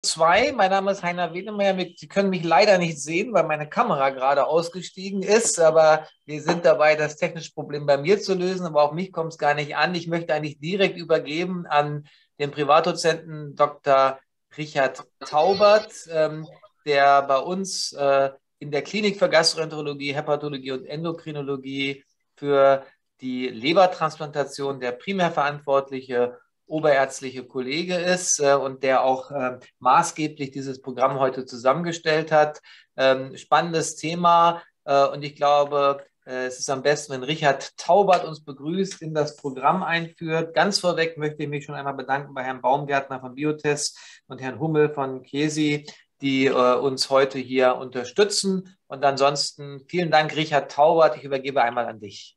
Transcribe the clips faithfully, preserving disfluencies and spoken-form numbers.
zwei. Mein Name ist Heiner Wedemeyer. Sie können mich leider nicht sehen, weil meine Kamera gerade ausgestiegen ist. Aber wir sind dabei, das technische Problem bei mir zu lösen. Aber auf mich kommt es gar nicht an. Ich möchte eigentlich direkt übergeben an den Privatdozenten Doktor Richard Taubert, ähm, der bei uns äh, in der Klinik für Gastroenterologie, Hepatologie und Endokrinologie für die Lebertransplantation der primär verantwortliche oberärztliche Kollege ist äh, und der auch äh, maßgeblich dieses Programm heute zusammengestellt hat. Ähm, spannendes Thema äh, und ich glaube, äh, es ist am besten, wenn Richard Taubert uns begrüßt, in das Programm einführt. Ganz vorweg möchte ich mich schon einmal bedanken bei Herrn Baumgärtner von Biotest und Herrn Hummel von Chiesi, die äh, uns heute hier unterstützen. Und ansonsten vielen Dank, Richard Taubert. Ich übergebe einmal an dich.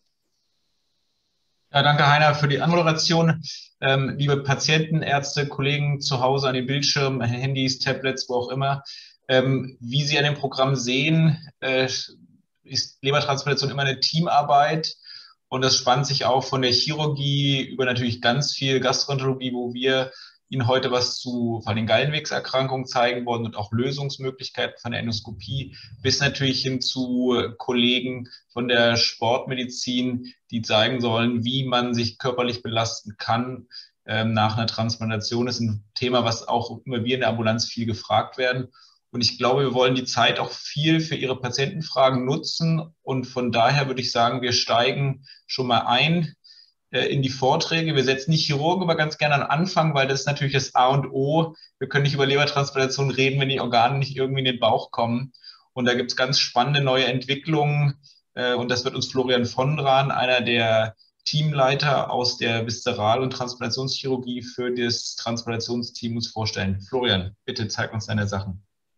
Ja, danke, Heiner, für die Anmoderation. Ähm, liebe Patienten, Ärzte, Kollegen zu Hause an den Bildschirmen, Handys, Tablets, wo auch immer. Ähm, wie Sie an dem Programm sehen, äh, ist Lebertransplantation immer eine Teamarbeit. Und das spannt sich auch von der Chirurgie über natürlich ganz viel Gastroenterologie, wo wir Ihnen heute was zu vor allem Gallenwegserkrankungen zeigen wollen und auch Lösungsmöglichkeiten von der Endoskopie, bis natürlich hin zu Kollegen von der Sportmedizin, die zeigen sollen, wie man sich körperlich belasten kann ähm, nach einer Transplantation. Das ist ein Thema, was auch immer wir in der Ambulanz viel gefragt werden. Und ich glaube, wir wollen die Zeit auch viel für Ihre Patientenfragen nutzen. Und von daher würde ich sagen, wir steigen schon mal ein in die Vorträge. Wir setzen die Chirurgen aber ganz gerne an Anfang, weil das ist natürlich das A und O. Wir können nicht über Lebertransplantation reden, wenn die Organe nicht irgendwie in den Bauch kommen. Und da gibt es ganz spannende neue Entwicklungen. Und das wird uns Florian Vondran, einer der Teamleiter aus der Viszeral- und Transplantationschirurgie für das Transplantationsteam, uns vorstellen. Florian, bitte zeig uns deine Sachen.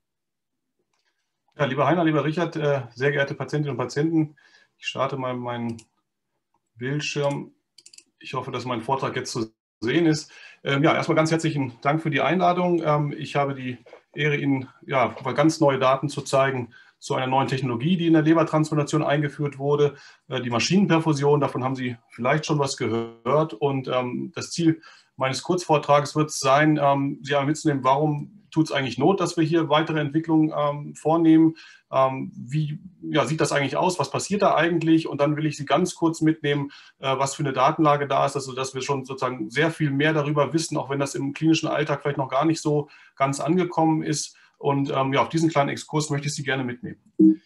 Ja, lieber Heiner, lieber Richard, sehr geehrte Patientinnen und Patienten, ich starte mal meinen Bildschirm. Ich hoffe, dass mein Vortrag jetzt zu sehen ist. Ähm, ja, erstmal ganz herzlichen Dank für die Einladung. Ähm, ich habe die Ehre, Ihnen ja, ganz neue Daten zu zeigen zu einer neuen Technologie, die in der Lebertransplantation eingeführt wurde, äh, die Maschinenperfusion. Davon haben Sie vielleicht schon was gehört. Und ähm, das Ziel meines Kurzvortrages wird sein, ähm, Sie einmal mitzunehmen, warum tut es eigentlich Not, dass wir hier weitere Entwicklungen ähm, vornehmen. Ähm, wie ja, sieht das eigentlich aus? Was passiert da eigentlich? Und dann will ich Sie ganz kurz mitnehmen, äh, was für eine Datenlage da ist, also dass wir schon sozusagen sehr viel mehr darüber wissen, auch wenn das im klinischen Alltag vielleicht noch gar nicht so ganz angekommen ist. Und ähm, ja, auf diesen kleinen Exkurs möchte ich Sie gerne mitnehmen.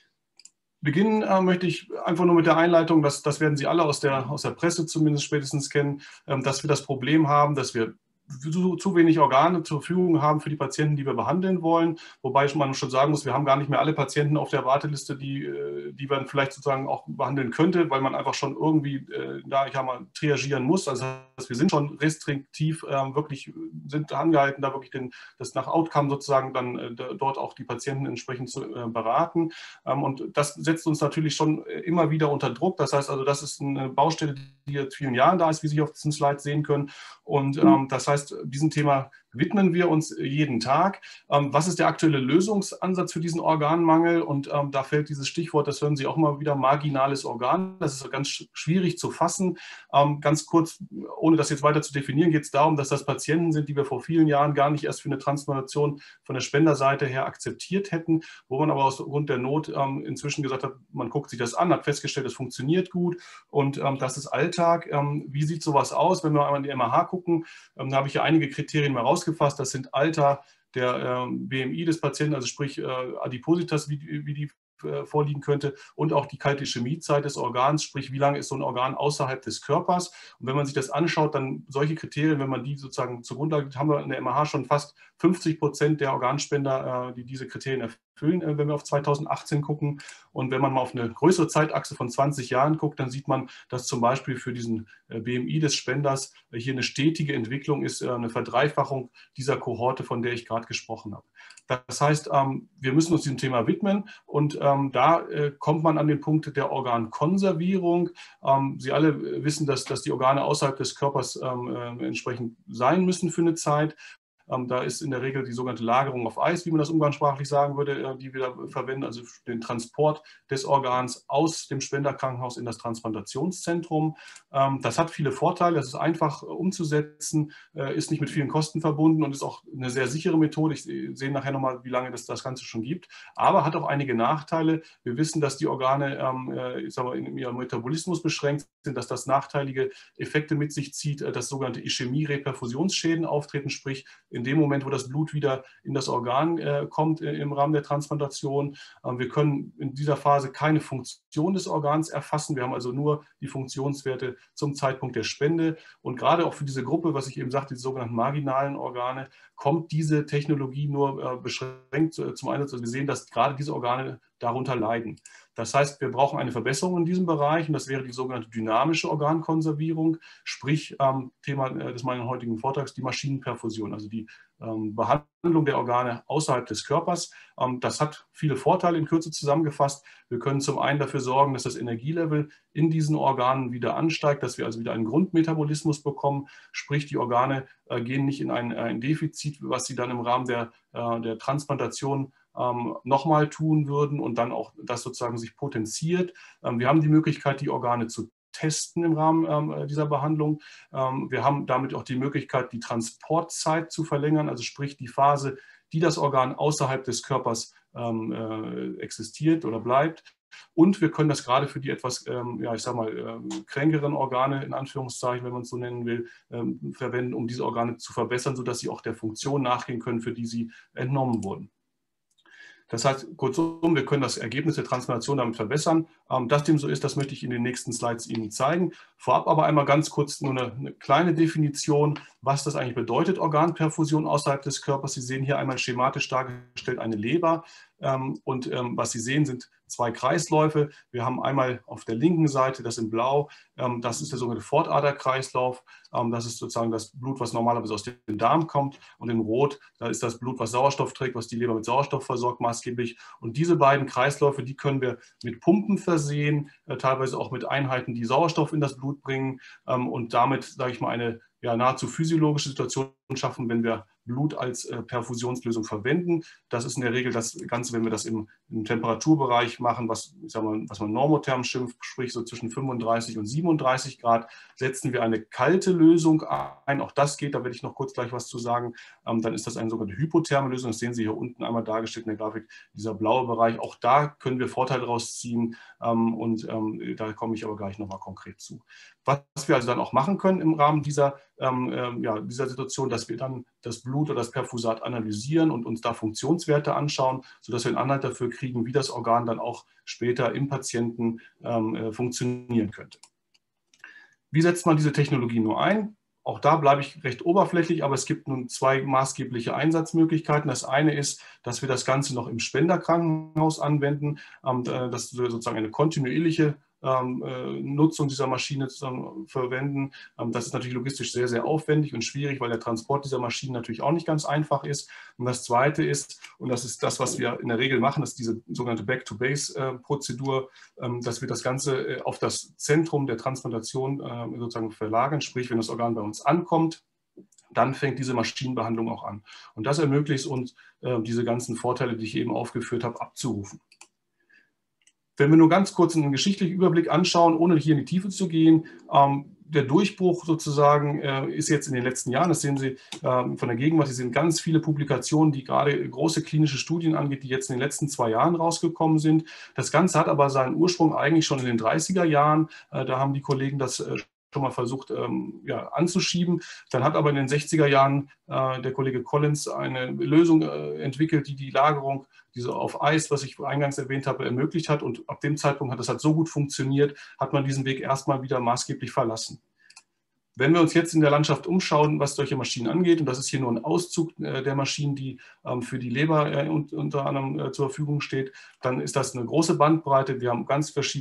Beginnen äh, möchte ich einfach nur mit der Einleitung, dass, das werden Sie alle aus der, aus der Presse zumindest spätestens kennen, ähm, dass wir das Problem haben, dass wir zu, zu wenig Organe zur Verfügung haben für die Patienten, die wir behandeln wollen. Wobei man schon sagen muss, wir haben gar nicht mehr alle Patienten auf der Warteliste, die, die man vielleicht sozusagen auch behandeln könnte, weil man einfach schon irgendwie äh, da, ich habe mal, triagieren muss. Also wir sind schon restriktiv, äh, wirklich sind angehalten, da wirklich den, das nach Outcome sozusagen dann äh, dort auch die Patienten entsprechend zu äh, beraten. Ähm, und das setzt uns natürlich schon immer wieder unter Druck. Das heißt also, das ist eine Baustelle, die jetzt vielen Jahren da ist, wie Sie auf diesem Slide sehen können. Und ähm, das heißt, diesem Thema widmen wir uns jeden Tag. Ähm, was ist der aktuelle Lösungsansatz für diesen Organmangel? Und ähm, da fällt dieses Stichwort, das hören Sie auch immer wieder, marginales Organ. Das ist ganz schwierig zu fassen. Ähm, ganz kurz, ohne das jetzt weiter zu definieren, geht es darum, dass das Patienten sind, die wir vor vielen Jahren gar nicht erst für eine Transplantation von der Spenderseite her akzeptiert hätten, wo man aber aus Grund der Not ähm, inzwischen gesagt hat, man guckt sich das an, hat festgestellt, es funktioniert gut und ähm, das ist Alltag. Ähm, wie sieht sowas aus, wenn wir einmal in die M R H gucken? Ähm, da habe ich ja einige Kriterien mal rausgefasst. Das sind Alter, der ähm, B M I des Patienten, also sprich äh, Adipositas, wie, wie die äh, vorliegen könnte, und auch die kalte Chemiezeit des Organs, sprich wie lange ist so ein Organ außerhalb des Körpers. Und wenn man sich das anschaut, dann solche Kriterien, wenn man die sozusagen zur Grundlage hat, haben wir in der M R H schon fast fünfzig Prozent der Organspender, äh, die diese Kriterien erfüllen, äh, wenn wir auf zweitausendachtzehn gucken. Und wenn man mal auf eine größere Zeitachse von zwanzig Jahren guckt, dann sieht man, dass zum Beispiel für diesen äh, B M I des Spenders äh, hier eine stetige Entwicklung ist, äh, eine Verdreifachung dieser Kohorte, von der ich gerade gesprochen habe. Das heißt, ähm, wir müssen uns diesem Thema widmen und ähm, da äh, kommt man an den Punkt der Organkonservierung. Ähm, Sie alle wissen, dass, dass die Organe außerhalb des Körpers ähm, äh, entsprechend sein müssen für eine Zeit. Da ist in der Regel die sogenannte Lagerung auf Eis, wie man das umgangssprachlich sagen würde, die wir da verwenden, also den Transport des Organs aus dem Spenderkrankenhaus in das Transplantationszentrum. Das hat viele Vorteile, das ist einfach umzusetzen, ist nicht mit vielen Kosten verbunden und ist auch eine sehr sichere Methode. Ich sehe nachher nochmal, wie lange das, das Ganze schon gibt, aber hat auch einige Nachteile. Wir wissen, dass die Organe ich sag mal, in ihrem Metabolismus beschränkt sind, dass das nachteilige Effekte mit sich zieht, dass sogenannte Ischämie-Reperfusionsschäden auftreten, sprich in dem Moment, wo das Blut wieder in das Organ äh, kommt äh, im Rahmen der Transplantation. Ähm, wir können in dieser Phase keine Funktion des Organs erfassen. Wir haben also nur die Funktionswerte zum Zeitpunkt der Spende. Und gerade auch für diese Gruppe, was ich eben sagte, die sogenannten marginalen Organe, kommt diese Technologie nur äh, beschränkt äh, zum Einsatz. Also wir sehen, dass gerade diese Organe darunter leiden. Das heißt, wir brauchen eine Verbesserung in diesem Bereich und das wäre die sogenannte dynamische Organkonservierung, sprich ähm, Thema des meinen heutigen Vortrags, die Maschinenperfusion, also die ähm, Behandlung der Organe außerhalb des Körpers. Ähm, das hat viele Vorteile in Kürze zusammengefasst. Wir können zum einen dafür sorgen, dass das Energielevel in diesen Organen wieder ansteigt, dass wir also wieder einen Grundmetabolismus bekommen, sprich die Organe äh, gehen nicht in ein, ein Defizit, was sie dann im Rahmen der, äh, der Transplantation Ähm, nochmal tun würden und dann auch das sozusagen sich potenziert. Ähm, wir haben die Möglichkeit, die Organe zu testen im Rahmen ähm, dieser Behandlung. Ähm, wir haben damit auch die Möglichkeit, die Transportzeit zu verlängern, also sprich die Phase, die das Organ außerhalb des Körpers ähm, äh, existiert oder bleibt. Und wir können das gerade für die etwas, ähm, ja, ich sag mal, ähm, kränkeren Organe, in Anführungszeichen, wenn man es so nennen will, ähm, verwenden, um diese Organe zu verbessern, sodass sie auch der Funktion nachgehen können, für die sie entnommen wurden. Das heißt, kurzum, wir können das Ergebnis der Transplantation damit verbessern. Dass dem so ist, das möchte ich in den nächsten Slides Ihnen zeigen. Vorab aber einmal ganz kurz nur eine, eine kleine Definition, was das eigentlich bedeutet, Organperfusion außerhalb des Körpers. Sie sehen hier einmal schematisch dargestellt eine Leber. Und was Sie sehen, sind zwei Kreisläufe. Wir haben einmal auf der linken Seite das in Blau, das ist der sogenannte Fortaderkreislauf. Das ist sozusagen das Blut, was normalerweise aus dem Darm kommt. Und in Rot, da ist das Blut, was Sauerstoff trägt, was die Leber mit Sauerstoff versorgt, maßgeblich. Und diese beiden Kreisläufe, die können wir mit Pumpen versehen, teilweise auch mit Einheiten, die Sauerstoff in das Blut bringen und damit, sage ich mal, eine ja, nahezu physiologische Situation schaffen, wenn wir Blut als äh, Perfusionslösung verwenden. Das ist in der Regel das Ganze, wenn wir das im, im Temperaturbereich machen, was, ich sag mal, was man normotherm schimpft, sprich so zwischen fünfunddreißig und siebenunddreißig Grad, setzen wir eine kalte Lösung ein. Auch das geht, da werde ich noch kurz gleich was zu sagen. Ähm, dann ist das eine sogenannte hypotherme Lösung. Das sehen Sie hier unten einmal dargestellt in der Grafik, dieser blaue Bereich. Auch da können wir Vorteile rausziehen ähm, und ähm, da komme ich aber gleich nochmal konkret zu. Was wir also dann auch machen können im Rahmen dieser, ähm, ja, dieser Situation, dass wir dann das Blut oder das Perfusat analysieren und uns da Funktionswerte anschauen, sodass wir einen Anhalt dafür kriegen, wie das Organ dann auch später im Patienten ähm, funktionieren könnte. Wie setzt man diese Technologie nur ein? Auch da bleibe ich recht oberflächlich, aber es gibt nun zwei maßgebliche Einsatzmöglichkeiten. Das eine ist, dass wir das Ganze noch im Spenderkrankenhaus anwenden, dass wir sozusagen eine kontinuierliche Nutzung dieser Maschine verwenden. Das ist natürlich logistisch sehr, sehr aufwendig und schwierig, weil der Transport dieser Maschinen natürlich auch nicht ganz einfach ist. Und das Zweite ist, und das ist das, was wir in der Regel machen, das ist diese sogenannte Back-to-Base-Prozedur, dass wir das Ganze auf das Zentrum der Transplantation sozusagen verlagern, sprich, wenn das Organ bei uns ankommt, dann fängt diese Maschinenbehandlung auch an. Und das ermöglicht uns, diese ganzen Vorteile, die ich eben aufgeführt habe, abzurufen. Wenn wir nur ganz kurz einen geschichtlichen Überblick anschauen, ohne hier in die Tiefe zu gehen, ähm, der Durchbruch sozusagen äh, ist jetzt in den letzten Jahren, das sehen Sie äh, von der Gegenwart, Sie sehen ganz viele Publikationen, die gerade große klinische Studien angeht, die jetzt in den letzten zwei Jahren rausgekommen sind. Das Ganze hat aber seinen Ursprung eigentlich schon in den dreißiger Jahren. Äh, da haben die Kollegen das äh, schon mal versucht ähm, ja, anzuschieben. Dann hat aber in den sechziger Jahren äh, der Kollege Collins eine Lösung äh, entwickelt, die die Lagerung, diese auf Eis, was ich eingangs erwähnt habe, ermöglicht hat. Und ab dem Zeitpunkt hat das halt so gut funktioniert, hat man diesen Weg erstmal wieder maßgeblich verlassen. Wenn wir uns jetzt in der Landschaft umschauen, was solche Maschinen angeht, und das ist hier nur ein Auszug der Maschinen, die für die Leber unter anderem zur Verfügung steht, dann ist das eine große Bandbreite. Wir haben ganz verschiedene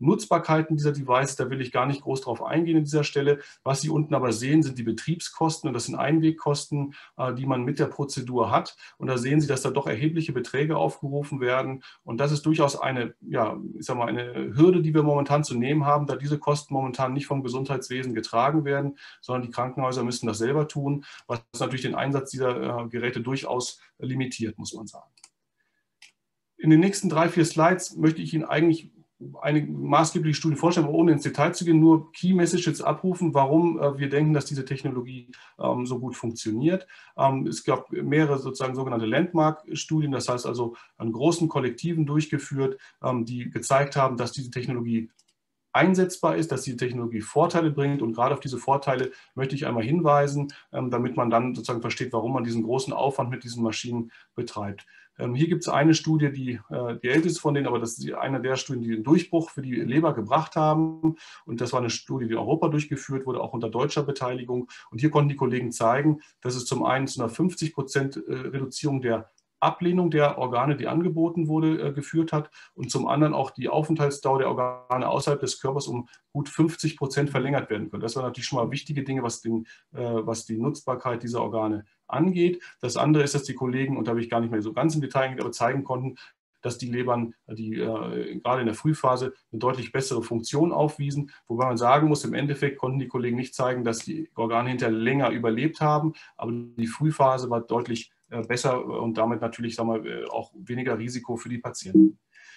Nutzbarkeiten dieser Devices, da will ich gar nicht groß drauf eingehen an dieser Stelle. Was Sie unten aber sehen, sind die Betriebskosten und das sind Einwegkosten, die man mit der Prozedur hat. Und da sehen Sie, dass da doch erhebliche Beträge aufgerufen werden. Und das ist durchaus eine, ja, ich sag mal, eine Hürde, die wir momentan zu nehmen haben, da diese Kosten momentan nicht vom Gesundheitswesen getragen werden, sondern die Krankenhäuser müssen das selber tun, was natürlich den Einsatz dieser Geräte durchaus limitiert, muss man sagen. In den nächsten drei, vier Slides möchte ich Ihnen eigentlich eine maßgebliche Studie vorstellen, aber ohne ins Detail zu gehen, nur Key Messages abrufen, warum äh, wir denken, dass diese Technologie ähm, so gut funktioniert. Ähm, es gab mehrere sozusagen sogenannte Landmark-Studien, das heißt also an großen Kollektiven durchgeführt, ähm, die gezeigt haben, dass diese Technologie einsetzbar ist, dass die Technologie Vorteile bringt, und gerade auf diese Vorteile möchte ich einmal hinweisen, ähm, damit man dann sozusagen versteht, warum man diesen großen Aufwand mit diesen Maschinen betreibt. Ähm, hier gibt es eine Studie, die, äh, die älteste von denen, aber das ist eine der Studien, die den Durchbruch für die Leber gebracht haben, und das war eine Studie, die in Europa durchgeführt wurde, auch unter deutscher Beteiligung, und hier konnten die Kollegen zeigen, dass es zum einen zu einer fünfzig Prozent Reduzierung der Ablehnung der Organe, die angeboten wurde, äh, geführt hat, und zum anderen auch die Aufenthaltsdauer der Organe außerhalb des Körpers um gut fünfzig Prozent verlängert werden können. Das waren natürlich schon mal wichtige Dinge, was, den, äh, was die Nutzbarkeit dieser Organe angeht. Das andere ist, dass die Kollegen, und da habe ich gar nicht mehr so ganz im Detail, aber zeigen konnten, dass die Lebern, die äh, gerade in der Frühphase eine deutlich bessere Funktion aufwiesen, wobei man sagen muss, im Endeffekt konnten die Kollegen nicht zeigen, dass die Organe hinterher länger überlebt haben, aber die Frühphase war deutlich besser und damit natürlich, sagen wir, auch weniger Risiko für die Patienten.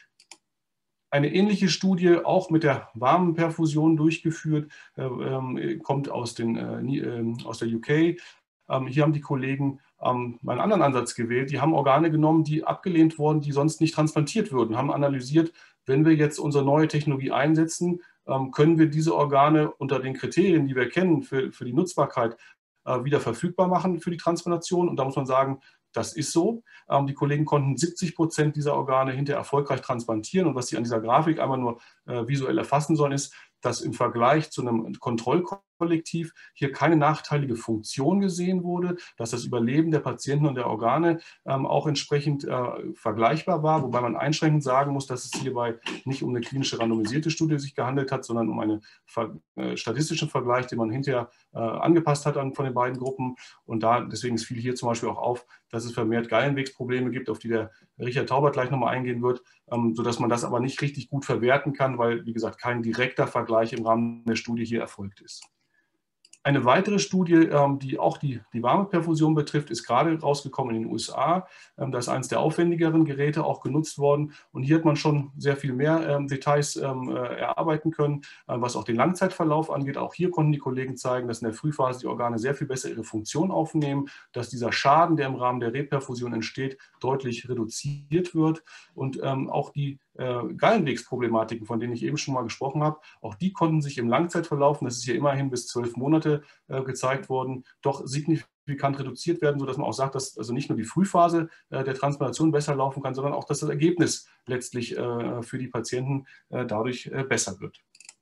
Eine ähnliche Studie, auch mit der warmen Perfusion durchgeführt, äh, kommt aus, den, äh, aus der U K. Ähm, hier haben die Kollegen ähm, einen anderen Ansatz gewählt. Die haben Organe genommen, die abgelehnt wurden, die sonst nicht transplantiert würden, haben analysiert, wenn wir jetzt unsere neue Technologie einsetzen, ähm, können wir diese Organe unter den Kriterien, die wir kennen für, für die Nutzbarkeit, wieder verfügbar machen für die Transplantation. Und da muss man sagen, das ist so. Die Kollegen konnten siebzig Prozent dieser Organe hinterher erfolgreich transplantieren. Und was Sie an dieser Grafik einmal nur visuell erfassen sollen, ist, dass im Vergleich zu einem Kontrollkollektiv hier keine nachteilige Funktion gesehen wurde, dass das Überleben der Patienten und der Organe ähm, auch entsprechend äh, vergleichbar war, wobei man einschränkend sagen muss, dass es hierbei nicht um eine klinische randomisierte Studie sich gehandelt hat, sondern um einen äh, statistischen Vergleich, den man hinterher äh, angepasst hat an, von den beiden Gruppen. Und da, deswegen fiel hier zum Beispiel auch auf, dass es vermehrt Gallenwegsprobleme gibt, auf die der Richard Taubert gleich nochmal eingehen wird, ähm, sodass man das aber nicht richtig gut verwerten kann, weil, wie gesagt, kein direkter Vergleich im Rahmen der Studie hier erfolgt ist. Eine weitere Studie, die auch die, die warme Perfusion betrifft, ist gerade rausgekommen in den U S A. Da ist eines der aufwendigeren Geräte auch genutzt worden. Und hier hat man schon sehr viel mehr Details erarbeiten können, was auch den Langzeitverlauf angeht. Auch hier konnten die Kollegen zeigen, dass in der Frühphase die Organe sehr viel besser ihre Funktion aufnehmen, dass dieser Schaden, der im Rahmen der Reperfusion entsteht, deutlich reduziert wird. Und auch die Gallenwegsproblematiken, von denen ich eben schon mal gesprochen habe, auch die konnten sich im Langzeitverlauf, das ist hier immerhin bis zwölf Monate äh, gezeigt worden, doch signifikant reduziert werden, sodass man auch sagt, dass also nicht nur die Frühphase äh, der Transplantation besser laufen kann, sondern auch, dass das Ergebnis letztlich äh, für die Patienten äh, dadurch äh, besser wird.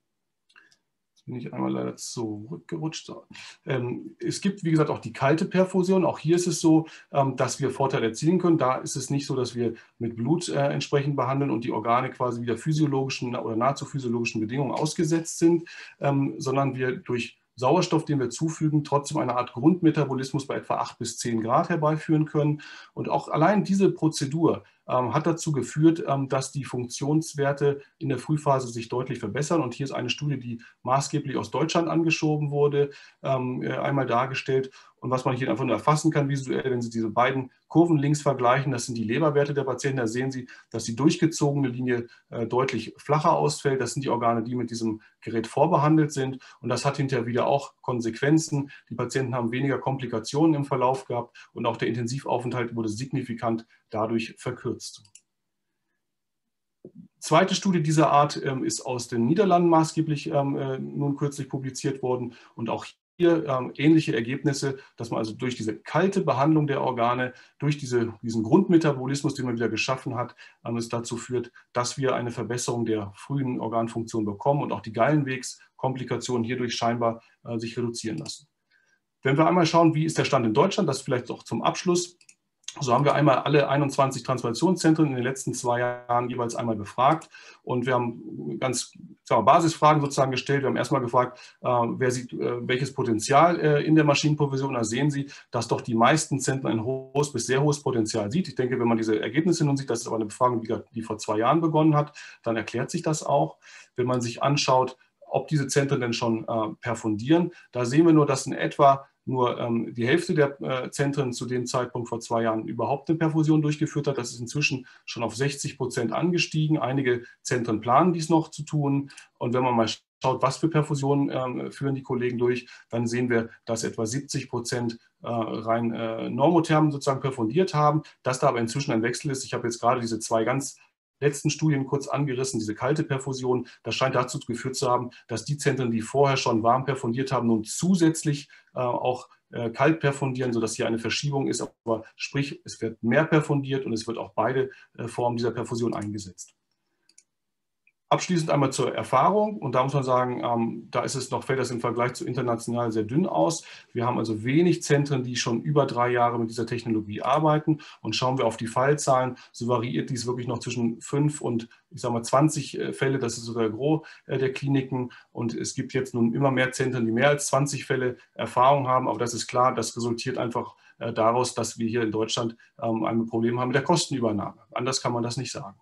Bin ich einmal leider zurückgerutscht. Ähm, es gibt, wie gesagt, auch die kalte Perfusion. Auch hier ist es so, ähm, dass wir Vorteile erzielen können. Da ist es nicht so, dass wir mit Blut äh, entsprechend behandeln und die Organe quasi wieder physiologischen oder nahezu physiologischen Bedingungen ausgesetzt sind, ähm, sondern wir durch Sauerstoff, den wir zufügen, trotzdem eine Art Grundmetabolismus bei etwa acht bis zehn Grad herbeiführen können. Und auch allein diese Prozedur ähm, hat dazu geführt, ähm, dass die Funktionswerte in der Frühphase sich deutlich verbessern. Und hier ist eine Studie, die maßgeblich aus Deutschland angeschoben wurde, ähm, einmal dargestellt. Und was man hier einfach nur erfassen kann visuell, wenn Sie diese beiden Kurven links vergleichen, das sind die Leberwerte der Patienten, da sehen Sie, dass die durchgezogene Linie äh, deutlich flacher ausfällt. Das sind die Organe, die mit diesem Gerät vorbehandelt sind. Und das hat hinterher wieder auch Konsequenzen. Die Patienten haben weniger Komplikationen im Verlauf gehabt und auch der Intensivaufenthalt wurde signifikant dadurch verkürzt. Zweite Studie dieser Art ähm, ist aus den Niederlanden maßgeblich ähm, äh, nun kürzlich publiziert worden und auch hier ähm, ähnliche Ergebnisse, dass man also durch diese kalte Behandlung der Organe, durch diese, diesen Grundmetabolismus, den man wieder geschaffen hat, ähm, es dazu führt, dass wir eine Verbesserung der frühen Organfunktion bekommen und auch die Gallenwegskomplikationen hierdurch scheinbar äh, sich reduzieren lassen. Wenn wir einmal schauen, wie ist der Stand in Deutschland, das vielleicht auch zum Abschluss. So haben wir einmal alle einundzwanzig Transplantationszentren in den letzten zwei Jahren jeweils einmal befragt und wir haben ganz sagen wir, Basisfragen sozusagen gestellt. Wir haben erstmal gefragt, äh, wer sieht äh, welches Potenzial äh, in der Maschinenperfusion. Da sehen Sie, dass doch die meisten Zentren ein hohes bis sehr hohes Potenzial sieht. Ich denke, wenn man diese Ergebnisse nun sieht, das ist aber eine Befragung, die, die vor zwei Jahren begonnen hat, dann erklärt sich das auch. Wenn man sich anschaut, ob diese Zentren denn schon äh, perfundieren, da sehen wir nur, dass in etwa nur ähm, die Hälfte der äh, Zentren zu dem Zeitpunkt vor zwei Jahren überhaupt eine Perfusion durchgeführt hat. Das ist inzwischen schon auf sechzig Prozent angestiegen. Einige Zentren planen dies noch zu tun. Und wenn man mal schaut, was für Perfusionen ähm, führen die Kollegen durch, dann sehen wir, dass etwa siebzig Prozent äh, rein äh, normotherm sozusagen perfundiert haben. Dass da aber inzwischen ein Wechsel ist. Ich habe jetzt gerade diese zwei ganz letzten Studien kurz angerissen, diese kalte Perfusion, das scheint dazu geführt zu haben, dass die Zentren, die vorher schon warm perfundiert haben, nun zusätzlich äh, auch äh, kalt perfundieren, sodass hier eine Verschiebung ist. Aber sprich, es wird mehr perfundiert und es wird auch beide äh, Formen dieser Perfusion eingesetzt. Abschließend einmal zur Erfahrung und da muss man sagen, ähm, da ist es noch, fällt das im Vergleich zu international sehr dünn aus. Wir haben also wenig Zentren, die schon über drei Jahre mit dieser Technologie arbeiten und schauen wir auf die Fallzahlen, so variiert dies wirklich noch zwischen fünf und ich sage mal zwanzig Fälle, das ist sogar Gros äh, der Kliniken und es gibt jetzt nun immer mehr Zentren, die mehr als zwanzig Fälle Erfahrung haben, aber das ist klar, das resultiert einfach äh, daraus, dass wir hier in Deutschland ähm, ein Problem haben mit der Kostenübernahme. Anders kann man das nicht sagen.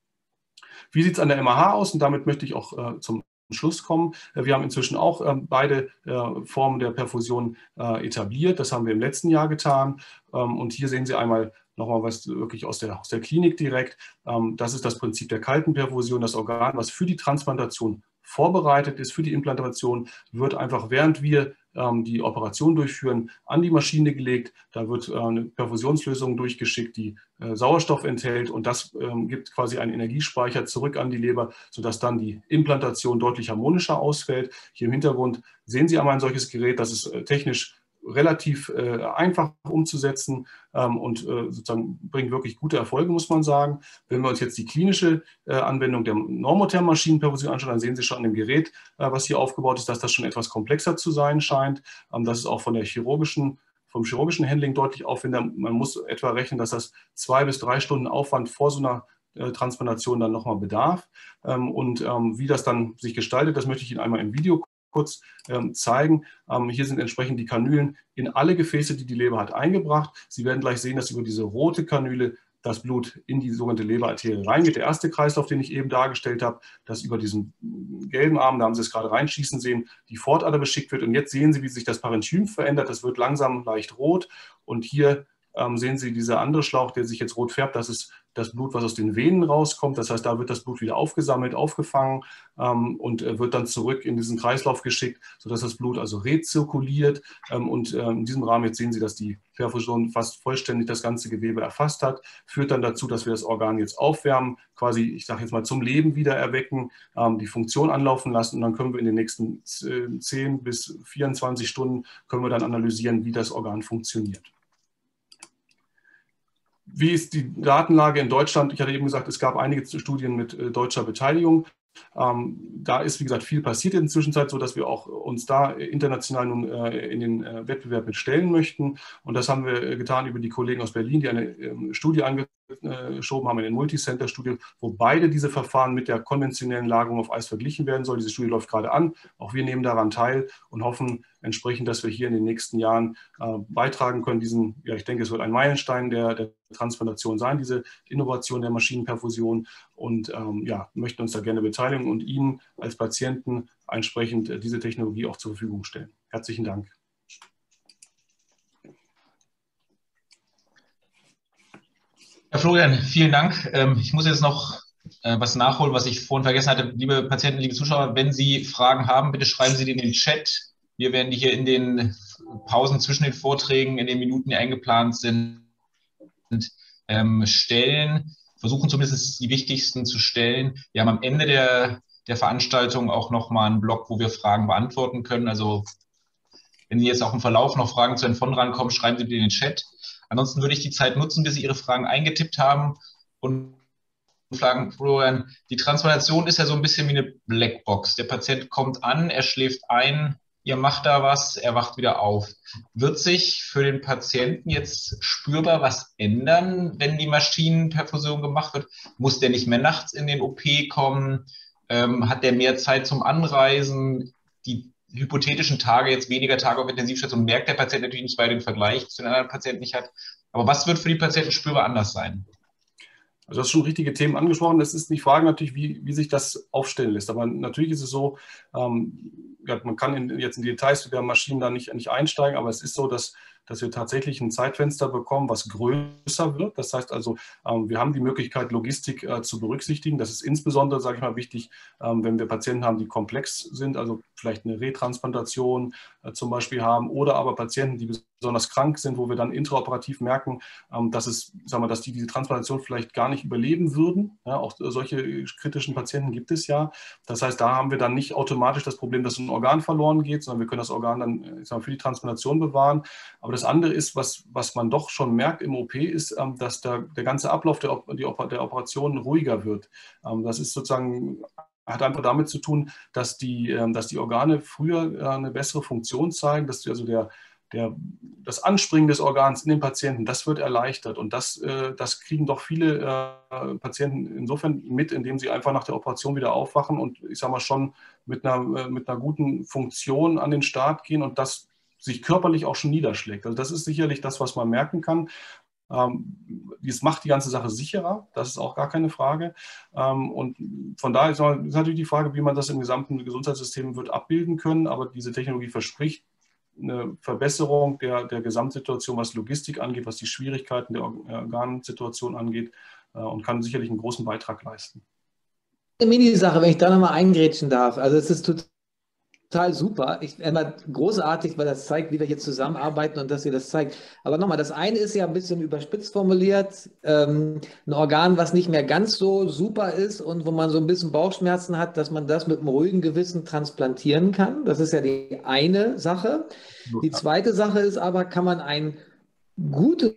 Wie sieht es an der M A H aus? Und damit möchte ich auch äh, zum Schluss kommen. Wir haben inzwischen auch äh, beide äh, Formen der Perfusion äh, etabliert. Das haben wir im letzten Jahr getan. Ähm, und hier sehen Sie einmal nochmal was wirklich aus der, aus der Klinik direkt. Ähm, das ist das Prinzip der kalten Perfusion. Das Organ, was für die Transplantation vorbereitet ist, für die Implantation, wird einfach, während wir ähm, die Operation durchführen, an die Maschine gelegt. Da wird äh, eine Perfusionslösung durchgeschickt, die äh, Sauerstoff enthält und das ähm, gibt quasi einen Energiespeicher zurück an die Leber, sodass dann die Implantation deutlich harmonischer ausfällt. Hier im Hintergrund sehen Sie einmal ein solches Gerät, das ist äh, technisch relativ äh, einfach umzusetzen ähm, und äh, sozusagen bringt wirklich gute Erfolge, muss man sagen. Wenn wir uns jetzt die klinische äh, Anwendung der normothermen Maschinenperfusion anschauen, dann sehen Sie schon an dem Gerät, äh, was hier aufgebaut ist, dass das schon etwas komplexer zu sein scheint. Ähm, das ist auch von der chirurgischen, vom chirurgischen Handling deutlich aufwendiger. Man muss etwa rechnen, dass das zwei bis drei Stunden Aufwand vor so einer äh, Transplantation dann nochmal bedarf. Ähm, und ähm, wie das dann sich gestaltet, das möchte ich Ihnen einmal im Video kurz ähm, zeigen. Ähm, hier sind entsprechend die Kanülen in alle Gefäße, die die Leber hat, eingebracht. Sie werden gleich sehen, dass über diese rote Kanüle das Blut in die sogenannte Leberarterie reingeht. Der erste Kreislauf, den ich eben dargestellt habe, dass über diesen gelben Arm, da haben Sie es gerade reinschießen sehen, die Fortader beschickt wird. Und jetzt sehen Sie, wie sich das Parenchym verändert. Das wird langsam leicht rot. Und hier ähm, sehen Sie dieser andere Schlauch, der sich jetzt rot färbt. Das ist das Blut, was aus den Venen rauskommt. Das heißt, da wird das Blut wieder aufgesammelt, aufgefangen ähm, und äh, wird dann zurück in diesen Kreislauf geschickt, sodass das Blut also rezirkuliert. Ähm, und ähm, in diesem Rahmen jetzt sehen Sie, dass die Perfusion fast vollständig das ganze Gewebe erfasst hat. Führt dann dazu, dass wir das Organ jetzt aufwärmen, quasi, ich sage jetzt mal, zum Leben wieder erwecken, ähm, die Funktion anlaufen lassen. Und dann können wir in den nächsten zehn bis vierundzwanzig Stunden können wir dann analysieren, wie das Organ funktioniert. Wie ist die Datenlage in Deutschland? Ich hatte eben gesagt, es gab einige Studien mit äh, deutscher Beteiligung. Ähm, da ist, wie gesagt, viel passiert in der Zwischenzeit, sodass wir auch uns da international nun äh, in den äh, Wettbewerb mitstellen möchten. Und das haben wir äh, getan über die Kollegen aus Berlin, die eine äh, Studie angeschoben haben, eine Multicenter-Studie, wo beide diese Verfahren mit der konventionellen Lagerung auf Eis verglichen werden soll. Diese Studie läuft gerade an. Auch wir nehmen daran teil und hoffen entsprechend, dass wir hier in den nächsten Jahren äh, beitragen können. Diesen, ja, ich denke, es wird ein Meilenstein der, der Transplantation sein, diese Innovation der Maschinenperfusion. Und ähm, ja, möchten uns da gerne beteiligen und Ihnen als Patienten entsprechend äh, diese Technologie auch zur Verfügung stellen. Herzlichen Dank. Herr Florian, vielen Dank. Ich muss jetzt noch was nachholen, was ich vorhin vergessen hatte. Liebe Patienten, liebe Zuschauer, wenn Sie Fragen haben, bitte schreiben Sie die in den Chat. Wir werden die hier in den Pausen zwischen den Vorträgen, in den Minuten, die eingeplant sind, stellen. Versuchen zumindest die wichtigsten zu stellen. Wir haben am Ende der, der Veranstaltung auch nochmal einen Blog, wo wir Fragen beantworten können. Also wenn Sie jetzt auch im Verlauf noch Fragen zu Herrn von rankommen, schreiben Sie bitte in den Chat. Ansonsten würde ich die Zeit nutzen, bis Sie Ihre Fragen eingetippt haben und fragen, Florian, die Transplantation ist ja so ein bisschen wie eine Blackbox. Der Patient kommt an, er schläft ein, ihr macht da was, er wacht wieder auf. Wird sich für den Patienten jetzt spürbar was ändern, wenn die Maschinenperfusion gemacht wird? Muss der nicht mehr nachts in den O P kommen? Ähm, hat der mehr Zeit zum Anreisen? Die hypothetischen Tage, jetzt weniger Tage auf Intensivstation, merkt der Patient natürlich nicht, weil er den Vergleich zu den anderen Patienten nicht hat. Aber was wird für die Patienten spürbar anders sein? Also du hast schon richtige Themen angesprochen. Es ist die Frage natürlich, wie, wie sich das aufstellen lässt. Aber natürlich ist es so, ähm, ja, man kann in, jetzt in die Details der Maschinen da nicht, nicht einsteigen, aber es ist so, dass, dass wir tatsächlich ein Zeitfenster bekommen, was größer wird. Das heißt also, ähm, wir haben die Möglichkeit, Logistik äh, zu berücksichtigen. Das ist insbesondere, sage ich mal, wichtig, ähm, wenn wir Patienten haben, die komplex sind, also vielleicht eine Retransplantation äh, zum Beispiel haben oder aber Patienten, die besonders krank sind, wo wir dann intraoperativ merken, ähm, dass es, sagen wir, dass die diese Transplantation vielleicht gar nicht überleben würden. Ja, auch solche kritischen Patienten gibt es ja. Das heißt, da haben wir dann nicht automatisch das Problem, dass ein Organ verloren geht, sondern wir können das Organ dann, ich sag mal, für die Transplantation bewahren. Aber das andere ist, was, was man doch schon merkt im O P, ist, ähm, dass der, der ganze Ablauf der, die, der Operation ruhiger wird. Ähm, das ist sozusagen hat einfach damit zu tun, dass die, dass die Organe früher eine bessere Funktion zeigen, dass also der, der, das Anspringen des Organs in den Patienten, das wird erleichtert. Und das, das kriegen doch viele Patienten insofern mit, indem sie einfach nach der Operation wieder aufwachen und ich sage mal schon mit einer, mit einer guten Funktion an den Start gehen und das sich körperlich auch schon niederschlägt. Also das ist sicherlich das, was man merken kann. Es macht die ganze Sache sicherer, das ist auch gar keine Frage. Und von daher ist natürlich die Frage, wie man das im gesamten Gesundheitssystem wird abbilden können. Aber diese Technologie verspricht eine Verbesserung der, der Gesamtsituation, was Logistik angeht, was die Schwierigkeiten der Organsituation angeht und kann sicherlich einen großen Beitrag leisten. Eine Mini-Sache, wenn ich da nochmal eingrätschen darf. Also es ist total Total super. Ich immer großartig, weil das zeigt, wie wir hier zusammenarbeiten und dass ihr das zeigt. Aber nochmal, das eine ist ja ein bisschen überspitzt formuliert, ähm, ein Organ, was nicht mehr ganz so super ist und wo man so ein bisschen Bauchschmerzen hat, dass man das mit einem ruhigen Gewissen transplantieren kann. Das ist ja die eine Sache. Die zweite Sache ist aber, kann man ein gutes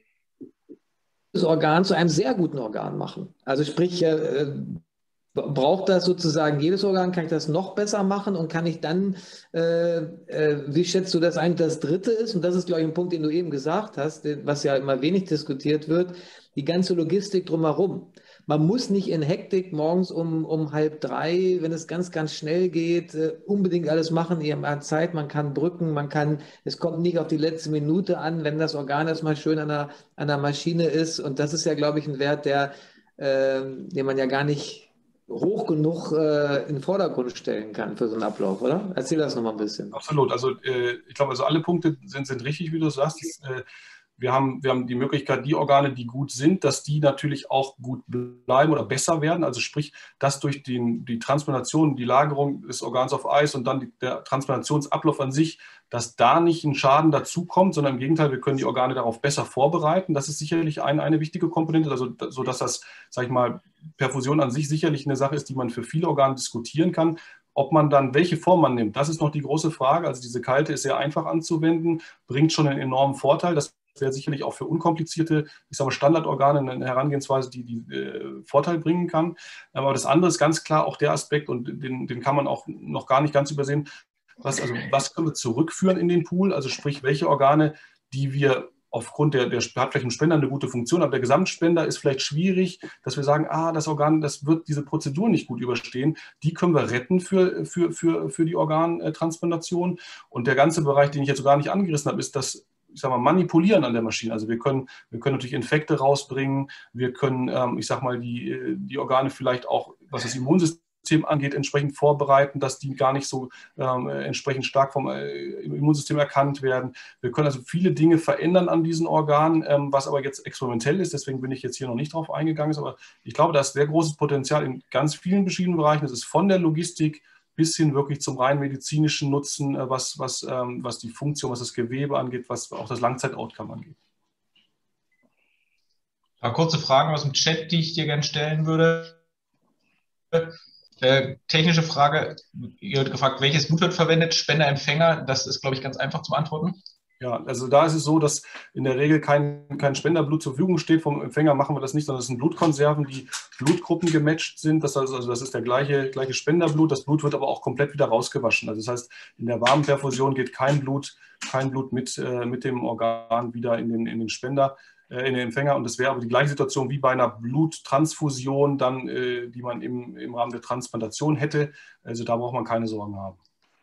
Organ zu einem sehr guten Organ machen. Also sprich, äh, braucht das sozusagen jedes Organ? Kann ich das noch besser machen? Und kann ich dann, äh, äh, wie schätzt du das ein? Das dritte ist, und das ist, glaube ich, ein Punkt, den du eben gesagt hast, was ja immer wenig diskutiert wird, die ganze Logistik drumherum. Man muss nicht in Hektik morgens um, um halb drei, wenn es ganz, ganz schnell geht, äh, unbedingt alles machen. Ihr habt Zeit, man kann brücken, man kann, es kommt nicht auf die letzte Minute an, wenn das Organ erstmal schön an der, an der Maschine ist. Und das ist ja, glaube ich, ein Wert, der, äh, den man ja gar nicht hoch genug äh, in den Vordergrund stellen kann für so einen Ablauf, oder? Erzähl das nochmal ein bisschen. Absolut. Also äh, ich glaube, also alle Punkte sind, sind richtig, wie du sagst. Äh, wir, haben, wir haben die Möglichkeit, die Organe, die gut sind, dass die natürlich auch gut bleiben oder besser werden. Also sprich, dass durch den, die Transplantation, die Lagerung des Organs auf Eis und dann die, der Transplantationsablauf an sich, dass da nicht ein Schaden dazukommt, sondern im Gegenteil, wir können die Organe darauf besser vorbereiten. Das ist sicherlich ein, eine wichtige Komponente, also so dass das, sage ich mal, Perfusion an sich sicherlich eine Sache ist, die man für viele Organe diskutieren kann. Ob man dann, welche Form man nimmt, das ist noch die große Frage. Also diese Kalte ist sehr einfach anzuwenden, bringt schon einen enormen Vorteil. Das wäre sicherlich auch für unkomplizierte, ich sage mal, Standardorgane eine Herangehensweise, die, die äh, Vorteil bringen kann. Aber das andere ist ganz klar auch der Aspekt, und den, den kann man auch noch gar nicht ganz übersehen, was, also, was können wir zurückführen in den Pool? Also sprich, welche Organe, die wir aufgrund der, der hat vielleicht ein Spender eine gute Funktion, aber der Gesamtspender ist vielleicht schwierig, dass wir sagen, ah, das Organ, das wird diese Prozedur nicht gut überstehen. Die können wir retten für, für, für, für die Organtransplantation. Und der ganze Bereich, den ich jetzt so gar nicht angerissen habe, ist das, ich sag mal, Manipulieren an der Maschine. Also wir können, wir können natürlich Infekte rausbringen, wir können, ähm, ich sag mal, die, die Organe vielleicht auch, was das Immunsystem angeht, entsprechend vorbereiten, dass die gar nicht so ähm, entsprechend stark vom äh, Immunsystem erkannt werden. Wir können also viele Dinge verändern an diesen Organen, ähm, was aber jetzt experimentell ist, deswegen bin ich jetzt hier noch nicht drauf eingegangen, aber ich glaube, da ist sehr großes Potenzial in ganz vielen verschiedenen Bereichen. Das ist von der Logistik bis hin wirklich zum rein medizinischen Nutzen, äh, was, was, ähm, was die Funktion, was das Gewebe angeht, was auch das Langzeit-Outcome angeht. Ein paar kurze Fragen aus dem Chat, die ich dir gerne stellen würde. Äh, technische Frage, ihr habt gefragt, welches Blut wird verwendet? Spender, Empfänger, das ist, glaube ich, ganz einfach zu beantworten. Ja, also da ist es so, dass in der Regel kein, kein Spenderblut zur Verfügung steht. Vom Empfänger machen wir das nicht, sondern das sind Blutkonserven, die Blutgruppen gematcht sind. Das heißt, also das ist der gleiche, gleiche Spenderblut. Das Blut wird aber auch komplett wieder rausgewaschen. Also das heißt, in der warmen Perfusion geht kein Blut, kein Blut mit, äh, mit dem Organ wieder in den, in den Spender, äh, in den Empfänger. Und das wäre aber die gleiche Situation wie bei einer Bluttransfusion, dann, äh, die man im, im Rahmen der Transplantation hätte. Also da braucht man keine Sorgen haben.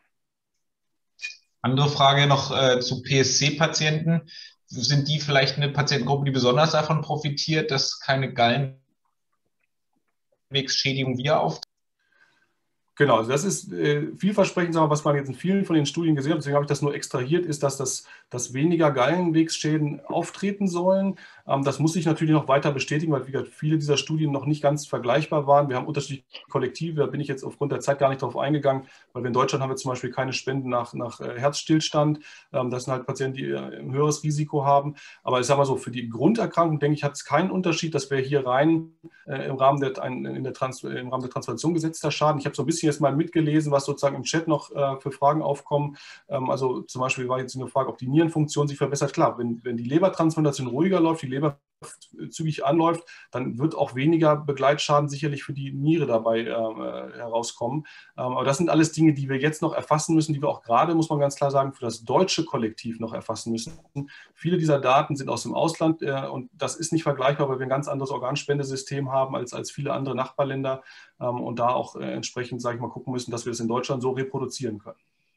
Andere Frage noch äh, zu P S C-Patienten. Sind die vielleicht eine Patientengruppe, die besonders davon profitiert, dass keine Gallenwegsschädigung wieder auftritt? Genau, also das ist äh, vielversprechend, was man jetzt in vielen von den Studien gesehen hat, deswegen habe ich das nur extrahiert, ist, dass, das, dass weniger Gallenwegsschäden auftreten sollen. Ähm, das muss sich natürlich noch weiter bestätigen, weil wie gesagt, viele dieser Studien noch nicht ganz vergleichbar waren. Wir haben unterschiedliche Kollektive, da bin ich jetzt aufgrund der Zeit gar nicht drauf eingegangen, weil wir in Deutschland haben wir zum Beispiel keine Spenden nach, nach äh, Herzstillstand. Ähm, das sind halt Patienten, die äh, ein höheres Risiko haben. Aber ich sage mal so, für die Grunderkrankung, denke ich, hat es keinen Unterschied, dass wir hier rein äh, im Rahmen der, ein, in der Trans, im Rahmen der Transplantation gesetzter Schaden. Ich habe so ein bisschen jetzt mal mitgelesen, was sozusagen im Chat noch äh, für Fragen aufkommen. Ähm, also zum Beispiel war jetzt eine Frage, ob die Nierenfunktion sich verbessert. Klar, wenn, wenn die Lebertransplantation ruhiger läuft, die Leber zügig anläuft, dann wird auch weniger Begleitschaden sicherlich für die Niere dabei äh, herauskommen. Ähm, aber das sind alles Dinge, die wir jetzt noch erfassen müssen, die wir auch gerade, muss man ganz klar sagen, für das deutsche Kollektiv noch erfassen müssen. Viele dieser Daten sind aus dem Ausland äh, und das ist nicht vergleichbar, weil wir ein ganz anderes Organspendesystem haben als, als viele andere Nachbarländer ähm, und da auch äh, entsprechend, sage ich mal, gucken müssen, dass wir das in Deutschland so reproduzieren können.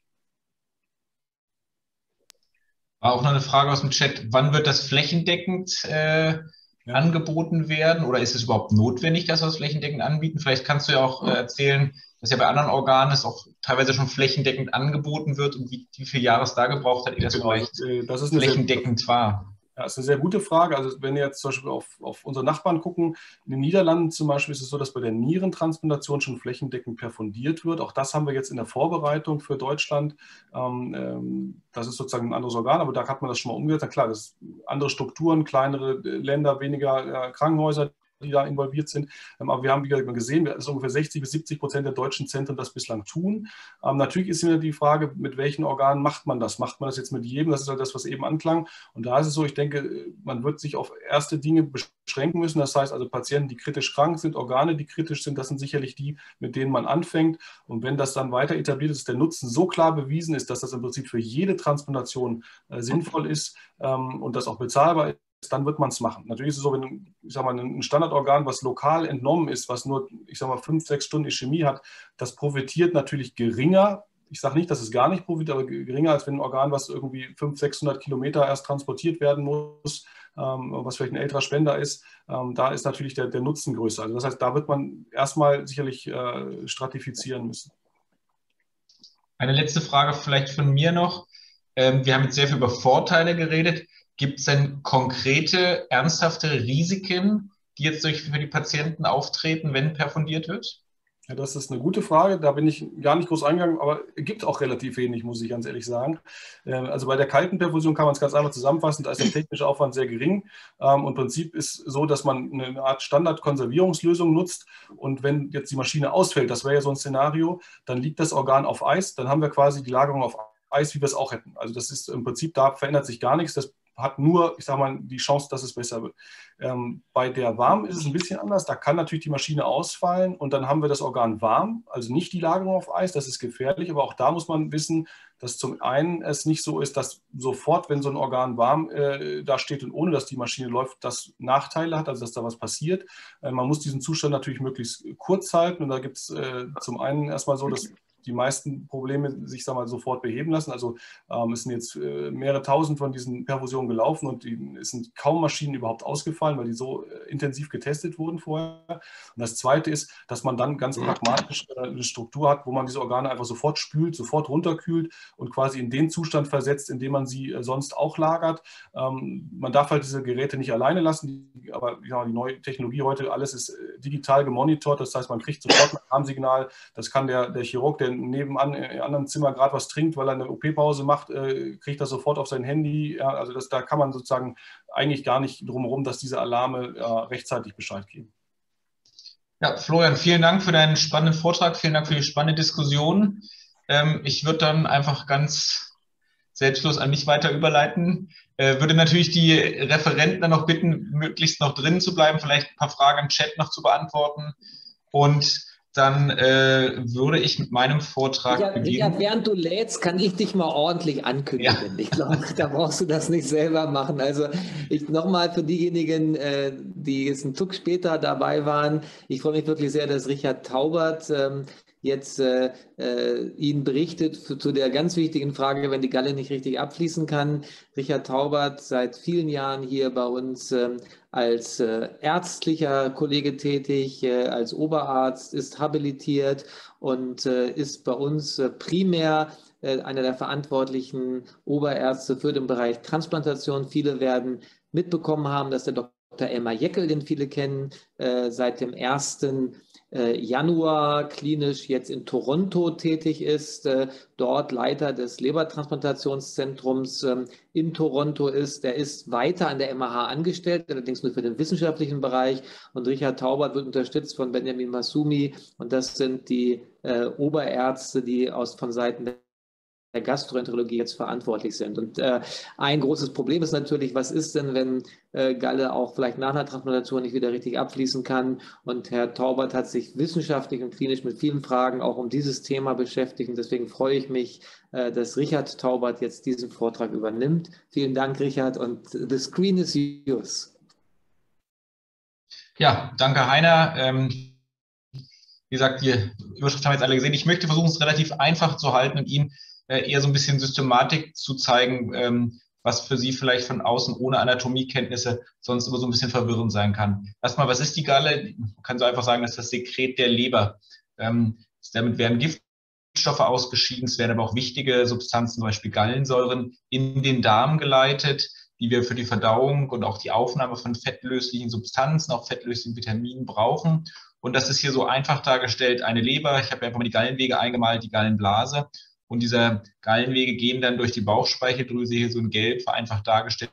War auch noch eine Frage aus dem Chat. Wann wird das flächendeckend äh, ja. angeboten werden? Oder ist es überhaupt notwendig, dass wir es flächendeckend anbieten? Vielleicht kannst du ja auch äh, erzählen, dass ja bei anderen Organen es auch teilweise schon flächendeckend angeboten wird und wie, wie viele Jahre es da gebraucht hat, ehe das genau, vielleicht das ist eine flächendeckend sehr, war. Ja, das ist eine sehr gute Frage. Also wenn wir jetzt zum Beispiel auf, auf unsere Nachbarn gucken, in den Niederlanden zum Beispiel ist es so, dass bei der Nierentransplantation schon flächendeckend perfundiert wird. Auch das haben wir jetzt in der Vorbereitung für Deutschland. Ähm, ähm, das ist sozusagen ein anderes Organ, aber da hat man das schon mal umgesetzt. Na klar, das sind andere Strukturen, kleinere Länder, weniger äh, Krankenhäuser, die da involviert sind. Aber wir haben, wie gesagt, gesehen, dass ungefähr sechzig bis siebzig Prozent der deutschen Zentren das bislang tun. Ähm, natürlich ist immer die Frage, mit welchen Organen macht man das? Macht man das jetzt mit jedem? Das ist halt das, was eben anklang. Und da ist es so, ich denke, man wird sich auf erste Dinge beschränken müssen. Das heißt also Patienten, die kritisch krank sind, Organe, die kritisch sind, das sind sicherlich die, mit denen man anfängt. Und wenn das dann weiter etabliert ist, der Nutzen so klar bewiesen ist, dass das im Prinzip für jede Transplantation äh, sinnvoll ist ähm, und das auch bezahlbar ist, dann wird man es machen. Natürlich ist es so, wenn ich sag mal, ein Standardorgan, was lokal entnommen ist, was nur, ich sag mal, fünf, sechs Stunden Ischämie hat, das profitiert natürlich geringer. Ich sage nicht, dass es gar nicht profitiert, aber geringer, als wenn ein Organ, was irgendwie fünfhundert, sechshundert Kilometer erst transportiert werden muss, ähm, was vielleicht ein älterer Spender ist, ähm, da ist natürlich der, der Nutzen größer. Also das heißt, da wird man erstmal sicherlich äh, stratifizieren müssen. Eine letzte Frage vielleicht von mir noch. Ähm, wir haben jetzt sehr viel über Vorteile geredet. Gibt es denn konkrete, ernsthafte Risiken, die jetzt durch, für die Patienten auftreten, wenn perfundiert wird? Ja, das ist eine gute Frage. Da bin ich gar nicht groß eingegangen, aber es gibt auch relativ wenig, muss ich ganz ehrlich sagen. Also bei der kalten Perfusion kann man es ganz einfach zusammenfassen. Da ist der technische Aufwand sehr gering. Und im Prinzip ist so, dass man eine Art Standardkonservierungslösung nutzt. Und wenn jetzt die Maschine ausfällt, das wäre ja so ein Szenario, dann liegt das Organ auf Eis. Dann haben wir quasi die Lagerung auf Eis, wie wir es auch hätten. Also das ist im Prinzip, da verändert sich gar nichts. Das hat nur, ich sage mal, die Chance, dass es besser wird. Ähm, bei der warm ist es ein bisschen anders. Da kann natürlich die Maschine ausfallen und dann haben wir das Organ warm, also nicht die Lagerung auf Eis, das ist gefährlich, aber auch da muss man wissen, dass zum einen es nicht so ist, dass sofort, wenn so ein Organ warm äh, da steht und ohne dass die Maschine läuft, das Nachteile hat, also dass da was passiert. Äh, man muss diesen Zustand natürlich möglichst kurz halten und da gibt es äh, zum einen erstmal so, dass die meisten Probleme sich sag mal, sofort beheben lassen. Also ähm, es sind jetzt äh, mehrere tausend von diesen Perfusionen gelaufen und die, es sind kaum Maschinen überhaupt ausgefallen, weil die so äh, intensiv getestet wurden vorher. Und das Zweite ist, dass man dann ganz pragmatisch äh, eine Struktur hat, wo man diese Organe einfach sofort spült, sofort runterkühlt und quasi in den Zustand versetzt, in dem man sie äh, sonst auch lagert. Ähm, man darf halt diese Geräte nicht alleine lassen, die, aber ja, die neue Technologie heute, alles ist äh, digital gemonitort. Das heißt, man kriegt sofort ein Alarmsignal. Das kann der, der Chirurg, der nebenan im anderen Zimmer gerade was trinkt, weil er eine O P-Pause macht, äh, kriegt das sofort auf sein Handy. Ja, also das, da kann man sozusagen eigentlich gar nicht drum herum, dass diese Alarme ja, rechtzeitig Bescheid geben. Ja, Florian, vielen Dank für deinen spannenden Vortrag, vielen Dank für die spannende Diskussion. Ähm, ich würde dann einfach ganz selbstlos an mich weiter überleiten. Äh, würde natürlich die Referenten dann noch bitten, möglichst noch drin zu bleiben, vielleicht ein paar Fragen im Chat noch zu beantworten. Und dann äh, würde ich mit meinem Vortrag Richard, beginnen. Richard, während du lädst, kann ich dich mal ordentlich ankündigen. Ja. Ich glaube, da brauchst du das nicht selber machen. Also ich nochmal für diejenigen, äh, die jetzt einen Tuck später dabei waren, ich freue mich wirklich sehr, dass Richard Taubert ähm, jetzt äh, äh, Ihnen berichtet für, zu der ganz wichtigen Frage, wenn die Galle nicht richtig abfließen kann. Richard Taubert seit vielen Jahren hier bei uns ähm, als äh, ärztlicher Kollege tätig, äh, als Oberarzt, ist habilitiert und äh, ist bei uns äh, primär äh, einer der verantwortlichen Oberärzte für den Bereich Transplantation. Viele werden mitbekommen haben, dass der Doktor Elmar Jeckel, den viele kennen, äh, seit dem ersten Januar klinisch jetzt in Toronto tätig ist, dort Leiter des Lebertransplantationszentrums in Toronto ist. Der ist weiter an der M A H angestellt, allerdings nur für den wissenschaftlichen Bereich. Und Richard Taubert wird unterstützt von Benjamin Masumi. Und das sind die äh, Oberärzte, die aus, von Seiten der der Gastroenterologie jetzt verantwortlich sind. Und äh, ein großes Problem ist natürlich, was ist denn, wenn äh, Galle auch vielleicht nach einer Transplantation nicht wieder richtig abfließen kann? Und Herr Taubert hat sich wissenschaftlich und klinisch mit vielen Fragen auch um dieses Thema beschäftigt. Und deswegen freue ich mich, äh, dass Richard Taubert jetzt diesen Vortrag übernimmt. Vielen Dank, Richard, und the screen is yours. Ja, danke, Heiner. Ähm, wie gesagt, die Überschrift haben wir jetzt alle gesehen. Ich möchte versuchen, es relativ einfach zu halten und Ihnen eher so ein bisschen Systematik zu zeigen, ähm, was für Sie vielleicht von außen ohne Anatomiekenntnisse sonst immer so ein bisschen verwirrend sein kann. Erstmal, was ist die Galle? Man kann so einfach sagen, das ist das Sekret der Leber. Ähm, damit werden Giftstoffe ausgeschieden, es werden aber auch wichtige Substanzen, zum Beispiel Gallensäuren, in den Darm geleitet, die wir für die Verdauung und auch die Aufnahme von fettlöslichen Substanzen, auch fettlöslichen Vitaminen brauchen. Und das ist hier so einfach dargestellt, eine Leber. Ich habe einfach mal die Gallenwege eingemalt, die Gallenblase. Und diese Gallenwege gehen dann durch die Bauchspeicheldrüse, hier so in Gelb vereinfacht dargestellt,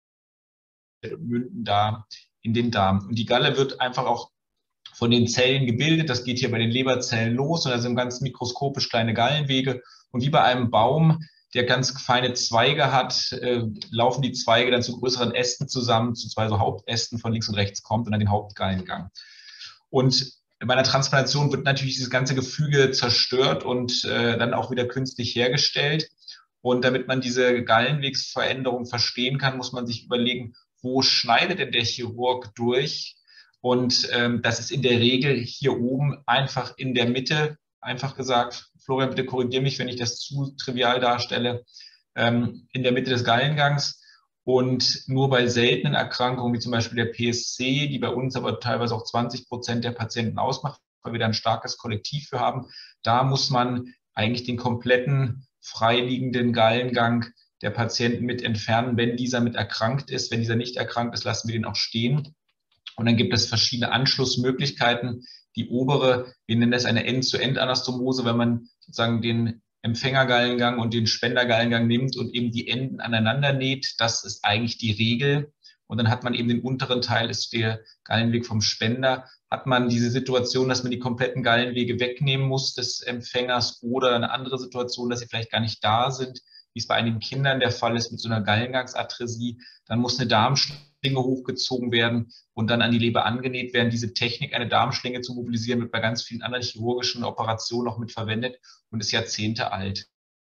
und münden da in den Darm. Und die Galle wird einfach auch von den Zellen gebildet. Das geht hier bei den Leberzellen los und da sind ganz mikroskopisch kleine Gallenwege. Und wie bei einem Baum, der ganz feine Zweige hat, äh, laufen die Zweige dann zu größeren Ästen zusammen, zu zwei so Hauptästen von links und rechts kommt und dann den Hauptgallengang. Und bei einer Transplantation wird natürlich dieses ganze Gefüge zerstört und äh, dann auch wieder künstlich hergestellt. Und damit man diese Gallenwegsveränderung verstehen kann, muss man sich überlegen, wo schneidet denn der Chirurg durch? Und ähm, das ist in der Regel hier oben einfach in der Mitte, einfach gesagt, Florian, bitte korrigiere mich, wenn ich das zu trivial darstelle, ähm, in der Mitte des Gallengangs. Und nur bei seltenen Erkrankungen, wie zum Beispiel der P S C, die bei uns aber teilweise auch zwanzig Prozent der Patienten ausmacht, weil wir da ein starkes Kollektiv für haben, da muss man eigentlich den kompletten freiliegenden Gallengang der Patienten mit entfernen, wenn dieser mit erkrankt ist. Wenn dieser nicht erkrankt ist, lassen wir den auch stehen. Und dann gibt es verschiedene Anschlussmöglichkeiten. Die obere, wir nennen das eine End-zu-End-Anastomose, wenn man sozusagen den Empfängergallengang und den Spendergallengang nimmt und eben die Enden aneinander näht. Das ist eigentlich die Regel. Und dann hat man eben den unteren Teil, ist der Gallenweg vom Spender. Hat man diese Situation, dass man die kompletten Gallenwege wegnehmen muss des Empfängers oder eine andere Situation, dass sie vielleicht gar nicht da sind, wie es bei einigen Kindern der Fall ist mit so einer Gallengangsadhäsie, dann muss eine Darmschlinge hochgezogen werden und dann an die Leber angenäht werden. Diese Technik, eine Darmschlinge zu mobilisieren, wird bei ganz vielen anderen chirurgischen Operationen auch mit verwendet und ist Jahrzehnte alt.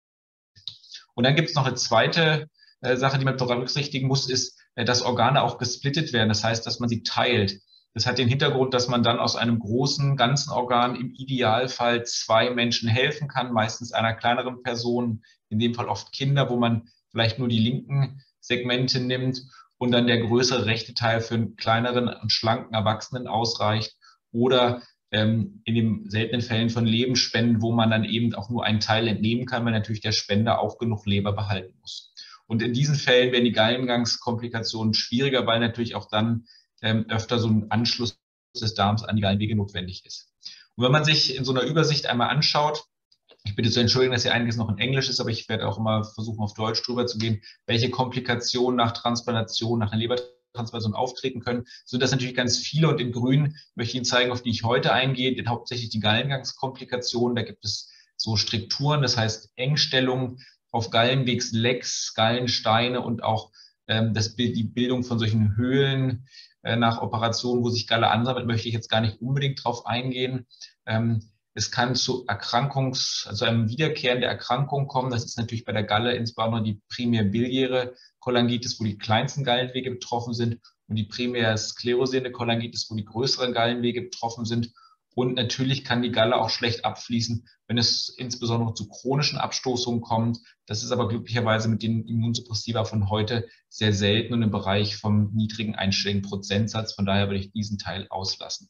Und dann gibt es noch eine zweite äh, Sache, die man berücksichtigen muss, ist, äh, dass Organe auch gesplittet werden. Das heißt, dass man sie teilt. Das hat den Hintergrund, dass man dann aus einem großen, ganzen Organ im Idealfall zwei Menschen helfen kann, meistens einer kleineren Person, in dem Fall oft Kinder, wo man vielleicht nur die linken Segmente nimmt und dann der größere rechte Teil für einen kleineren und schlanken Erwachsenen ausreicht. Oder ähm, in den seltenen Fällen von Lebensspenden, wo man dann eben auch nur einen Teil entnehmen kann, weil natürlich der Spender auch genug Leber behalten muss. Und in diesen Fällen werden die Gallengangskomplikationen schwieriger, weil natürlich auch dann ähm, öfter so ein Anschluss des Darms an die Gallenwege notwendig ist. Und wenn man sich in so einer Übersicht einmal anschaut, ich bitte zu entschuldigen, dass hier einiges noch in Englisch ist, aber ich werde auch immer versuchen, auf Deutsch drüber zu gehen, welche Komplikationen nach Transplantation, nach einer Lebertransplantation auftreten können, sind das natürlich ganz viele. Und in Grün möchte ich Ihnen zeigen, auf die ich heute eingehe, denn hauptsächlich die Gallengangskomplikationen. Da gibt es so Strukturen, das heißt Engstellungen auf Gallenwegslecks, Gallensteine und auch ähm, das, die Bildung von solchen Höhlen äh, nach Operationen, wo sich Galle ansammelt, möchte ich jetzt gar nicht unbedingt drauf eingehen. Ähm, es kann zu Erkrankungs-, also einem Wiederkehren der Erkrankung kommen. Das ist natürlich bei der Galle insbesondere die primär biliäre Cholangitis, wo die kleinsten Gallenwege betroffen sind, und die primär sklerosierende Cholangitis, wo die größeren Gallenwege betroffen sind. Und natürlich kann die Galle auch schlecht abfließen, wenn es insbesondere zu chronischen Abstoßungen kommt. Das ist aber glücklicherweise mit den Immunsuppressiva von heute sehr selten und im Bereich vom niedrigen einstelligen Prozentsatz. Von daher würde ich diesen Teil auslassen.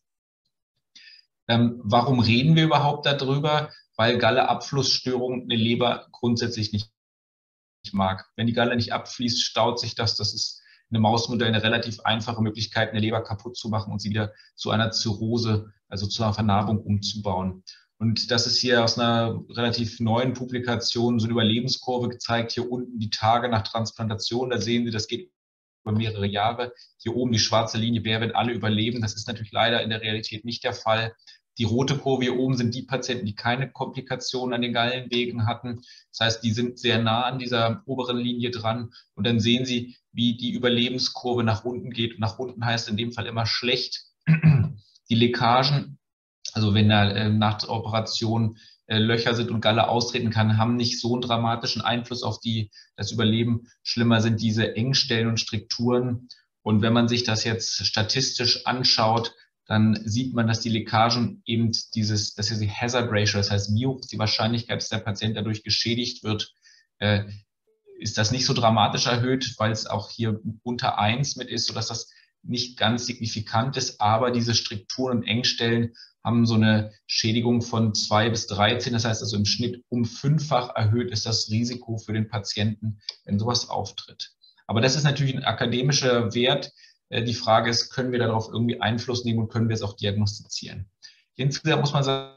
Ähm, warum reden wir überhaupt darüber? Weil Galleabflussstörungen eine Leber grundsätzlich nicht mag. Wenn die Galle nicht abfließt, staut sich das. Das ist in einem Mausmodell eine relativ einfache Möglichkeit, eine Leber kaputt zu machen und sie wieder zu einer Zirrhose, also zu einer Vernarbung umzubauen. Und das ist hier aus einer relativ neuen Publikation so eine Überlebenskurve gezeigt. Hier unten die Tage nach Transplantation, da sehen Sie, das geht über mehrere Jahre. Hier oben die schwarze Linie, wer wird alle überleben. Das ist natürlich leider in der Realität nicht der Fall. Die rote Kurve hier oben sind die Patienten, die keine Komplikationen an den Gallenwegen hatten. Das heißt, die sind sehr nah an dieser oberen Linie dran. Und dann sehen Sie, wie die Überlebenskurve nach unten geht. Und nach unten heißt in dem Fall immer schlecht. Die Leckagen, also wenn da äh, nach der Operation äh, Löcher sind und Galle austreten kann, haben nicht so einen dramatischen Einfluss auf die, das Überleben. Schlimmer sind diese Engstellen und Strukturen. Und wenn man sich das jetzt statistisch anschaut, dann sieht man, dass die Leckagen eben dieses, das ist die Hazard Ratio, das heißt, wie hoch ist die Wahrscheinlichkeit, dass der Patient dadurch geschädigt wird, äh, ist das nicht so dramatisch erhöht, weil es auch hier unter eins mit ist, sodass das nicht ganz signifikant ist, aber diese Strukturen und Engstellen haben so eine Schädigung von zwei bis dreizehn, das heißt also im Schnitt um fünffach erhöht ist das Risiko für den Patienten, wenn sowas auftritt. Aber das ist natürlich ein akademischer Wert. Die Frage ist, können wir darauf irgendwie Einfluss nehmen und können wir es auch diagnostizieren? Insgesamt muss man sagen,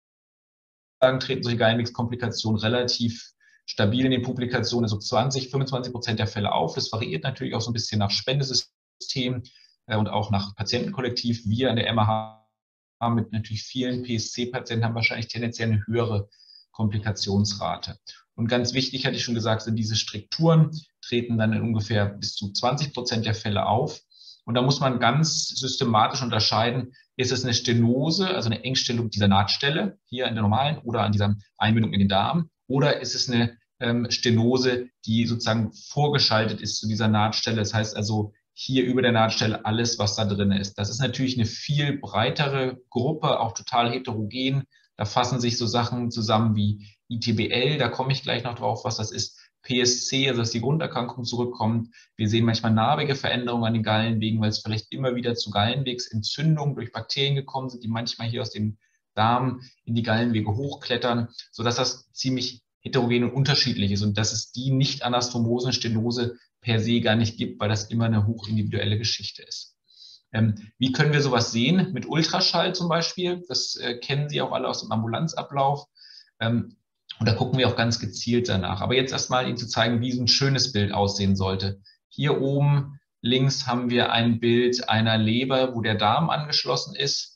treten solche Gallenwegskomplikationen relativ stabil in den Publikationen, also zwanzig, fünfundzwanzig Prozent der Fälle auf. Das variiert natürlich auch so ein bisschen nach Spendesystem und auch nach Patientenkollektiv. Wir an der M A H mit natürlich vielen P S C-Patienten haben wahrscheinlich tendenziell eine höhere Komplikationsrate. Und ganz wichtig, hatte ich schon gesagt, sind diese Strukturen, treten dann in ungefähr bis zu zwanzig Prozent der Fälle auf. Und da muss man ganz systematisch unterscheiden, ist es eine Stenose, also eine Engstellung dieser Nahtstelle hier in der normalen oder an dieser Einbindung in den Darm, oder ist es eine ähm, Stenose, die sozusagen vorgeschaltet ist zu dieser Nahtstelle. Das heißt also hier über der Nahtstelle alles, was da drin ist. Das ist natürlich eine viel breitere Gruppe, auch total heterogen. Da fassen sich so Sachen zusammen wie I T B L, da komme ich gleich noch drauf, was das ist. P S C, also dass die Grunderkrankung zurückkommt. Wir sehen manchmal narbige Veränderungen an den Gallenwegen, weil es vielleicht immer wieder zu Gallenwegsentzündungen durch Bakterien gekommen sind, die manchmal hier aus dem Darm in die Gallenwege hochklettern, sodass das ziemlich heterogen und unterschiedlich ist und dass es die Nicht-Anastomosen-Stenose per se gar nicht gibt, weil das immer eine hochindividuelle Geschichte ist. Ähm, wie können wir sowas sehen? Mit Ultraschall zum Beispiel. Das äh, kennen Sie auch alle aus dem Ambulanzablauf. Ähm, Und da gucken wir auch ganz gezielt danach. Aber jetzt erstmal Ihnen zu zeigen, wie so ein schönes Bild aussehen sollte. Hier oben links haben wir ein Bild einer Leber, wo der Darm angeschlossen ist.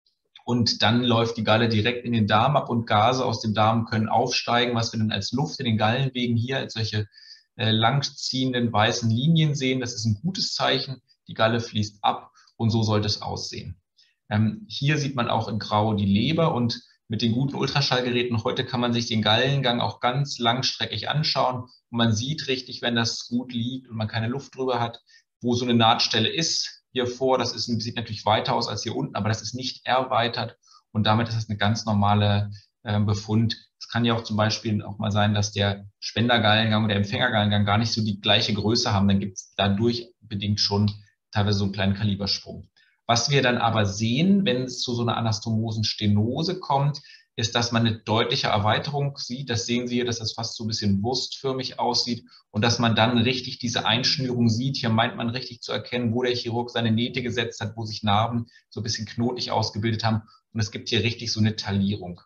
Und dann läuft die Galle direkt in den Darm ab und Gase aus dem Darm können aufsteigen, was wir dann als Luft in den Gallenwegen hier als solche äh, langziehenden weißen Linien sehen. Das ist ein gutes Zeichen. Die Galle fließt ab und so sollte es aussehen. Ähm, hier sieht man auch in Grau die Leber und mit den guten Ultraschallgeräten heute kann man sich den Gallengang auch ganz langstreckig anschauen und man sieht richtig, wenn das gut liegt und man keine Luft drüber hat, wo so eine Nahtstelle ist. Hier vor, das ist, sieht natürlich weiter aus als hier unten, aber das ist nicht erweitert und damit ist das eine ganz normale äh, Befund. Es kann ja auch zum Beispiel auch mal sein, dass der Spendergallengang und der Empfängergallengang gar nicht so die gleiche Größe haben. Dann gibt es dadurch bedingt schon teilweise so einen kleinen Kalibersprung. Was wir dann aber sehen, wenn es zu so einer Anastomosenstenose kommt, ist, dass man eine deutliche Erweiterung sieht. Das sehen Sie hier, dass das fast so ein bisschen wurstförmig aussieht und dass man dann richtig diese Einschnürung sieht. Hier meint man richtig zu erkennen, wo der Chirurg seine Nähte gesetzt hat, wo sich Narben so ein bisschen knotig ausgebildet haben. Und es gibt hier richtig so eine Taillierung.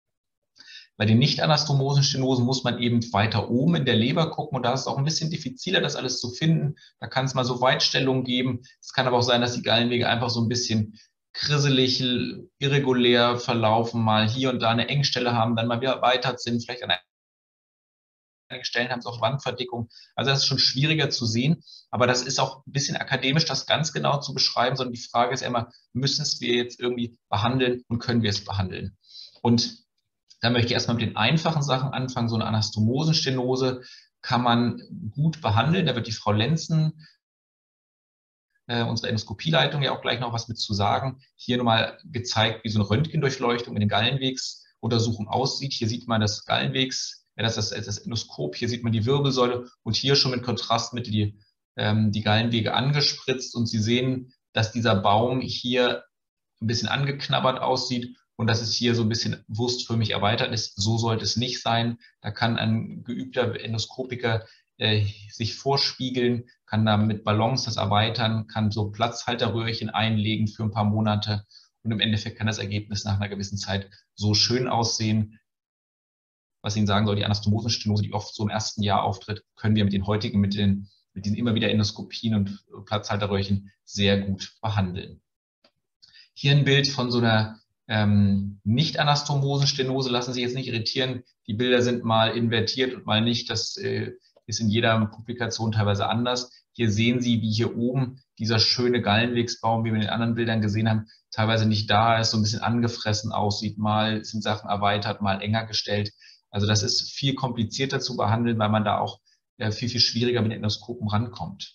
Bei den Nicht-Anastomosen-Stenosen muss man eben weiter oben in der Leber gucken und da ist es auch ein bisschen diffiziler, das alles zu finden. Da kann es mal so Weitstellungen geben. Es kann aber auch sein, dass die Gallenwege einfach so ein bisschen krisselig, irregulär verlaufen, mal hier und da eine Engstelle haben, dann mal wieder erweitert sind, vielleicht an Stellen haben sie auch Wandverdickung. Also das ist schon schwieriger zu sehen, aber das ist auch ein bisschen akademisch, das ganz genau zu beschreiben, sondern die Frage ist immer, müssen es wir jetzt irgendwie behandeln und können wir es behandeln? Und da möchte ich erstmal mit den einfachen Sachen anfangen. So eine Anastomosenstenose kann man gut behandeln. Da wird die Frau Lenzen, äh, unsere Endoskopieleitung, ja auch gleich noch was mit zu sagen. Hier nochmal gezeigt, wie so eine Röntgendurchleuchtung in den Gallenwegsuntersuchung aussieht. Hier sieht man das Gallenwegs, ja, das ist das Endoskop. Hier sieht man die Wirbelsäule und hier schon mit Kontrastmittel die, ähm, die Gallenwege angespritzt. Und Sie sehen, dass dieser Baum hier ein bisschen angeknabbert aussieht und dass es hier so ein bisschen wurstförmig erweitert ist. So sollte es nicht sein. Da kann ein geübter Endoskopiker äh, sich vorspiegeln, kann da mit Ballons das erweitern, kann so Platzhalterröhrchen einlegen für ein paar Monate und im Endeffekt kann das Ergebnis nach einer gewissen Zeit so schön aussehen. Was ich Ihnen sagen soll, die Anastomosenstenose, die oft so im ersten Jahr auftritt, können wir mit den heutigen Mitteln, mit diesen immer wieder Endoskopien und Platzhalterröhrchen sehr gut behandeln. Hier ein Bild von so einer ähm, Nicht-Anastomosenstenose, lassen Sie sich jetzt nicht irritieren. Die Bilder sind mal invertiert und mal nicht. Das äh, ist in jeder Publikation teilweise anders. Hier sehen Sie, wie hier oben dieser schöne Gallenwegsbaum, wie wir in den anderen Bildern gesehen haben, teilweise nicht da ist, so ein bisschen angefressen aussieht. Mal sind Sachen erweitert, mal enger gestellt. Also das ist viel komplizierter zu behandeln, weil man da auch äh, viel, viel schwieriger mit den Endoskopen rankommt.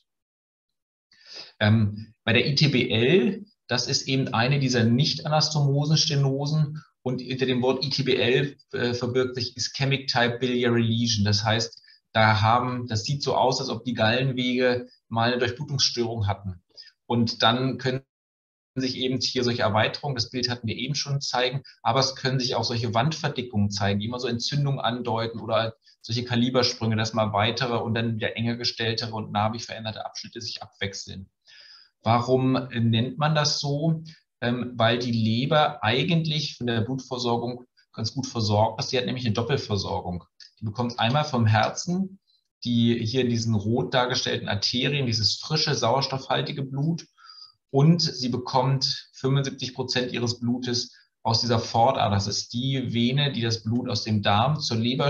Ähm, bei der I T B L, das ist eben eine dieser Nicht-Anastomosen-Stenosen und hinter dem Wort I T B L äh, verbirgt sich Ischemic Type Biliary Lesion. Das heißt, da haben, das sieht so aus, als ob die Gallenwege mal eine Durchblutungsstörung hatten. Und dann können sich eben hier solche Erweiterungen, das Bild hatten wir eben schon, zeigen, aber es können sich auch solche Wandverdickungen zeigen, die immer so Entzündungen andeuten oder solche Kalibersprünge, dass mal weitere und dann wieder enger gestelltere und narbig veränderte Abschnitte sich abwechseln. Warum nennt man das so? Ähm, weil die Leber eigentlich von der Blutversorgung ganz gut versorgt ist. Die hat nämlich eine Doppelversorgung. Die bekommt einmal vom Herzen, die hier in diesen rot dargestellten Arterien, dieses frische, sauerstoffhaltige Blut, und sie bekommt fünfundsiebzig Prozent ihres Blutes aus dieser Fortader. Das ist die Vene, die das Blut aus dem Darm zur Leber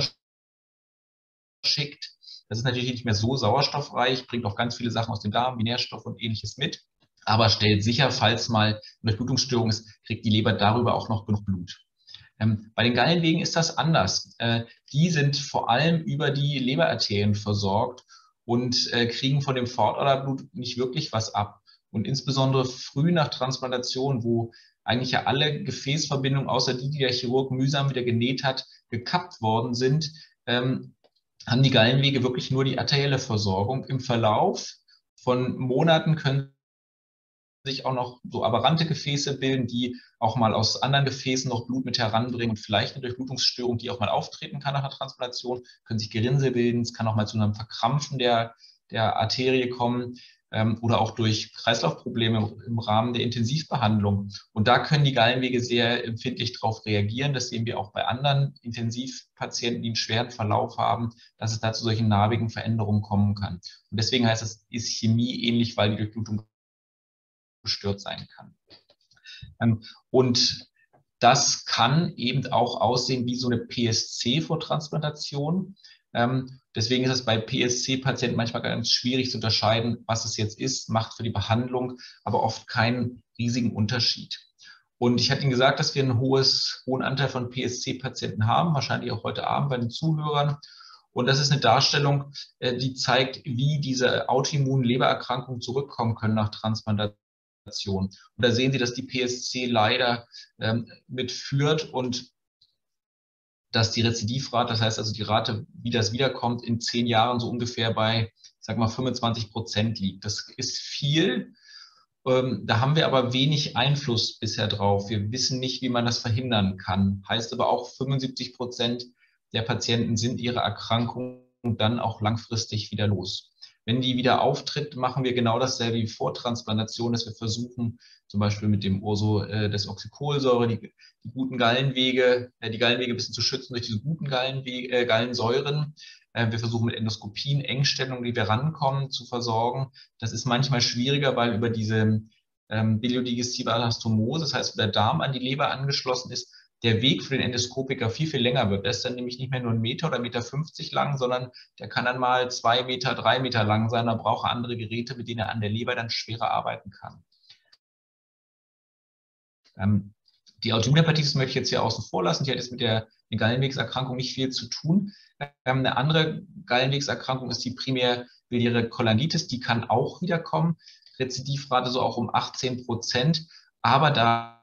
schickt. Das ist natürlich nicht mehr so sauerstoffreich, bringt auch ganz viele Sachen aus dem Darm, wie Nährstoffe und Ähnliches mit, aber stellt sicher, falls mal eine Durchblutungsstörung ist, kriegt die Leber darüber auch noch genug Blut. Ähm, bei den Gallenwegen ist das anders. Äh, die sind vor allem über die Leberarterien versorgt und äh, kriegen von dem Fortaderblut nicht wirklich was ab. Und insbesondere früh nach Transplantation, wo eigentlich ja alle Gefäßverbindungen, außer die, die der Chirurg mühsam wieder genäht hat, gekappt worden sind, ähm, haben die Gallenwege wirklich nur die arterielle Versorgung. Im Verlauf von Monaten können sich auch noch so aberrante Gefäße bilden, die auch mal aus anderen Gefäßen noch Blut mit heranbringen und vielleicht eine Durchblutungsstörung, die auch mal auftreten kann nach einer Transplantation, können sich Gerinnsel bilden, es kann auch mal zu einem Verkrampfen der, der Arterie kommen ähm, oder auch durch Kreislaufprobleme im Rahmen der Intensivbehandlung. Und da können die Gallenwege sehr empfindlich darauf reagieren. Das sehen wir auch bei anderen Intensivpatienten, die einen schweren Verlauf haben, dass es da zu solchen narbigen Veränderungen kommen kann. Und deswegen heißt es Ischämie ähnlich, weil die Durchblutung gestört sein kann. Und das kann eben auch aussehen wie so eine P S C vor Transplantation. Deswegen ist es bei P S C-Patienten manchmal ganz schwierig zu unterscheiden, was es jetzt ist, macht für die Behandlung aber oft keinen riesigen Unterschied. Und ich hatte Ihnen gesagt, dass wir einen hohes, hohen Anteil von P S C-Patienten haben, wahrscheinlich auch heute Abend bei den Zuhörern. Und das ist eine Darstellung, die zeigt, wie diese autoimmunen Lebererkrankungen zurückkommen können nach Transplantation. Und da sehen Sie, dass die P S C leider ähm, mitführt und dass die Rezidivrate, das heißt also die Rate, wie das wiederkommt, in zehn Jahren so ungefähr bei, ich sag mal, fünfundzwanzig Prozent liegt. Das ist viel. Ähm, da haben wir aber wenig Einfluss bisher drauf. Wir wissen nicht, wie man das verhindern kann. Heißt aber auch, fünfundsiebzig Prozent der Patienten sind ihre Erkrankung dann auch langfristig wieder los. Wenn die wieder auftritt, machen wir genau dasselbe wie vor Transplantation, dass wir versuchen, zum Beispiel mit dem Urso äh, des Oxycholsäure, die, die guten Gallenwege, äh, die Gallenwege ein bisschen zu schützen durch diese guten Gallenwege, äh, Gallensäuren. Äh, wir versuchen mit Endoskopien, Engstellungen, die wir rankommen, zu versorgen. Das ist manchmal schwieriger, weil über diese ähm, biliodigestive Anastomose, das heißt, wo der Darm an die Leber angeschlossen ist, der Weg für den Endoskopiker viel, viel länger wird. Der ist dann nämlich nicht mehr nur ein Meter oder Meter fünfzig lang, sondern der kann dann mal zwei Meter, drei Meter lang sein. Da braucht er andere Geräte, mit denen er an der Leber dann schwerer arbeiten kann. Ähm, die Autoimmunhepatitis möchte ich jetzt hier außen vor lassen. Die hat jetzt mit der, der Gallenwegserkrankung nicht viel zu tun. Ähm, eine andere Gallenwegserkrankung ist die primär-biliäre Cholangitis. Die kann auch wiederkommen. Rezidivrate so auch um achtzehn Prozent. Aber da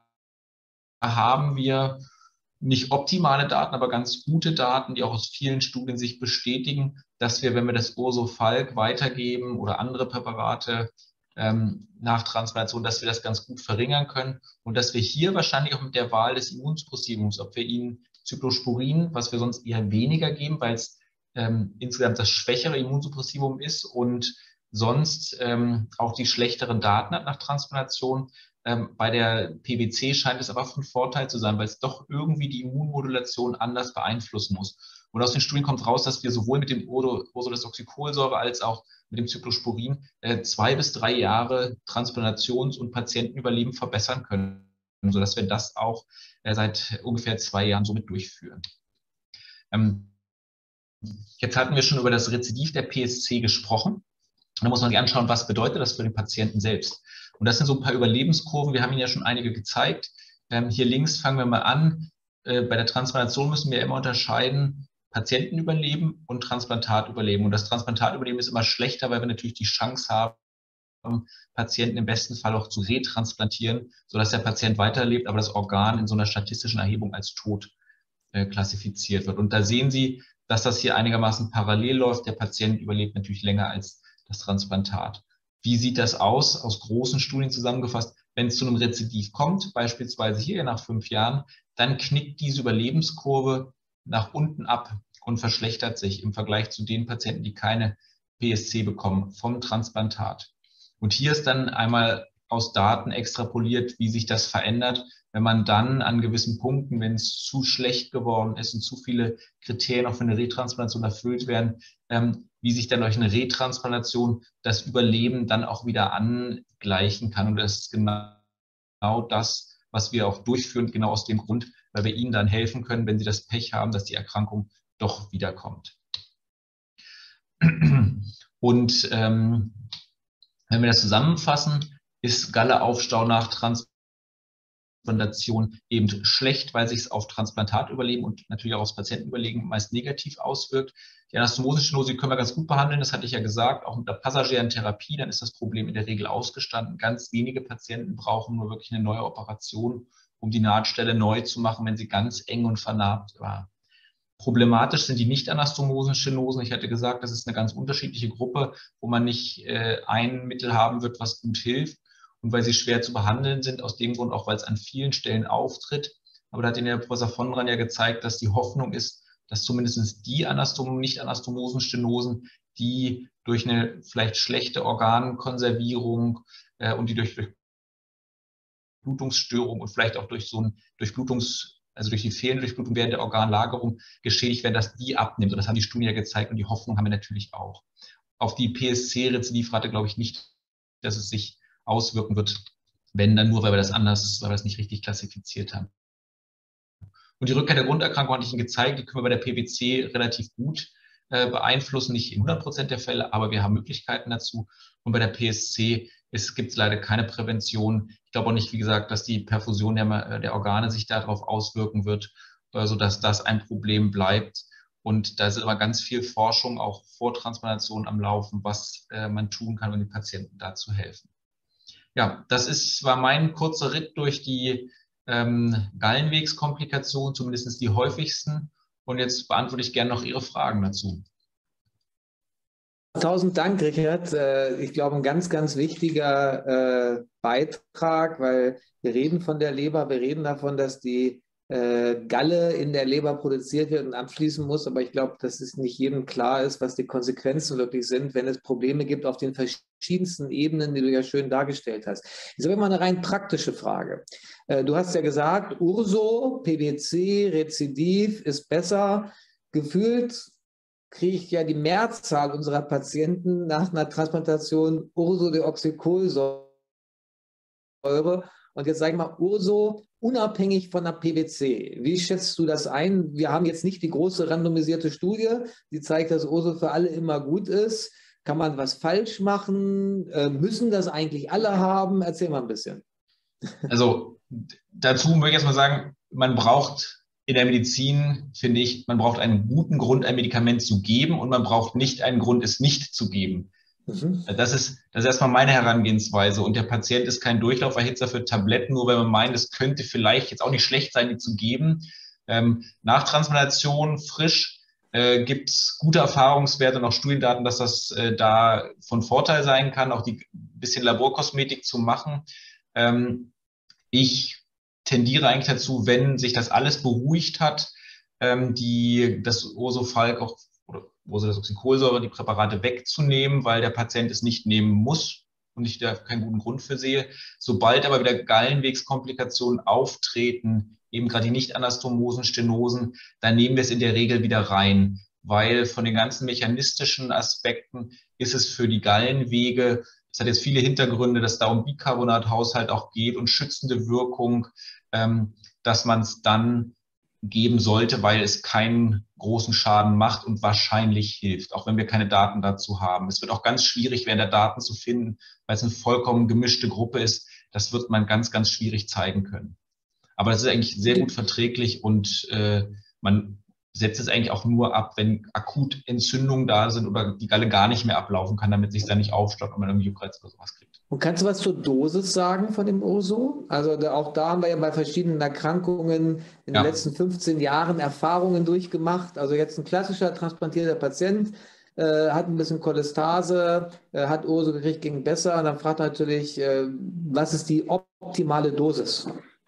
haben wir nicht optimale Daten, aber ganz gute Daten, die auch aus vielen Studien sich bestätigen, dass wir, wenn wir das Urso-Falk weitergeben oder andere Präparate ähm, nach Transplantation, dass wir das ganz gut verringern können und dass wir hier wahrscheinlich auch mit der Wahl des Immunsuppressivums, ob wir ihnen Cyclosporin, was wir sonst eher weniger geben, weil es ähm, insgesamt das schwächere Immunsuppressivum ist und sonst ähm, auch die schlechteren Daten hat nach Transplantation. Ähm, bei der P B C scheint es aber von Vorteil zu sein, weil es doch irgendwie die Immunmodulation anders beeinflussen muss. Und aus den Studien kommt raus, dass wir sowohl mit dem Ursodesoxycholsäure als auch mit dem Cyclosporin äh, zwei bis drei Jahre Transplantations- und Patientenüberleben verbessern können, sodass wir das auch äh, seit ungefähr zwei Jahren somit durchführen. Ähm, jetzt hatten wir schon über das Rezidiv der P S C gesprochen. Da muss man sich anschauen, was bedeutet das für den Patienten selbst. Und das sind so ein paar Überlebenskurven. Wir haben Ihnen ja schon einige gezeigt. Ähm, hier links fangen wir mal an. Äh, bei der Transplantation müssen wir immer unterscheiden, Patientenüberleben und Transplantatüberleben. Und das Transplantatüberleben ist immer schlechter, weil wir natürlich die Chance haben, Patienten im besten Fall auch zu retransplantieren, sodass der Patient weiterlebt, aber das Organ in so einer statistischen Erhebung als tot äh, klassifiziert wird. Und da sehen Sie, dass das hier einigermaßen parallel läuft. Der Patient überlebt natürlich länger als das Transplantat. Wie sieht das aus, aus großen Studien zusammengefasst? Wenn es zu einem Rezidiv kommt, beispielsweise hier nach fünf Jahren, dann knickt diese Überlebenskurve nach unten ab und verschlechtert sich im Vergleich zu den Patienten, die keine P S C bekommen vom Transplantat. Und hier ist dann einmal aus Daten extrapoliert, wie sich das verändert, wenn man dann an gewissen Punkten, wenn es zu schlecht geworden ist und zu viele Kriterien auch für eine Retransplantation erfüllt werden, ähm, wie sich dann durch eine Retransplantation das Überleben dann auch wieder angleichen kann. Und das ist genau das, was wir auch durchführen, genau aus dem Grund, weil wir Ihnen dann helfen können, wenn Sie das Pech haben, dass die Erkrankung doch wiederkommt. Und ähm, wenn wir das zusammenfassen, ist Galleaufstau nach Transplantation eben schlecht, weil sich es auf Transplantatüberleben und natürlich auch aufs Patientenüberleben meist negativ auswirkt. Die Anastomosestenose können wir ganz gut behandeln, das hatte ich ja gesagt, auch mit der passagieren Therapie, dann ist das Problem in der Regel ausgestanden. Ganz wenige Patienten brauchen nur wirklich eine neue Operation, um die Nahtstelle neu zu machen, wenn sie ganz eng und vernarbt war. Problematisch sind die Nicht-Anastomosen-Stenosen. Ich hatte gesagt, das ist eine ganz unterschiedliche Gruppe, wo man nicht äh, ein Mittel haben wird, was gut hilft. Und weil sie schwer zu behandeln sind, aus dem Grund auch, weil es an vielen Stellen auftritt. Aber da hat Ihnen der Professor Vondran ja gezeigt, dass die Hoffnung ist, dass zumindest die Anastom- Nicht-Anastomosen-Stenosen, die durch eine vielleicht schlechte Organkonservierung äh, und die durch, durch Blutungsstörung und vielleicht auch durch so ein Durchblutungs also durch die fehlende Durchblutung während der Organlagerung geschädigt werden, dass die abnimmt. Und das haben die Studien ja gezeigt und die Hoffnung haben wir natürlich auch. Auf die P S C-Rezidivrate glaube ich nicht, dass es sich auswirken wird, wenn dann nur, weil wir das anders, weil wir das nicht richtig klassifiziert haben. Und die Rückkehr der Grunderkrankung hatte ich Ihnen gezeigt, die können wir bei der P B C relativ gut äh, beeinflussen, nicht in hundert Prozent der Fälle, aber wir haben Möglichkeiten dazu. Und bei der P S C es gibt leider keine Prävention. Ich glaube auch nicht, wie gesagt, dass die Perfusion der, der Organe sich darauf auswirken wird, sodass das ein Problem bleibt. Und da ist immer ganz viel Forschung, auch vor Transplantation am Laufen, was äh, man tun kann, um den Patienten da zu helfen. Ja, das ist, war mein kurzer Ritt durch die ähm, Gallenwegskomplikationen, zumindest die häufigsten. Und jetzt beantworte ich gerne noch Ihre Fragen dazu. Tausend Dank, Richard. Ich glaube, ein ganz, ganz wichtiger Beitrag, weil wir reden von der Leber, wir reden davon, dass die Galle in der Leber produziert wird und abfließen muss. Aber ich glaube, dass es nicht jedem klar ist, was die Konsequenzen wirklich sind, wenn es Probleme gibt auf den verschiedensten Ebenen, die du ja schön dargestellt hast. Jetzt habe ich mal eine rein praktische Frage. Du hast ja gesagt, Urso, P B C, Rezidiv ist besser. Gefühlt kriegt ja die Mehrzahl unserer Patienten nach einer Transplantation Ursodeoxycholsäure Und jetzt sage ich mal, Urso, unabhängig von der P W C, wie schätzt du das ein? Wir haben jetzt nicht die große randomisierte Studie, die zeigt, dass Urso für alle immer gut ist. Kann man was falsch machen? Äh, müssen das eigentlich alle haben? Erzähl mal ein bisschen. Also dazu möchte ich erstmal sagen, man braucht in der Medizin, finde ich, man braucht einen guten Grund, ein Medikament zu geben und man braucht nicht einen Grund, es nicht zu geben. Mhm. Das ist, das ist erstmal meine Herangehensweise. Und der Patient ist kein Durchlauferhitzer für Tabletten, nur wenn man meint, es könnte vielleicht jetzt auch nicht schlecht sein, die zu geben. Ähm, nach Transplantation frisch äh, gibt es gute Erfahrungswerte und auch Studiendaten, dass das äh, da von Vorteil sein kann, auch die bisschen Laborkosmetik zu machen. Ähm, ich tendiere eigentlich dazu, wenn sich das alles beruhigt hat, ähm, die, das Ursofalk auch oder Ursodesoxycholsäure, die Präparate wegzunehmen, weil der Patient es nicht nehmen muss und ich da keinen guten Grund für sehe. Sobald aber wieder Gallenwegskomplikationen auftreten, eben gerade die nicht-anastomosen Stenosen, dann nehmen wir es in der Regel wieder rein, weil von den ganzen mechanistischen Aspekten ist es für die Gallenwege, das hat jetzt viele Hintergründe, dass da um Bicarbonathaushalt auch geht und schützende Wirkung, ähm, dass man es dann geben sollte, weil es keinen großen Schaden macht und wahrscheinlich hilft, auch wenn wir keine Daten dazu haben. Es wird auch ganz schwierig, während der Daten zu finden, weil es eine vollkommen gemischte Gruppe ist. Das wird man ganz, ganz schwierig zeigen können. Aber das ist eigentlich sehr gut verträglich und äh, man setzt es eigentlich auch nur ab, wenn akut Entzündungen da sind oder die Galle gar nicht mehr ablaufen kann, damit sich da nicht aufstaut und man irgendwie Juckreiz oder sowas kriegt. Und kannst du was zur Dosis sagen von dem Urso? Also da, auch da haben wir ja bei verschiedenen Erkrankungen in ja. den letzten fünfzehn Jahren Erfahrungen durchgemacht. Also jetzt ein klassischer transplantierter Patient äh, hat ein bisschen Cholestase, äh, hat Urso gekriegt, ging besser. Und dann fragt er natürlich, äh, was ist die optimale Dosis?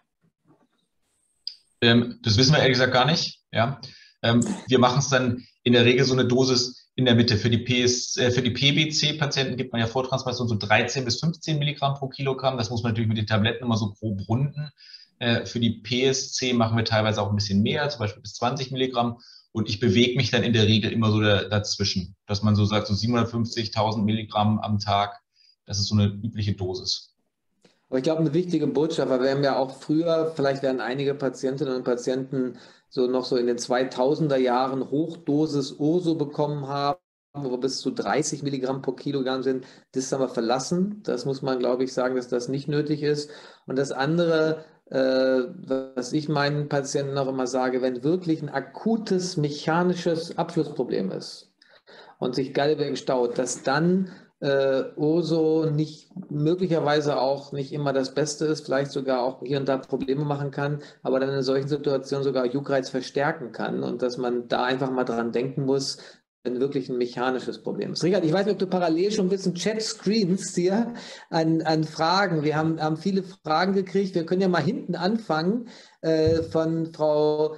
Ähm, das wissen wir ehrlich gesagt gar nicht. Ja. Ähm, wir machen es dann in der Regel so eine Dosis in der Mitte. Für die, P S, äh, für die P B C-Patienten gibt man ja vor Transplantation so dreizehn bis fünfzehn Milligramm pro Kilogramm. Das muss man natürlich mit den Tabletten immer so grob runden. Äh, für die P S C machen wir teilweise auch ein bisschen mehr, zum Beispiel bis zwanzig Milligramm. Und ich bewege mich dann in der Regel immer so da, dazwischen, dass man so sagt, so siebenhundertfünfzigtausend Milligramm am Tag. Das ist so eine übliche Dosis. Aber ich glaube, eine wichtige Botschaft, weil wir haben ja auch früher, vielleicht werden einige Patientinnen und Patienten so noch so in den zweitausender Jahren Hochdosis Urso bekommen haben, wo wir bis zu dreißig Milligramm pro Kilogramm sind. Das haben wir verlassen. Das muss man, glaube ich, sagen, dass das nicht nötig ist. Und das andere, äh, was ich meinen Patienten auch immer sage, wenn wirklich ein akutes mechanisches Abflussproblem ist und sich Gallweg staut, dass dann äh, Urso nicht möglicherweise auch nicht immer das Beste ist, vielleicht sogar auch hier und da Probleme machen kann, aber dann in solchen Situationen sogar Juckreiz verstärken kann und dass man da einfach mal dran denken muss, wenn wirklich ein mechanisches Problem ist. Richard, ich weiß nicht, ob du parallel schon ein bisschen Chat screenst hier an, an Fragen. Wir haben, haben viele Fragen gekriegt. Wir können ja mal hinten anfangen äh, von Frau,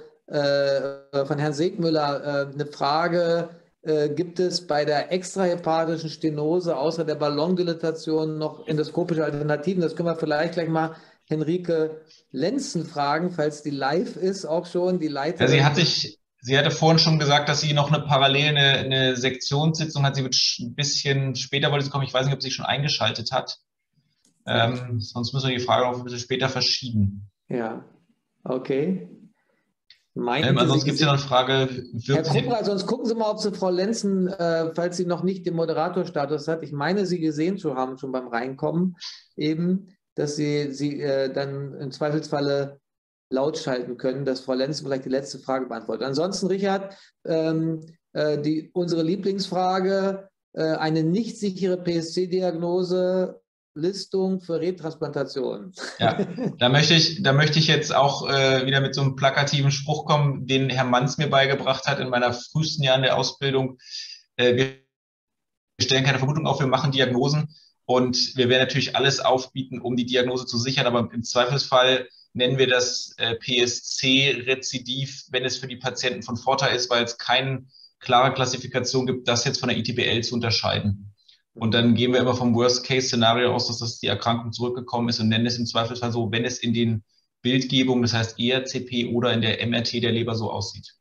äh, von Herrn Segmüller äh, eine Frage. Äh, gibt es bei der extrahepatischen Stenose außer der Ballondilatation noch endoskopische Alternativen? Das können wir vielleicht gleich mal Henrike Lenzen fragen, falls die live ist, auch schon die Leiterin. Ja, sie hat sich, sie hatte vorhin schon gesagt, dass sie noch eine parallel eine, eine Sektionssitzung hat. Sie wird ein bisschen später wollte sie kommen. Ich weiß nicht, ob sie schon eingeschaltet hat. Ähm, sonst müssen wir die Frage noch ein bisschen später verschieben. Ja, okay. Ähm, ansonsten gibt es ja noch eine Frage. Herr Krummer, sonst gucken Sie mal, ob Sie Frau Lenzen, äh, falls sie noch nicht den Moderatorstatus hat, ich meine, Sie gesehen zu haben, schon beim Reinkommen, eben, dass Sie sie äh, dann im Zweifelsfalle laut schalten können, dass Frau Lenzen vielleicht die letzte Frage beantwortet. Ansonsten, Richard, ähm, äh, die, unsere Lieblingsfrage, äh, eine nicht sichere P S C-Diagnose, Listung für Retransplantation. Ja, da möchte ich, da möchte ich jetzt auch äh, wieder mit so einem plakativen Spruch kommen, den Herr Manz mir beigebracht hat in meiner frühesten Jahren der Ausbildung. Äh, wir stellen keine Vermutung auf, wir machen Diagnosen und wir werden natürlich alles aufbieten, um die Diagnose zu sichern, aber im Zweifelsfall nennen wir das äh, P S C-Rezidiv, wenn es für die Patienten von Vorteil ist, weil es keine klare Klassifikation gibt, das jetzt von der I T B L zu unterscheiden. Und dann gehen wir immer vom Worst-Case-Szenario aus, dass das die Erkrankung zurückgekommen ist und nennen es im Zweifelsfall so, wenn es in den Bildgebungen, das heißt E R C P oder in der M R T der Leber so aussieht.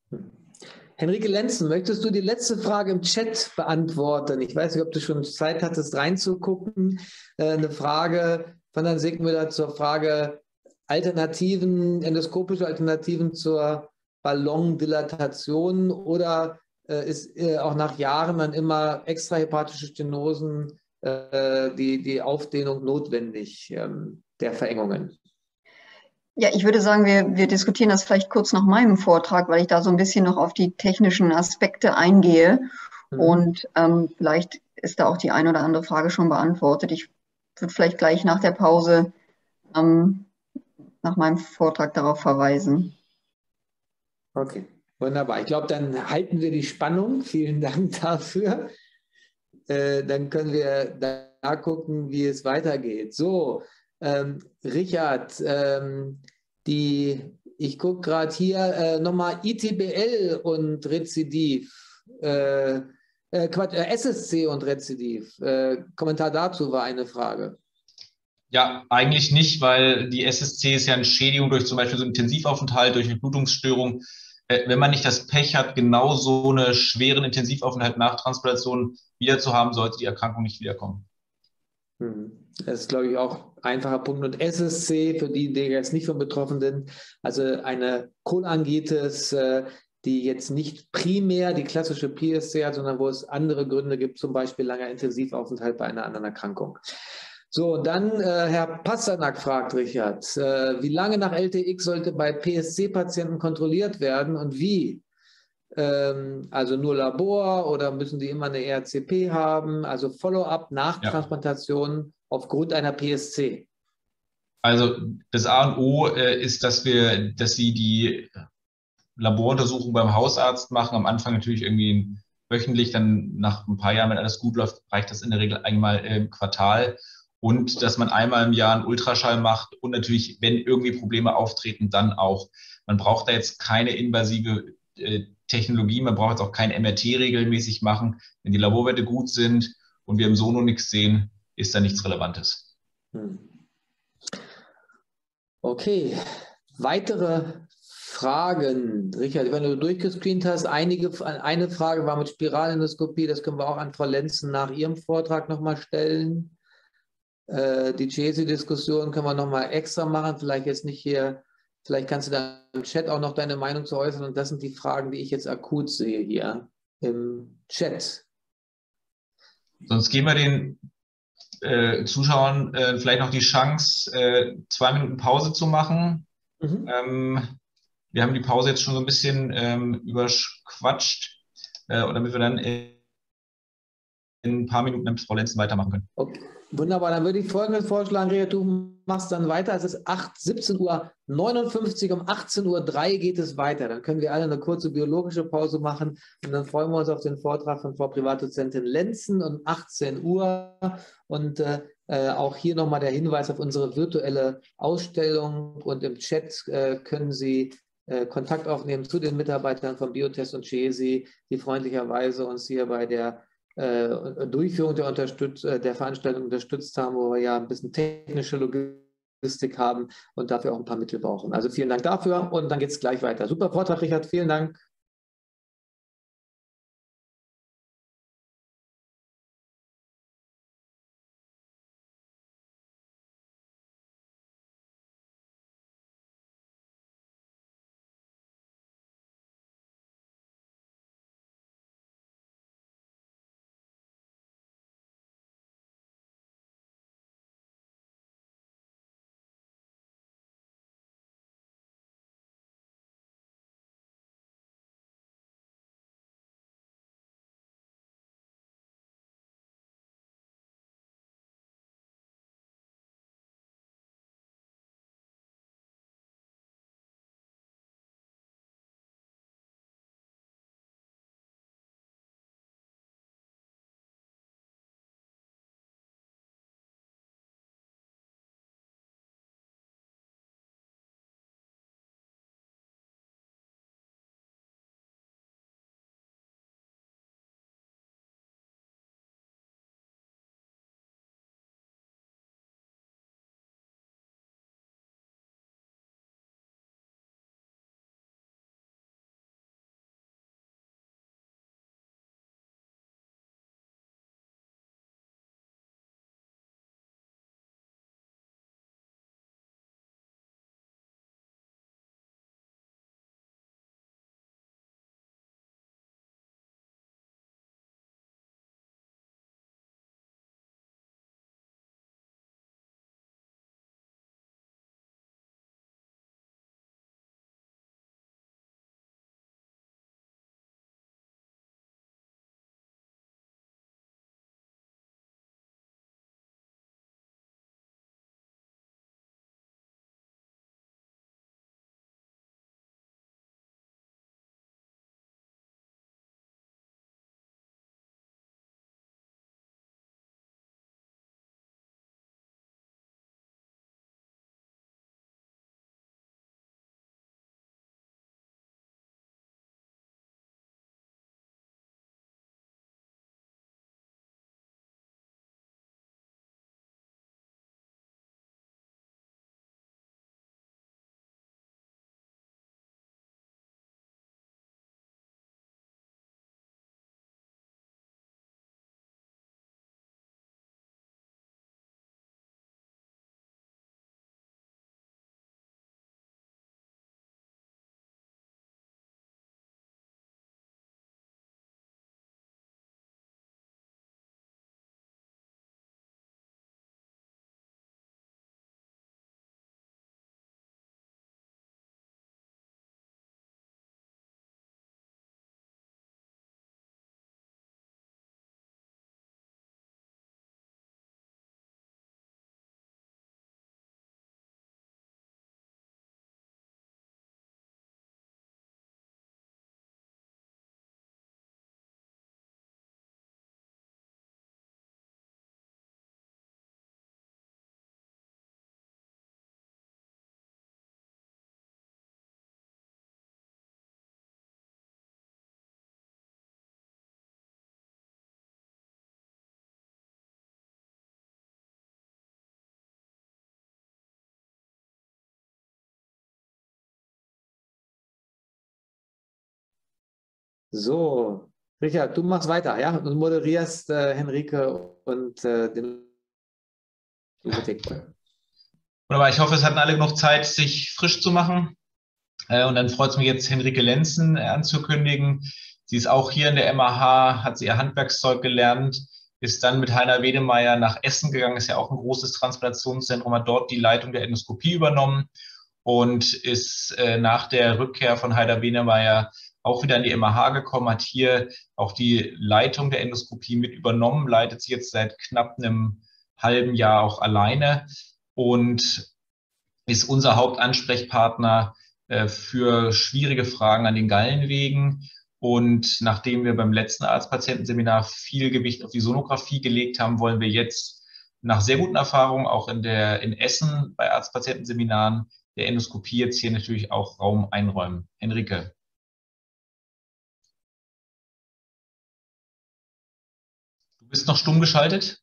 Henrike Lenzen, möchtest du die letzte Frage im Chat beantworten? Ich weiß nicht, ob du schon Zeit hattest, reinzugucken. Eine Frage von Herrn Sigmüller zur Frage Alternativen, endoskopische Alternativen zur Ballondilatation oder äh, ist äh, auch nach Jahren dann immer extrahepatische Stenosen äh, die, die Aufdehnung notwendig ähm, der Verengungen? Ja, ich würde sagen, wir, wir diskutieren das vielleicht kurz nach meinem Vortrag, weil ich da so ein bisschen noch auf die technischen Aspekte eingehe. Mhm. Und ähm, vielleicht ist da auch die eine oder andere Frage schon beantwortet. Ich würde vielleicht gleich nach der Pause ähm, nach meinem Vortrag darauf verweisen. Okay, wunderbar. Ich glaube, dann halten wir die Spannung. Vielen Dank dafür. Äh, dann können wir da gucken, wie es weitergeht. So, ähm, Richard, ähm, die, ich gucke gerade hier äh, nochmal I T B L und Rezidiv, äh, äh, Quatsch, äh, S S C und Rezidiv. Äh, Kommentar dazu war eine Frage. Ja, eigentlich nicht, weil die S S C ist ja eine Schädigung durch zum Beispiel so einen Intensivaufenthalt, durch eine Blutungsstörung. Äh, wenn man nicht das Pech hat, genau so einen schweren Intensivaufenthalt nach Transplantation wieder zu haben, sollte die Erkrankung nicht wiederkommen. Das ist, glaube ich, auch ein einfacher Punkt. Und S S C, für die, die jetzt nicht von betroffen sind, also eine Cholangitis, die jetzt nicht primär die klassische P S C hat, sondern wo es andere Gründe gibt, zum Beispiel langer Intensivaufenthalt bei einer anderen Erkrankung. So, dann äh, Herr Pasternak fragt Richard, äh, wie lange nach L T X sollte bei P S C-Patienten kontrolliert werden und wie? Ähm, also nur Labor oder müssen die immer eine E R C P haben? Also Follow-up nach ja. Transplantation aufgrund einer P S C. Also das A und O äh, ist, dass wir, dass Sie die Laboruntersuchung beim Hausarzt machen. Am Anfang natürlich irgendwie wöchentlich, dann nach ein paar Jahren, wenn alles gut läuft, reicht das in der Regel einmal im Quartal. Und dass man einmal im Jahr einen Ultraschall macht und natürlich, wenn irgendwie Probleme auftreten, dann auch. Man braucht da jetzt keine invasive äh, Technologie, man braucht jetzt auch kein M R T regelmäßig machen. Wenn die Laborwerte gut sind und wir im Sono nichts sehen, ist da nichts Relevantes. Hm. Okay, weitere Fragen. Richard, wenn du durchgescreent hast, einige, eine Frage war mit Spiralendoskopie, das können wir auch an Frau Lenzen nach ihrem Vortrag nochmal stellen. Die Chesi-Diskussion können wir nochmal extra machen, vielleicht jetzt nicht hier, vielleicht kannst du da im Chat auch noch deine Meinung zu äußern und das sind die Fragen, die ich jetzt akut sehe hier im Chat. Sonst geben wir den äh, Zuschauern äh, vielleicht noch die Chance, äh, zwei Minuten Pause zu machen. Mhm. Ähm, wir haben die Pause jetzt schon so ein bisschen ähm, überquatscht, äh, damit wir dann in ein paar Minuten mit Frau Lenzen weitermachen können. Okay. Wunderbar, dann würde ich Folgendes vorschlagen, Richard, du machst dann weiter. Es ist siebzehn Uhr neunundfünfzig, um achtzehn Uhr drei geht es weiter. Dann können wir alle eine kurze biologische Pause machen und dann freuen wir uns auf den Vortrag von Frau Privatdozentin Lenzen um achtzehn Uhr. Und äh, auch hier nochmal der Hinweis auf unsere virtuelle Ausstellung und im Chat äh, können Sie äh, Kontakt aufnehmen zu den Mitarbeitern von Biotest und Chesi, die freundlicherweise uns hier bei der Durchführung der, Unterstütz der Veranstaltung unterstützt haben, wo wir ja ein bisschen technische Logistik haben und dafür auch ein paar Mittel brauchen. Also vielen Dank dafür und dann geht es gleich weiter. Super Vortrag, Richard, vielen Dank. So, Richard, du machst weiter, ja? Du moderierst äh, Henrike und äh, den Bibliothek. Wunderbar, ich hoffe, es hatten alle genug Zeit, sich frisch zu machen. Äh, und dann freut es mich jetzt, Henrike Lenzen äh, anzukündigen. Sie ist auch hier in der M A H, hat sie ihr Handwerkszeug gelernt, ist dann mit Heiner Wedemeyer nach Essen gegangen, ist ja auch ein großes Transplantationszentrum, hat dort die Leitung der Endoskopie übernommen und ist äh, nach der Rückkehr von Heiner Wedemeyer auch wieder in die M A H gekommen, hat hier auch die Leitung der Endoskopie mit übernommen, leitet sie jetzt seit knapp einem halben Jahr auch alleine und ist unser Hauptansprechpartner äh, für schwierige Fragen an den Gallenwegen. Und nachdem wir beim letzten Arzt-Patienten-Seminar viel Gewicht auf die Sonographie gelegt haben, wollen wir jetzt nach sehr guten Erfahrungen auch in, der, in Essen bei Arzt-Patienten-Seminaren der Endoskopie jetzt hier natürlich auch Raum einräumen. Henrike. Du bist noch stumm geschaltet?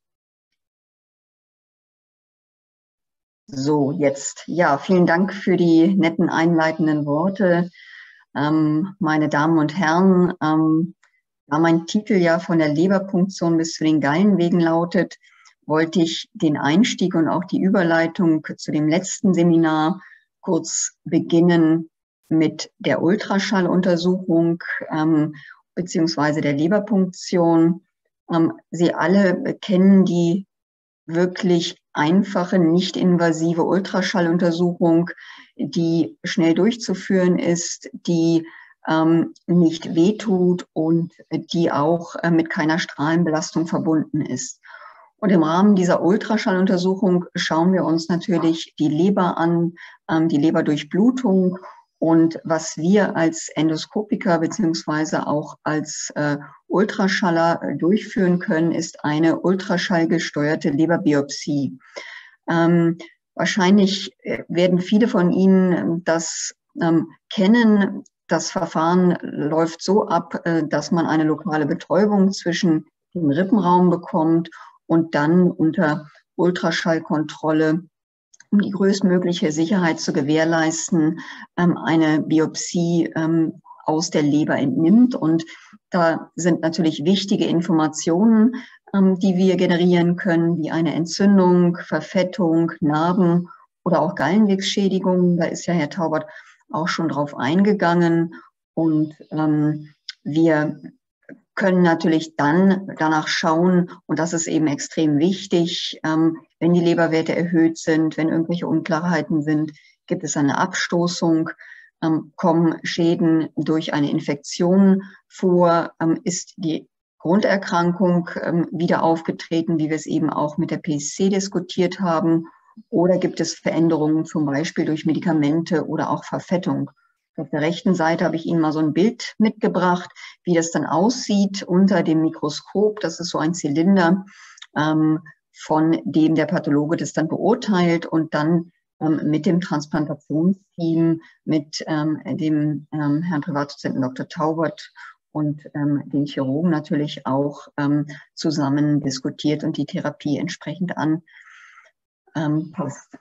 So, jetzt. Ja, vielen Dank für die netten einleitenden Worte. Ähm, meine Damen und Herren, ähm, da mein Titel ja von der Leberpunktion bis zu den Gallenwegen lautet, wollte ich den Einstieg und auch die Überleitung zu dem letzten Seminar kurz beginnen mit der Ultraschalluntersuchung ähm, beziehungsweise der Leberpunktion. Ähm, Sie alle kennen die wirklich einfache, nicht invasive Ultraschalluntersuchung, die schnell durchzuführen ist, die ähm, nicht wehtut und die auch äh, mit keiner Strahlenbelastung verbunden ist. Und im Rahmen dieser Ultraschalluntersuchung schauen wir uns natürlich die Leber an, ähm, die Leberdurchblutung. Und was wir als Endoskopiker beziehungsweise auch als äh, Ultraschaller äh, durchführen können, ist eine ultraschallgesteuerte Leberbiopsie. Ähm, wahrscheinlich werden viele von Ihnen das ähm, kennen. Das Verfahren läuft so ab, äh, dass man eine lokale Betäubung zwischen dem Rippenraum bekommt und dann unter Ultraschallkontrolle, um die größtmögliche Sicherheit zu gewährleisten, eine Biopsie aus der Leber entnimmt. Und da sind natürlich wichtige Informationen, die wir generieren können, wie eine Entzündung, Verfettung, Narben oder auch Gallenwegsschädigungen. Da ist ja Herr Taubert auch schon drauf eingegangen. Und wir können natürlich dann danach schauen, und das ist eben extrem wichtig, ähm, wenn die Leberwerte erhöht sind, wenn irgendwelche Unklarheiten sind, gibt es eine Abstoßung, ähm, kommen Schäden durch eine Infektion vor, ähm, ist die Grunderkrankung ähm, wieder aufgetreten, wie wir es eben auch mit der P S C diskutiert haben, oder gibt es Veränderungen zum Beispiel durch Medikamente oder auch Verfettung. Auf der rechten Seite habe ich Ihnen mal so ein Bild mitgebracht, wie das dann aussieht unter dem Mikroskop. Das ist so ein Zylinder, ähm, von dem der Pathologe das dann beurteilt und dann ähm, mit dem Transplantationsteam, mit ähm, dem ähm, Herrn Privatdozenten Doktor Taubert und ähm, den Chirurgen natürlich auch ähm, zusammen diskutiert und die Therapie entsprechend anpasst. Ähm,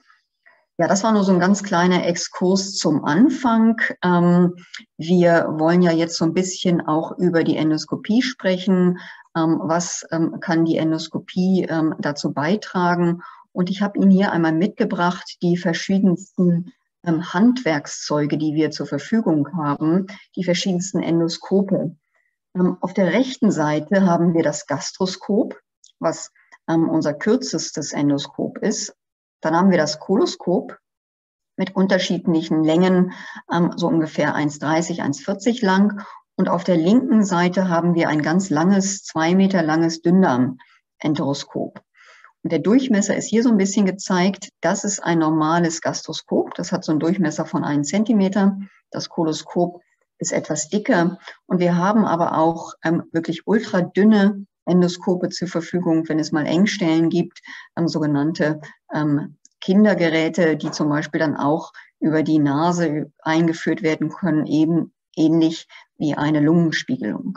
Ja, das war nur so ein ganz kleiner Exkurs zum Anfang. Ähm, wir wollen ja jetzt so ein bisschen auch über die Endoskopie sprechen. Ähm, was ähm, kann die Endoskopie ähm, dazu beitragen? Und ich habe Ihnen hier einmal mitgebracht die verschiedensten ähm, Handwerkszeuge, die wir zur Verfügung haben, die verschiedensten Endoskope. Ähm, auf der rechten Seite haben wir das Gastroskop, was ähm, unser kürzestes Endoskop ist. Dann haben wir das Koloskop mit unterschiedlichen Längen, ähm, so ungefähr eins dreißig, eins vierzig lang. Und auf der linken Seite haben wir ein ganz langes, zwei Meter langes Dünndarm-Enteroskop. Und der Durchmesser ist hier so ein bisschen gezeigt. Das ist ein normales Gastroskop. Das hat so einen Durchmesser von einem Zentimeter. Das Koloskop ist etwas dicker. Und wir haben aber auch ähm, wirklich ultradünne Endoskope zur Verfügung, wenn es mal Engstellen gibt, ähm, sogenannte ähm, Kindergeräte, die zum Beispiel dann auch über die Nase eingeführt werden können, eben ähnlich wie eine Lungenspiegelung.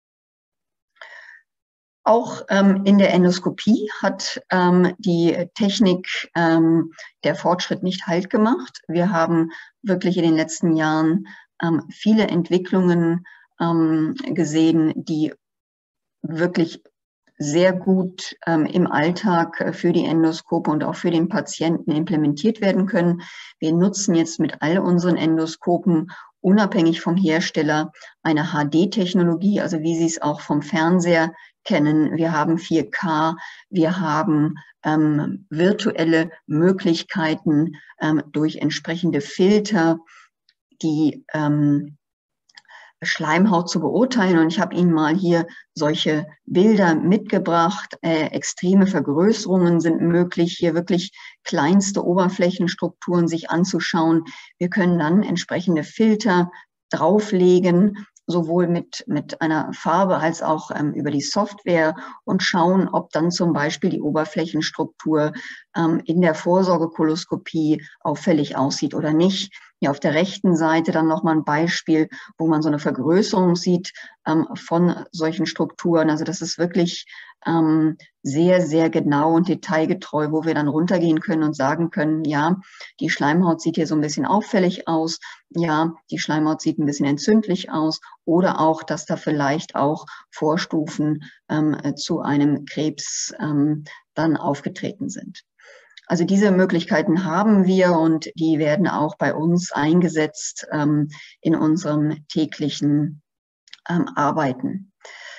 Auch ähm, in der Endoskopie hat ähm, die Technik ähm, der Fortschritt nicht Halt gemacht. Wir haben wirklich in den letzten Jahren ähm, viele Entwicklungen ähm, gesehen, die wirklich sehr gut ähm, im Alltag für die Endoskope und auch für den Patienten implementiert werden können. Wir nutzen jetzt mit all unseren Endoskopen unabhängig vom Hersteller eine H D-Technologie, also wie Sie es auch vom Fernseher kennen. Wir haben vier K, wir haben ähm, virtuelle Möglichkeiten ähm, durch entsprechende Filter, die ähm, Schleimhaut zu beurteilen. Und ich habe Ihnen mal hier solche Bilder mitgebracht. Äh, extreme Vergrößerungen sind möglich, hier wirklich kleinste Oberflächenstrukturen sich anzuschauen. Wir können dann entsprechende Filter drauflegen, sowohl mit, mit einer Farbe als auch ähm, über die Software und schauen, ob dann zum Beispiel die Oberflächenstruktur ähm, in der Vorsorgekoloskopie auffällig aussieht oder nicht. Hier auf der rechten Seite dann nochmal ein Beispiel, wo man so eine Vergrößerung sieht ähm, von solchen Strukturen. Also das ist wirklich ähm, sehr, sehr genau und detailgetreu, wo wir dann runtergehen können und sagen können, ja, die Schleimhaut sieht hier so ein bisschen auffällig aus, ja, die Schleimhaut sieht ein bisschen entzündlich aus oder auch, dass da vielleicht auch Vorstufen ähm, zu einem Krebs ähm, dann aufgetreten sind. Also diese Möglichkeiten haben wir und die werden auch bei uns eingesetzt ähm, in unserem täglichen ähm, Arbeiten.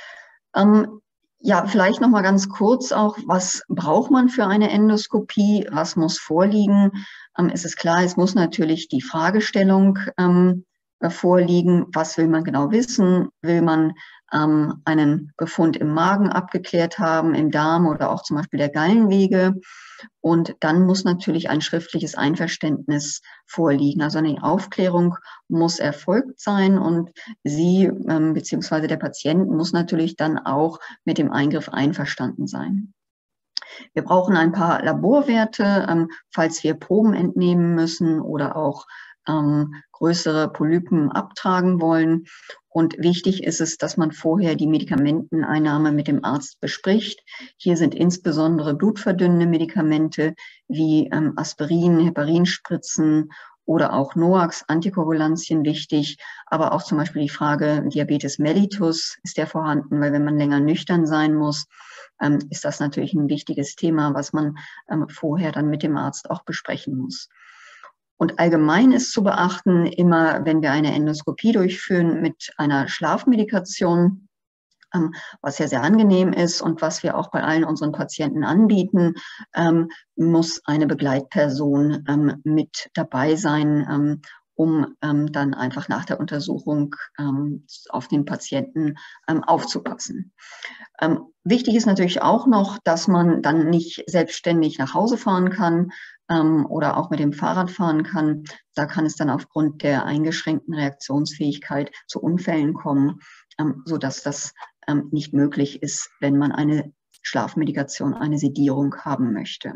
Ähm, ja, vielleicht noch mal ganz kurz auch, was braucht man für eine Endoskopie? Was muss vorliegen? Ähm, es ist klar, es muss natürlich die Fragestellung ähm, vorliegen. Was will man genau wissen? Will man ähm, einen Befund im Magen abgeklärt haben, im Darm oder auch zum Beispiel der Gallenwege? Und dann muss natürlich ein schriftliches Einverständnis vorliegen. Also eine Aufklärung muss erfolgt sein und Sie ähm, bzw. der Patient muss natürlich dann auch mit dem Eingriff einverstanden sein. Wir brauchen ein paar Laborwerte, ähm, falls wir Proben entnehmen müssen oder auch ähm, größere Polypen abtragen wollen. Und wichtig ist es, dass man vorher die Medikamenteneinnahme mit dem Arzt bespricht. Hier sind insbesondere blutverdünnende Medikamente wie ähm, Aspirin, Heparinspritzen oder auch Noax, Antikoagulantien wichtig, aber auch zum Beispiel die Frage Diabetes mellitus, ist der vorhanden, weil wenn man länger nüchtern sein muss, ähm, ist das natürlich ein wichtiges Thema, was man ähm, vorher dann mit dem Arzt auch besprechen muss. Und allgemein ist zu beachten, immer wenn wir eine Endoskopie durchführen mit einer Schlafmedikation, ähm, was ja sehr angenehm ist und was wir auch bei allen unseren Patienten anbieten, ähm, muss eine Begleitperson ähm, mit dabei sein, ähm, um ähm, dann einfach nach der Untersuchung ähm, auf den Patienten ähm, aufzupassen. Ähm, wichtig ist natürlich auch noch, dass man dann nicht selbstständig nach Hause fahren kann ähm, oder auch mit dem Fahrrad fahren kann. Da kann es dann aufgrund der eingeschränkten Reaktionsfähigkeit zu Unfällen kommen, ähm, sodass das ähm, nicht möglich ist, wenn man eine Schlafmedikation, eine Sedierung haben möchte.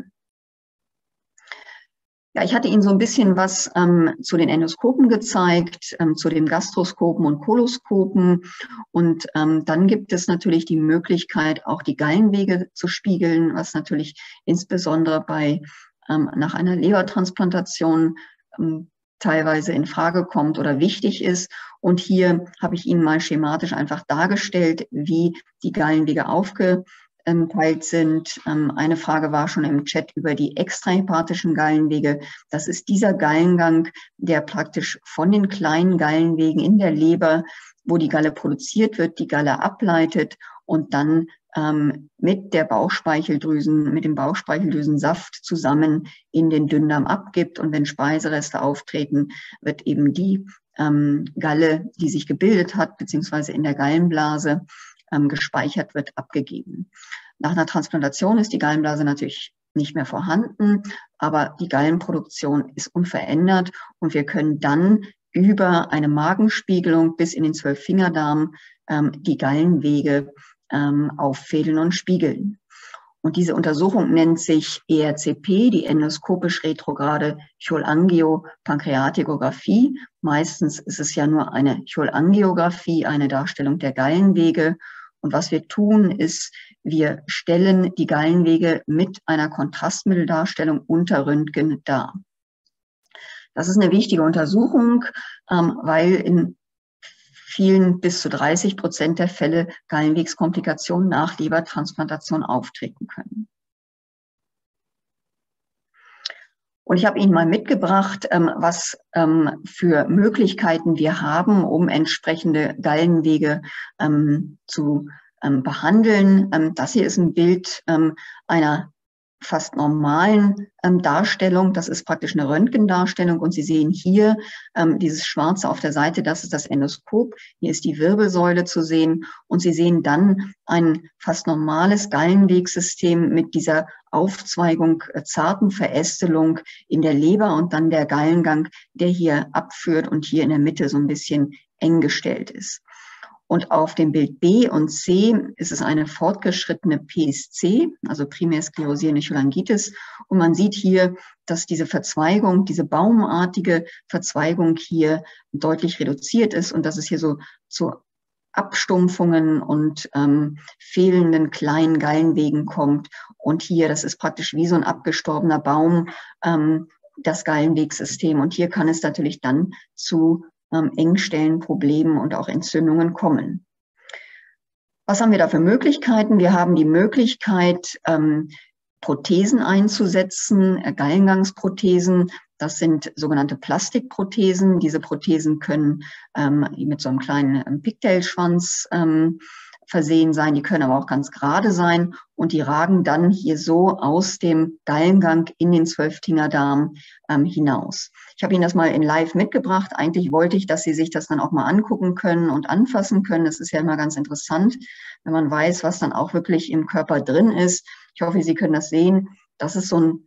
Ja, ich hatte Ihnen so ein bisschen was ähm, zu den Endoskopen gezeigt, ähm, zu den Gastroskopen und Koloskopen. Und ähm, dann gibt es natürlich die Möglichkeit, auch die Gallenwege zu spiegeln, was natürlich insbesondere bei ähm, nach einer Lebertransplantation ähm, teilweise in Frage kommt oder wichtig ist. Und hier habe ich Ihnen mal schematisch einfach dargestellt, wie die Gallenwege aufge teilt sind. Eine Frage war schon im Chat über die extrahepatischen Gallenwege. Das ist dieser Gallengang, der praktisch von den kleinen Gallenwegen in der Leber, wo die Galle produziert wird, die Galle ableitet und dann ähm, mit der Bauchspeicheldrüsen, mit dem Bauchspeicheldrüsensaft zusammen in den Dünndarm abgibt. Und wenn Speisereste auftreten, wird eben die ähm, Galle, die sich gebildet hat, beziehungsweise in der Gallenblase, gespeichert wird, abgegeben. Nach einer Transplantation ist die Gallenblase natürlich nicht mehr vorhanden, aber die Gallenproduktion ist unverändert und wir können dann über eine Magenspiegelung bis in den Zwölffingerdarm ähm, die Gallenwege ähm, auffädeln und spiegeln. Und diese Untersuchung nennt sich E R C P, die endoskopisch retrograde Cholangiopankreatikographie. Meistens ist es ja nur eine Cholangiographie, eine Darstellung der Gallenwege. Und was wir tun, ist, wir stellen die Gallenwege mit einer Kontrastmitteldarstellung unter Röntgen dar. Das ist eine wichtige Untersuchung, ähm, weil in vielen bis zu dreißig Prozent der Fälle Gallenwegskomplikationen nach Lebertransplantation auftreten können. Und ich habe Ihnen mal mitgebracht, was für Möglichkeiten wir haben, um entsprechende Gallenwege zu behandeln. Das hier ist ein Bild einer fast normalen ähm, Darstellung. Das ist praktisch eine Röntgendarstellung und Sie sehen hier ähm, dieses Schwarze auf der Seite, das ist das Endoskop. Hier ist die Wirbelsäule zu sehen und Sie sehen dann ein fast normales Gallenwegsystem mit dieser Aufzweigung, äh, zarten Verästelung in der Leber und dann der Gallengang, der hier abführt und hier in der Mitte so ein bisschen eng gestellt ist. Und auf dem Bild B und C ist es eine fortgeschrittene P S C, also primär sklerosierende Cholangitis. Und man sieht hier, dass diese Verzweigung, diese baumartige Verzweigung hier deutlich reduziert ist und dass es hier so zu Abstumpfungen und ähm, fehlenden kleinen Gallenwegen kommt. Und hier, das ist praktisch wie so ein abgestorbener Baum, ähm, das Gallenwegsystem. Und hier kann es natürlich dann zu Engstellen, Problemen und auch Entzündungen kommen. Was haben wir da für Möglichkeiten? Wir haben die Möglichkeit, ähm, Prothesen einzusetzen, äh, Gallengangsprothesen. Das sind sogenannte Plastikprothesen. Diese Prothesen können ähm, mit so einem kleinen ähm, Pigtailschwanz ähm, versehen sein. Die können aber auch ganz gerade sein und die ragen dann hier so aus dem Gallengang in den Zwölffingerdarm ähm, hinaus. Ich habe Ihnen das mal in live mitgebracht. Eigentlich wollte ich, dass Sie sich das dann auch mal angucken können und anfassen können. Das ist ja immer ganz interessant, wenn man weiß, was dann auch wirklich im Körper drin ist. Ich hoffe, Sie können das sehen. Das ist so ein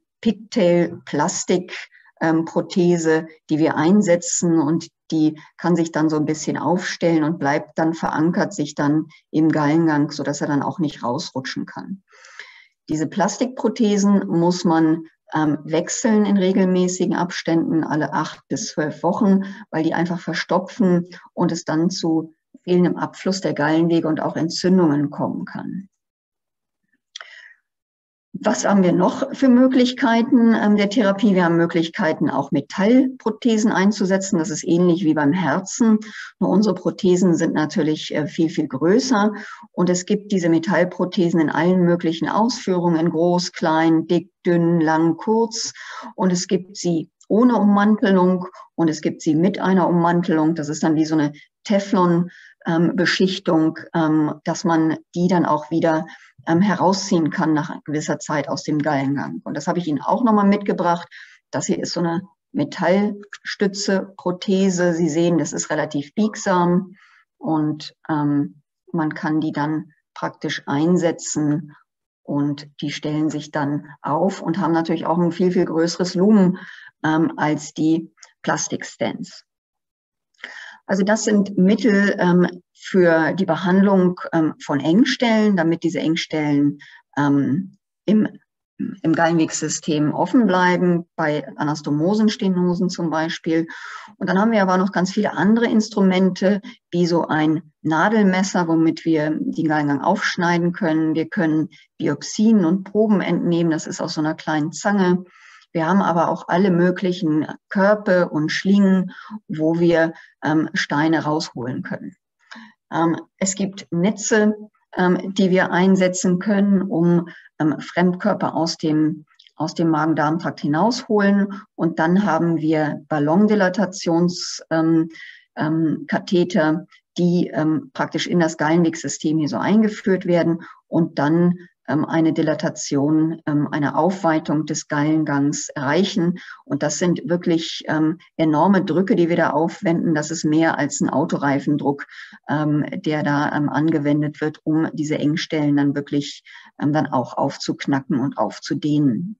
Pigtail-Plastik-Prothese, die wir einsetzen und die kann sich dann so ein bisschen aufstellen und bleibt dann verankert sich dann im Gallengang, sodass er dann auch nicht rausrutschen kann. Diese Plastikprothesen muss man ähm, wechseln in regelmäßigen Abständen, alle acht bis zwölf Wochen, weil die einfach verstopfen und es dann zu fehlendem Abfluss der Gallenwege und auch Entzündungen kommen kann. Was haben wir noch für Möglichkeiten ähm, der Therapie? Wir haben Möglichkeiten, auch Metallprothesen einzusetzen. Das ist ähnlich wie beim Herzen. Nur unsere Prothesen sind natürlich äh, viel, viel größer. Und es gibt diese Metallprothesen in allen möglichen Ausführungen, in groß, klein, dick, dünn, lang, kurz. Und es gibt sie ohne Ummantelung und es gibt sie mit einer Ummantelung. Das ist dann wie so eine Teflon-Beschichtung, ähm, dass man die dann auch wieder ähm, herausziehen kann nach gewisser Zeit aus dem Gallengang. Und das habe ich Ihnen auch nochmal mitgebracht. Das hier ist so eine Metallstütze, Prothese. Sie sehen, das ist relativ biegsam und ähm, man kann die dann praktisch einsetzen und die stellen sich dann auf und haben natürlich auch ein viel, viel größeres Lumen ähm, als die Plastikstents. Also das sind Mittel ähm, für die Behandlung ähm, von Engstellen, damit diese Engstellen ähm, im, im Gallenwegssystem offen bleiben, bei Anastomosenstenosen zum Beispiel. Und dann haben wir aber noch ganz viele andere Instrumente, wie so ein Nadelmesser, womit wir den Gallengang aufschneiden können. Wir können Biopsien und Proben entnehmen, das ist aus so einer kleinen Zange. Wir haben aber auch alle möglichen Körpe und Schlingen, wo wir ähm, Steine rausholen können. Ähm, es gibt Netze, ähm, die wir einsetzen können, um ähm, Fremdkörper aus dem, aus dem Magen-Darm-Trakt hinausholen. Und dann haben wir Ballondilatationskatheter, ähm, ähm, die ähm, praktisch in das Gallenwegsystem hier so eingeführt werden und dann eine Dilatation, eine Aufweitung des Gallengangs erreichen. Und das sind wirklich ähm, enorme Drücke, die wir da aufwenden. Das ist mehr als ein Autoreifendruck, ähm, der da ähm, angewendet wird, um diese Engstellen dann wirklich ähm, dann auch aufzuknacken und aufzudehnen.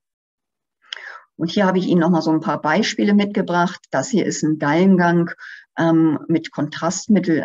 Und hier habe ich Ihnen noch mal so ein paar Beispiele mitgebracht. Das hier ist ein Gallengang ähm, mit Kontrastmittel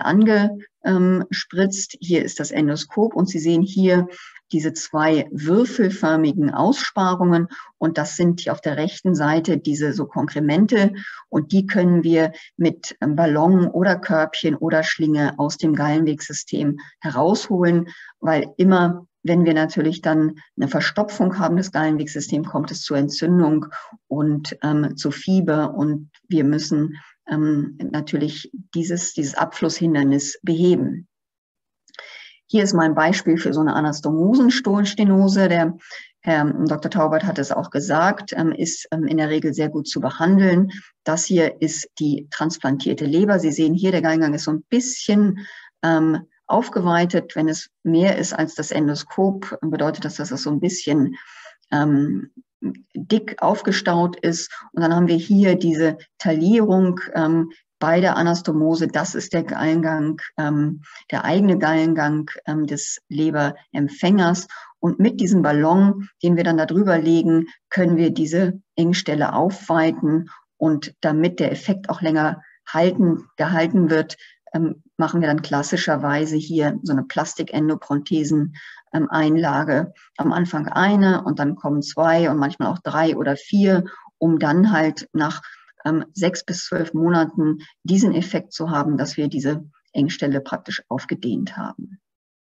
angespritzt. Hier ist das Endoskop und Sie sehen hier diese zwei würfelförmigen Aussparungen und das sind hier auf der rechten Seite diese so Konkremente und die können wir mit Ballon oder Körbchen oder Schlinge aus dem Gallenwegsystem herausholen, weil immer, wenn wir natürlich dann eine Verstopfung haben des Gallenwegsystems, kommt es zu Entzündung und ähm, zu Fieber und wir müssen ähm, natürlich dieses, dieses Abflusshindernis beheben. Hier ist mal ein Beispiel für so eine Anastomosenstenose. Der Herr Doktor Taubert hat es auch gesagt, ähm, ist ähm, in der Regel sehr gut zu behandeln. Das hier ist die transplantierte Leber. Sie sehen hier, der Gallengang ist so ein bisschen ähm, aufgeweitet. Wenn es mehr ist als das Endoskop, bedeutet das, dass es so ein bisschen ähm, dick aufgestaut ist. Und dann haben wir hier diese Taillierung ähm, bei der Anastomose. Das ist der Gallengang, ähm, der eigene Gallengang ähm, des Leberempfängers. Und mit diesem Ballon, den wir dann da drüber legen, können wir diese Engstelle aufweiten. Und damit der Effekt auch länger halten, gehalten wird, ähm, machen wir dann klassischerweise hier so eine Plastikendoprothesen-Einlage. Ähm, Am Anfang eine und dann kommen zwei und manchmal auch drei oder vier, um dann halt nach ähm, sechs bis zwölf Monaten diesen Effekt zu haben, dass wir diese Engstelle praktisch aufgedehnt haben.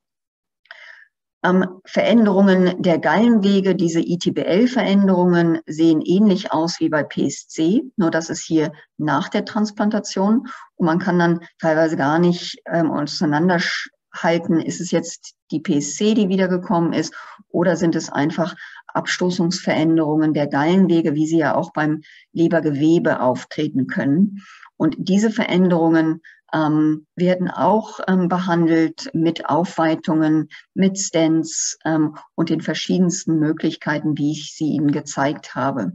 Ähm, Veränderungen der Gallenwege, diese I T B L-Veränderungen sehen ähnlich aus wie bei P S C, nur dass es hier nach der Transplantation und man kann dann teilweise gar nicht ähm, auseinanderhalten, ist es jetzt die P S C, die wiedergekommen ist, oder sind es einfach Abstoßungsveränderungen der Gallenwege, wie sie ja auch beim Lebergewebe auftreten können. Und diese Veränderungen ähm, werden auch ähm, behandelt mit Aufweitungen, mit Stents ähm, und den verschiedensten Möglichkeiten, wie ich sie Ihnen gezeigt habe.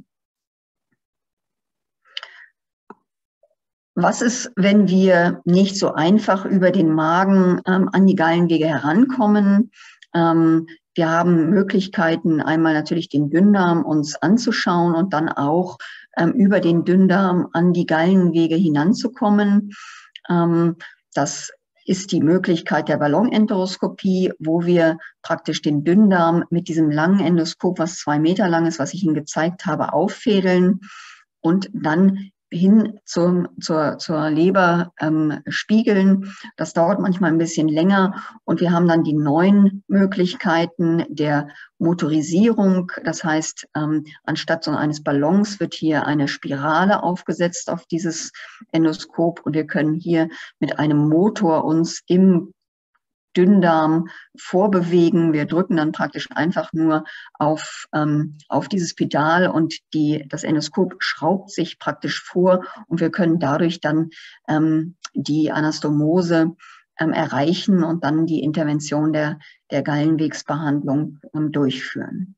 Was ist, wenn wir nicht so einfach über den Magen ähm, an die Gallenwege herankommen? Ähm, wir haben Möglichkeiten, einmal natürlich den Dünndarm uns anzuschauen und dann auch ähm, über den Dünndarm an die Gallenwege hinanzukommen. Ähm, das ist die Möglichkeit der Ballonenteroskopie, wo wir praktisch den Dünndarm mit diesem langen Endoskop, was zwei Meter lang ist, was ich Ihnen gezeigt habe, auffädeln und dann hin zum, zur, zur Leber ähm, spiegeln. Das dauert manchmal ein bisschen länger und wir haben dann die neuen Möglichkeiten der Motorisierung. Das heißt, ähm, anstatt so eines Ballons wird hier eine Spirale aufgesetzt auf dieses Endoskop und wir können hier mit einem Motor uns im Dünndarm vorbewegen. Wir drücken dann praktisch einfach nur auf, ähm, auf dieses Pedal und die, das Endoskop schraubt sich praktisch vor und wir können dadurch dann ähm, die Anastomose ähm, erreichen und dann die Intervention der, der Gallenwegsbehandlung ähm, durchführen.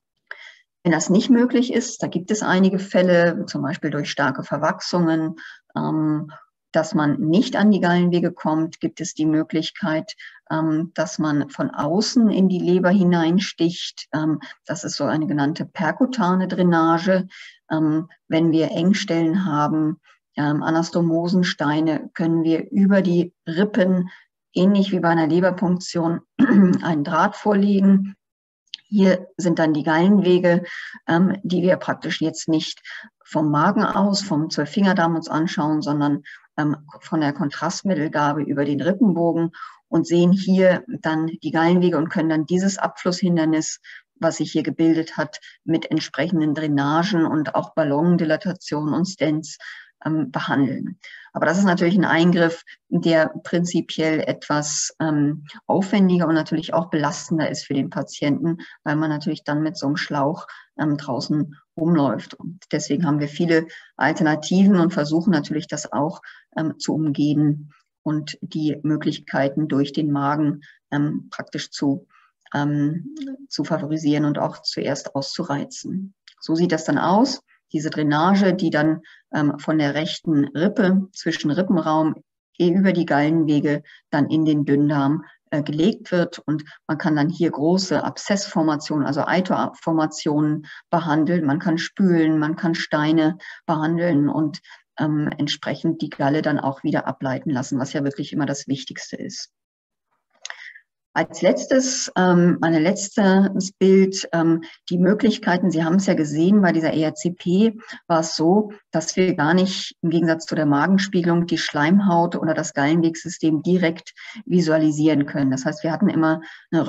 Wenn das nicht möglich ist, da gibt es einige Fälle, zum Beispiel durch starke Verwachsungen, ähm, dass man nicht an die Gallenwege kommt, gibt es die Möglichkeit, ähm, dass man von außen in die Leber hineinsticht. Ähm, das ist so eine genannte perkutane Drainage. Ähm, wenn wir Engstellen haben, ähm, Anastomosensteine, können wir über die Rippen, ähnlich wie bei einer Leberpunktion, einen Draht vorlegen. Hier sind dann die Gallenwege, ähm, die wir praktisch jetzt nicht vom Magen aus, vom Zwölffingerdarm uns anschauen, sondern ähm, von der Kontrastmittelgabe über den Rippenbogen und sehen hier dann die Gallenwege und können dann dieses Abflusshindernis, was sich hier gebildet hat, mit entsprechenden Drainagen und auch Ballondilatation und Stents ähm, behandeln. Aber das ist natürlich ein Eingriff, der prinzipiell etwas ähm, aufwendiger und natürlich auch belastender ist für den Patienten, weil man natürlich dann mit so einem Schlauch ähm, draußen rumläuft. Und deswegen haben wir viele Alternativen und versuchen natürlich das auch ähm, zu umgehen und die Möglichkeiten durch den Magen ähm, praktisch zu, ähm, zu favorisieren und auch zuerst auszureizen. So sieht das dann aus. Diese Drainage, die dann ähm, von der rechten Rippe zwischen Rippenraum über die Gallenwege dann in den Dünndarm äh, gelegt wird. Und man kann dann hier große Abszessformationen, also Eitorformationen behandeln. Man kann spülen, man kann Steine behandeln und ähm, entsprechend die Galle dann auch wieder ableiten lassen, was ja wirklich immer das Wichtigste ist. Als letztes, ähm, mein letztes Bild, ähm, die Möglichkeiten, Sie haben es ja gesehen, bei dieser E R C P war es so, dass wir gar nicht im Gegensatz zu der Magenspiegelung die Schleimhaut oder das Gallenwegsystem direkt visualisieren können. Das heißt, wir hatten immer eine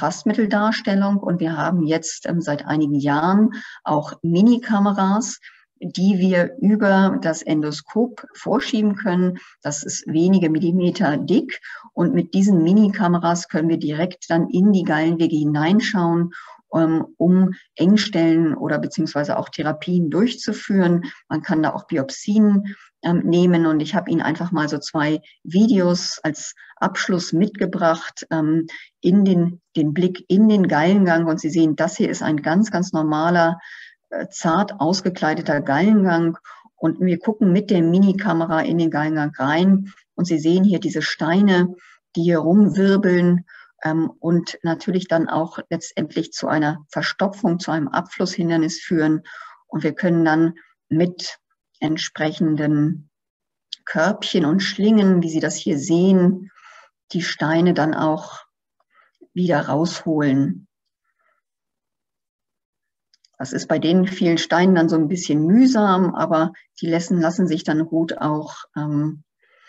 Röntgen-Kontrastmitteldarstellung und wir haben jetzt ähm, seit einigen Jahren auch Minikameras, die wir über das Endoskop vorschieben können. Das ist wenige Millimeter dick und mit diesen Minikameras können wir direkt dann in die Gallenwege hineinschauen, um Engstellen oder beziehungsweise auch Therapien durchzuführen. Man kann da auch Biopsien ähm, nehmen und ich habe Ihnen einfach mal so zwei Videos als Abschluss mitgebracht, ähm, in den, den Blick in den Gallengang und Sie sehen, das hier ist ein ganz, ganz normaler, äh, zart ausgekleideter Gallengang und wir gucken mit der Minikamera in den Gallengang rein und Sie sehen hier diese Steine, die hier rumwirbeln, Ähm, und natürlich dann auch letztendlich zu einer Verstopfung, zu einem Abflusshindernis führen. Und wir können dann mit entsprechenden Körbchen und Schlingen, wie Sie das hier sehen, die Steine dann auch wieder rausholen. Das ist bei den vielen Steinen dann so ein bisschen mühsam, aber die lassen, lassen sich dann gut auch ähm,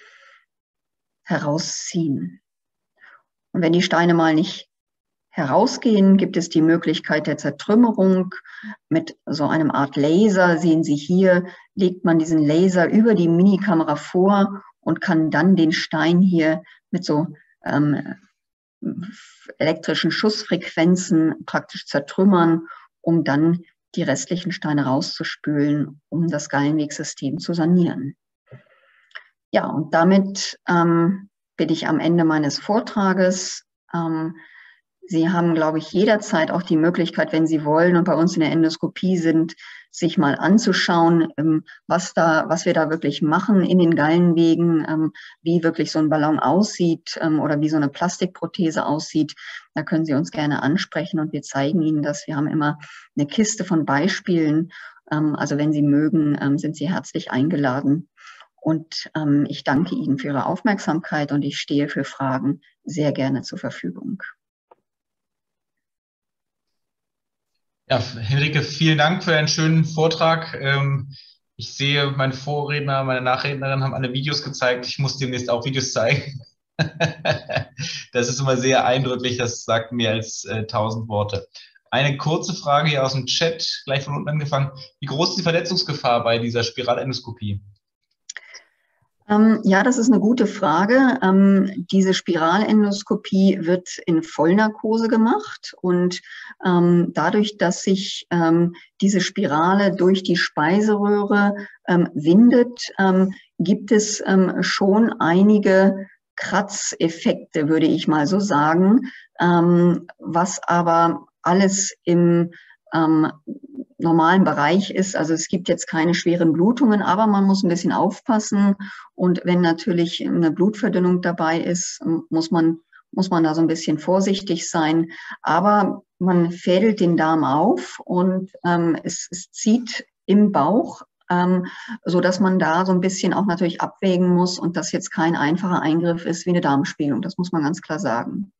herausziehen. Und wenn die Steine mal nicht herausgehen, gibt es die Möglichkeit der Zertrümmerung mit so einem Art Laser. Sehen Sie hier, legt man diesen Laser über die Minikamera vor und kann dann den Stein hier mit so ähm, elektrischen Schussfrequenzen praktisch zertrümmern, um dann die restlichen Steine rauszuspülen, um das Gallenwegsystem zu sanieren. Ja, und damit ähm, bin ich am Ende meines Vortrages. Ähm, Sie haben, glaube ich, jederzeit auch die Möglichkeit, wenn Sie wollen und bei uns in der Endoskopie sind, sich mal anzuschauen, ähm, was da, was wir da wirklich machen in den Gallenwegen, ähm, wie wirklich so ein Ballon aussieht ähm, oder wie so eine Plastikprothese aussieht. Da können Sie uns gerne ansprechen und wir zeigen Ihnen das. Wir haben immer eine Kiste von Beispielen. Ähm, also wenn Sie mögen, ähm, sind Sie herzlich eingeladen. Und ähm, ich danke Ihnen für Ihre Aufmerksamkeit und ich stehe für Fragen sehr gerne zur Verfügung. Ja, Henrike, vielen Dank für einen schönen Vortrag. Ähm, ich sehe, meine Vorredner, meine Nachrednerin haben alle Videos gezeigt. Ich muss demnächst auch Videos zeigen. Das ist immer sehr eindrücklich, das sagt mehr als äh, tausend Worte. Eine kurze Frage hier aus dem Chat, gleich von unten angefangen. Wie groß ist die Verletzungsgefahr bei dieser Spiralendoskopie? Ähm, ja, das ist eine gute Frage. Ähm, diese Spiralendoskopie wird in Vollnarkose gemacht und ähm, dadurch, dass sich ähm, diese Spirale durch die Speiseröhre ähm, windet, ähm, gibt es ähm, schon einige Kratzeffekte, würde ich mal so sagen, ähm, was aber alles im ähm, normalen Bereich ist. Also es gibt jetzt keine schweren Blutungen, aber man muss ein bisschen aufpassen. Und wenn natürlich eine Blutverdünnung dabei ist, muss man, muss man da so ein bisschen vorsichtig sein. Aber man fädelt den Darm auf und ähm, es, es zieht im Bauch, ähm, so dass man da so ein bisschen auch natürlich abwägen muss und das jetzt kein einfacher Eingriff ist wie eine Darmspiegelung. Das muss man ganz klar sagen.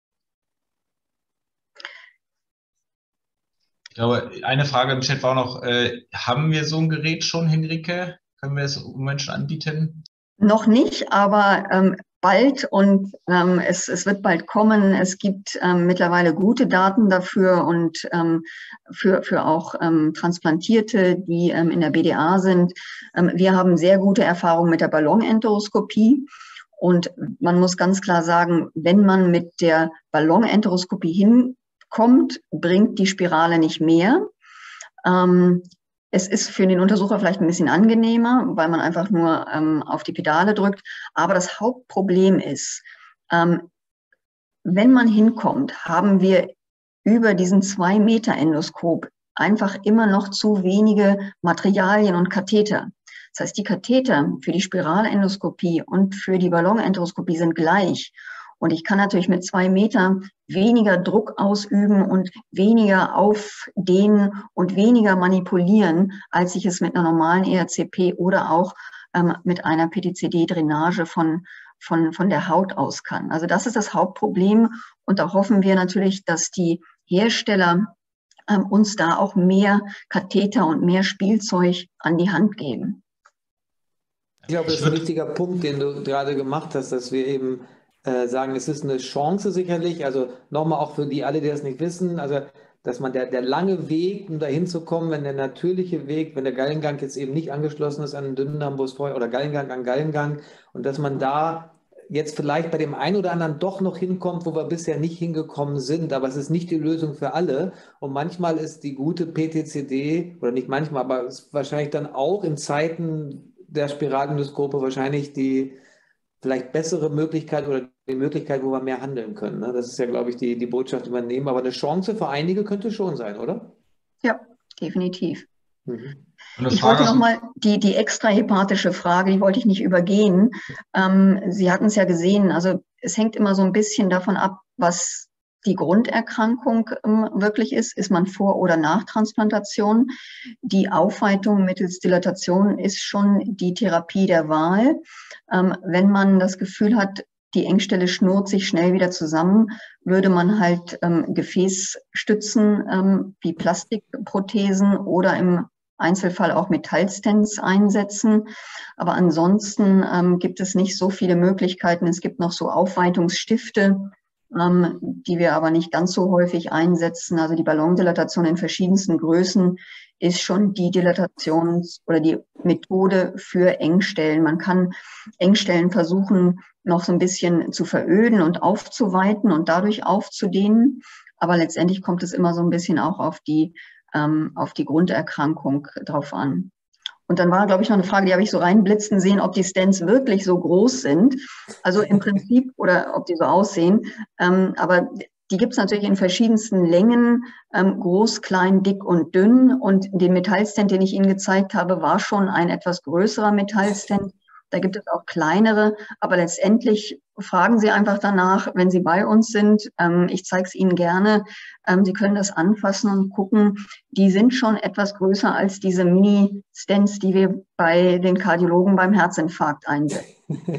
Ich glaube, eine Frage im Chat war noch, äh, haben wir so ein Gerät schon, Henrike? Können wir es im Moment schon anbieten? Noch nicht, aber ähm, bald und ähm, es, es wird bald kommen. Es gibt ähm, mittlerweile gute Daten dafür und ähm, für, für auch ähm, Transplantierte, die ähm, in der B D A sind. Ähm, wir haben sehr gute Erfahrungen mit der Ballonenteroskopie. Und man muss ganz klar sagen, wenn man mit der Ballonenteroskopie hin kommt, bringt die Spirale nicht mehr. Ähm, es ist für den Untersucher vielleicht ein bisschen angenehmer, weil man einfach nur ähm, auf die Pedale drückt. Aber das Hauptproblem ist, ähm, wenn man hinkommt, haben wir über diesen zwei Meter Endoskop einfach immer noch zu wenige Materialien und Katheter. Das heißt, die Katheter für die Spiralendoskopie und für die Ballonenteroskopie sind gleich. Und ich kann natürlich mit zwei Meter weniger Druck ausüben und weniger aufdehnen und weniger manipulieren, als ich es mit einer normalen E R C P oder auch ähm, mit einer P T C D-Drainage von, von, von der Haut aus kann. Also das ist das Hauptproblem. Und da hoffen wir natürlich, dass die Hersteller ähm, uns da auch mehr Katheter und mehr Spielzeug an die Hand geben. Ich glaube, das ist ein wichtiger Punkt, den du gerade gemacht hast, dass wir eben äh, sagen, es ist eine Chance sicherlich, also nochmal auch für die alle, die das nicht wissen, also dass man der, der lange Weg, um da hinzukommen, wenn der natürliche Weg, wenn der Gallengang jetzt eben nicht angeschlossen ist an den Dünndarm, wo es vorher, oder Gallengang an Gallengang, und dass man da jetzt vielleicht bei dem einen oder anderen doch noch hinkommt, wo wir bisher nicht hingekommen sind, aber es ist nicht die Lösung für alle. Und manchmal ist die gute P T C D, oder nicht manchmal, aber es ist wahrscheinlich dann auch in Zeiten der Spiralendoskope wahrscheinlich die vielleicht bessere Möglichkeit oder die Möglichkeit, wo wir mehr handeln können. Ne? Das ist ja, glaube ich, die, die Botschaft, die wir nehmen. Aber eine Chance für einige könnte schon sein, oder? Ja, definitiv. Mhm. Ich wollte nochmal die, die extrahepatische Frage, die wollte ich nicht übergehen. Ähm, Sie hatten es ja gesehen, also es hängt immer so ein bisschen davon ab, was die Grunderkrankung ähm, wirklich ist. Ist man vor oder nach Transplantation? Die Aufweitung mittels Dilatation ist schon die Therapie der Wahl. Ähm, wenn man das Gefühl hat, die Engstelle schnurrt sich schnell wieder zusammen, würde man halt ähm, Gefäßstützen ähm, wie Plastikprothesen oder im Einzelfall auch Metallstents einsetzen. Aber ansonsten ähm, gibt es nicht so viele Möglichkeiten. Es gibt noch so Aufweitungsstifte, ähm, die wir aber nicht ganz so häufig einsetzen. Also die Ballondilatation in verschiedensten Größen ist schon die Dilatations- oder die Methode für Engstellen. Man kann Engstellen versuchen, noch so ein bisschen zu veröden und aufzuweiten und dadurch aufzudehnen. Aber letztendlich kommt es immer so ein bisschen auch auf die auf die Grunderkrankung drauf an. Und dann war, glaube ich, noch eine Frage, die habe ich so reinblitzen sehen, ob die Stents wirklich so groß sind. Also im Prinzip, oder ob die so aussehen. Ähm, aber die gibt es natürlich in verschiedensten Längen, ähm, groß, klein, dick und dünn. Und den Metallstent, den ich Ihnen gezeigt habe, war schon ein etwas größerer Metallstent. Da gibt es auch kleinere, aber letztendlich fragen Sie einfach danach, wenn Sie bei uns sind. Ähm, ich zeige es Ihnen gerne. Ähm, Sie können das anfassen und gucken. Die sind schon etwas größer als diese Mini-Stents, die wir bei den Kardiologen beim Herzinfarkt einsetzen.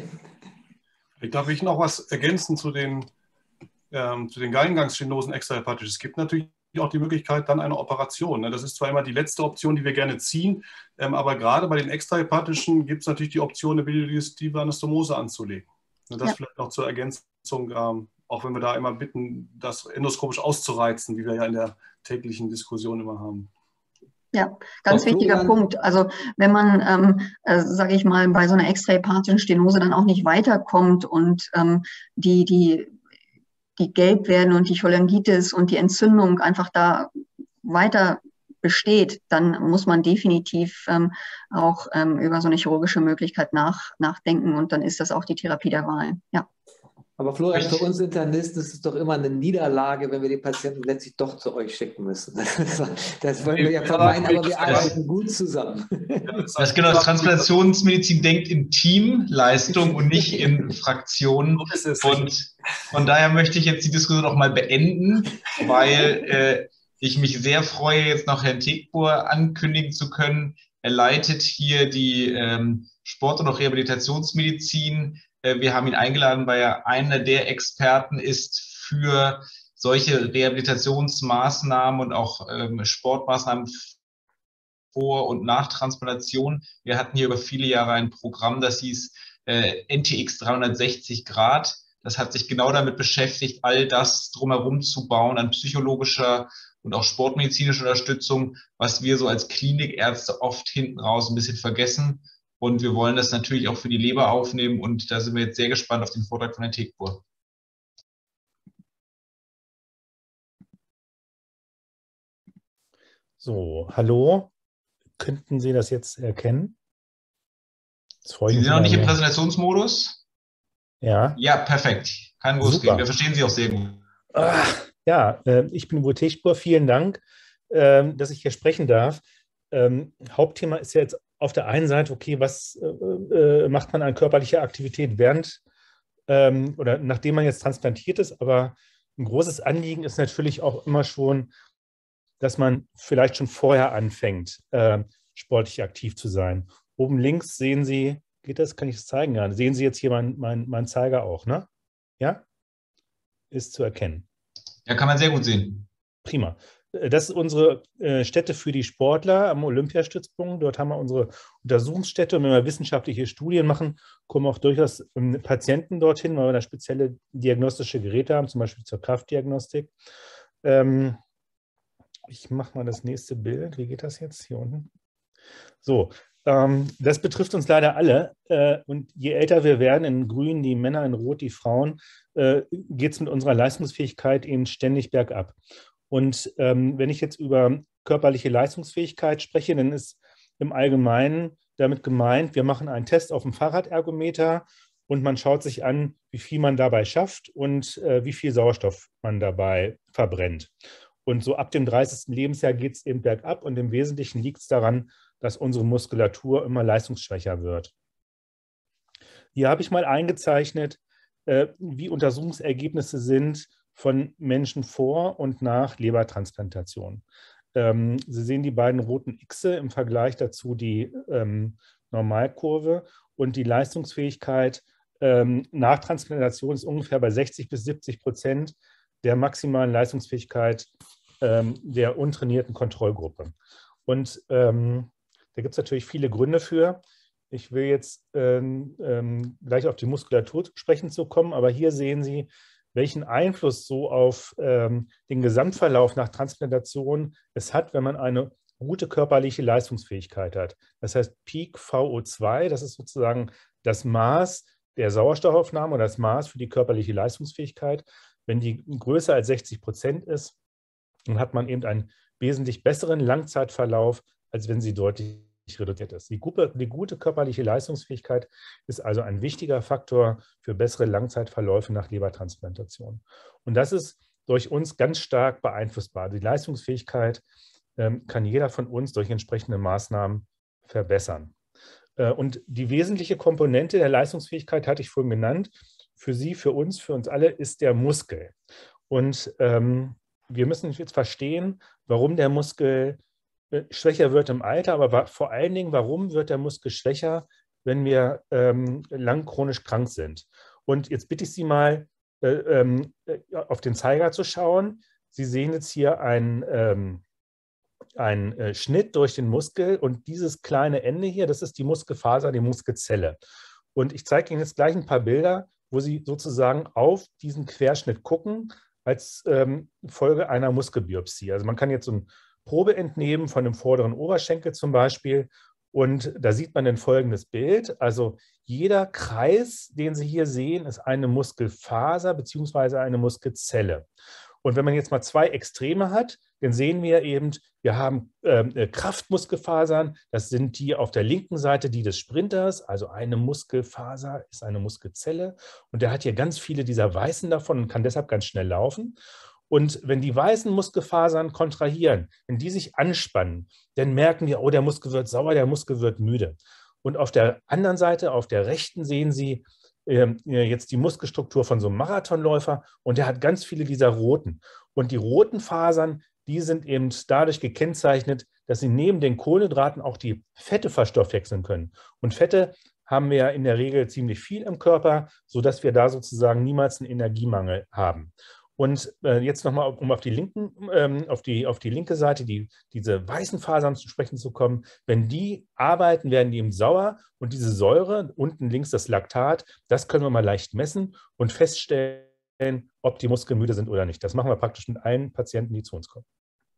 Darf ich noch was ergänzen zu den, ähm, zu den Gallengangsstenosen extrahepatisch? Es gibt natürlich auch die Möglichkeit dann eine Operation. Das ist zwar immer die letzte Option, die wir gerne ziehen, aber gerade bei den extrahepatischen gibt es natürlich die Option, eine biliodigestive Anastomose anzulegen. Das ja. Vielleicht noch zur Ergänzung, auch wenn wir da immer bitten, das endoskopisch auszureizen, wie wir ja in der täglichen Diskussion immer haben. Ja, ganz Frau wichtiger Florian. Punkt. Also wenn man, ähm, äh, sage ich mal, bei so einer extrahepatischen Stenose dann auch nicht weiterkommt und ähm, die, die die gelb werden und die Cholangitis und die Entzündung einfach da weiter besteht, dann muss man definitiv ähm, auch ähm, über so eine chirurgische Möglichkeit nach, nachdenken und dann ist das auch die Therapie der Wahl. Ja. Aber Florian, für uns Internisten ist es doch immer eine Niederlage, wenn wir die Patienten letztlich doch zu euch schicken müssen. Das wollen wir ja vermeiden, aber wir arbeiten gut zusammen. Das ist genau, das Transplantationsmedizin denkt in Teamleistung und nicht in Fraktionen. Und von daher möchte ich jetzt die Diskussion auch mal beenden, weil äh, ich mich sehr freue, jetzt noch Herrn Tegbur ankündigen zu können. Er leitet hier die ähm, Sport- und auch Rehabilitationsmedizin. Wir haben ihn eingeladen, weil er einer der Experten ist für solche Rehabilitationsmaßnahmen und auch ähm, Sportmaßnahmen vor und nach Transplantation. Wir hatten hier über viele Jahre ein Programm, das hieß äh, N T X dreihundertsechzig Grad. Das hat sich genau damit beschäftigt, all das drumherum zu bauen an psychologischer und auch sportmedizinischer Unterstützung, was wir so als Klinikärzte oft hinten raus ein bisschen vergessen. Und wir wollen das natürlich auch für die Leber aufnehmen. Und da sind wir jetzt sehr gespannt auf den Vortrag von Herrn Tegbur. So, hallo. Könnten Sie das jetzt erkennen? Sie sind noch nicht im Präsentationsmodus? Ja. Ja, perfekt. Kann losgehen. Wir verstehen Sie auch sehr gut. Ach, ja, äh, ich bin Uwe Tegbur. Vielen Dank, äh, dass ich hier sprechen darf. Ähm, Hauptthema ist ja jetzt auf der einen Seite, okay, was äh, macht man an körperlicher Aktivität während ähm, oder nachdem man jetzt transplantiert ist, aber ein großes Anliegen ist natürlich auch immer schon, dass man vielleicht schon vorher anfängt, äh, sportlich aktiv zu sein. Oben links sehen Sie, geht das, kann ich es zeigen? Ja, sehen Sie jetzt hier meinen mein, mein Zeiger auch, ne? Ja? Ist zu erkennen. Ja, kann man sehr gut sehen. Prima. Das ist unsere äh, Stätte für die Sportler am Olympiastützpunkt. Dort haben wir unsere Untersuchungsstätte. Und wenn wir wissenschaftliche Studien machen, kommen auch durchaus ähm, Patienten dorthin, weil wir da spezielle diagnostische Geräte haben, zum Beispiel zur Kraftdiagnostik. Ähm, Ich mache mal das nächste Bild. Wie geht das jetzt hier unten? So, ähm, das betrifft uns leider alle. Äh, und je älter wir werden, in Grün die Männer, in Rot die Frauen, äh, geht es mit unserer Leistungsfähigkeit eben ständig bergab. Und ähm, wenn ich jetzt über körperliche Leistungsfähigkeit spreche, dann ist im Allgemeinen damit gemeint, wir machen einen Test auf dem Fahrradergometer und man schaut sich an, wie viel man dabei schafft und äh, wie viel Sauerstoff man dabei verbrennt. Und so ab dem dreißigsten Lebensjahr geht es eben bergab und im Wesentlichen liegt es daran, dass unsere Muskulatur immer leistungsschwächer wird. Hier habe ich mal eingezeichnet, äh, wie Untersuchungsergebnisse sind von Menschen vor und nach Lebertransplantation. Ähm, Sie sehen die beiden roten Xe im Vergleich dazu die ähm, Normalkurve und die Leistungsfähigkeit ähm, nach Transplantation ist ungefähr bei sechzig bis siebzig Prozent der maximalen Leistungsfähigkeit ähm, der untrainierten Kontrollgruppe. Und ähm, da gibt es natürlich viele Gründe für. Ich will jetzt ähm, ähm, gleich auf die Muskulatur sprechen zu kommen, aber hier sehen Sie, welchen Einfluss so auf ähm, den Gesamtverlauf nach Transplantation es hat, wenn man eine gute körperliche Leistungsfähigkeit hat. Das heißt Peak V O zwei, das ist sozusagen das Maß der Sauerstoffaufnahme oder das Maß für die körperliche Leistungsfähigkeit. Wenn die größer als sechzig Prozent ist, dann hat man eben einen wesentlich besseren Langzeitverlauf, als wenn sie deutlich reduziert ist. Die gute, die gute körperliche Leistungsfähigkeit ist also ein wichtiger Faktor für bessere Langzeitverläufe nach Lebertransplantation. Und das ist durch uns ganz stark beeinflussbar. Die Leistungsfähigkeit ähm, kann jeder von uns durch entsprechende Maßnahmen verbessern. Äh, und die wesentliche Komponente der Leistungsfähigkeit hatte ich vorhin genannt. Für Sie, für uns, für uns alle ist der Muskel. Und ähm, wir müssen jetzt verstehen, warum der Muskel schwächer wird im Alter, aber vor allen Dingen, warum wird der Muskel schwächer, wenn wir ähm, lang chronisch krank sind? Und jetzt bitte ich Sie mal, äh, ähm, auf den Zeiger zu schauen. Sie sehen jetzt hier einen, ähm, einen äh, Schnitt durch den Muskel und dieses kleine Ende hier, das ist die Muskelfaser, die Muskelzelle. Und ich zeige Ihnen jetzt gleich ein paar Bilder, wo Sie sozusagen auf diesen Querschnitt gucken, als ähm, Folge einer Muskelbiopsie. Also man kann jetzt so ein Probe entnehmen von dem vorderen Oberschenkel zum Beispiel. Und da sieht man ein folgendes Bild. Also jeder Kreis, den Sie hier sehen, ist eine Muskelfaser bzw. eine Muskelzelle. Und wenn man jetzt mal zwei Extreme hat, dann sehen wir eben, wir haben äh, Kraftmuskelfasern. Das sind die auf der linken Seite, die des Sprinters. Also eine Muskelfaser ist eine Muskelzelle. Und der hat hier ganz viele dieser weißen davon und kann deshalb ganz schnell laufen. Und wenn die weißen Muskelfasern kontrahieren, wenn die sich anspannen, dann merken wir, oh, der Muskel wird sauer, der Muskel wird müde. Und auf der anderen Seite, auf der rechten, sehen Sie äh, jetzt die Muskelstruktur von so einem Marathonläufer und der hat ganz viele dieser roten. Und die roten Fasern, die sind eben dadurch gekennzeichnet, dass sie neben den Kohlenhydraten auch die Fette verstoffwechseln können. Und Fette haben wir in der Regel ziemlich viel im Körper, sodass wir da sozusagen niemals einen Energiemangel haben. Und äh, jetzt nochmal, um auf die, linken, ähm, auf, die, auf die linke Seite, die, diese weißen Fasern zu sprechen zu kommen, wenn die arbeiten, werden die eben sauer und diese Säure, unten links das Laktat, das können wir mal leicht messen und feststellen, ob die Muskeln müde sind oder nicht. Das machen wir praktisch mit allen Patienten, die zu uns kommen.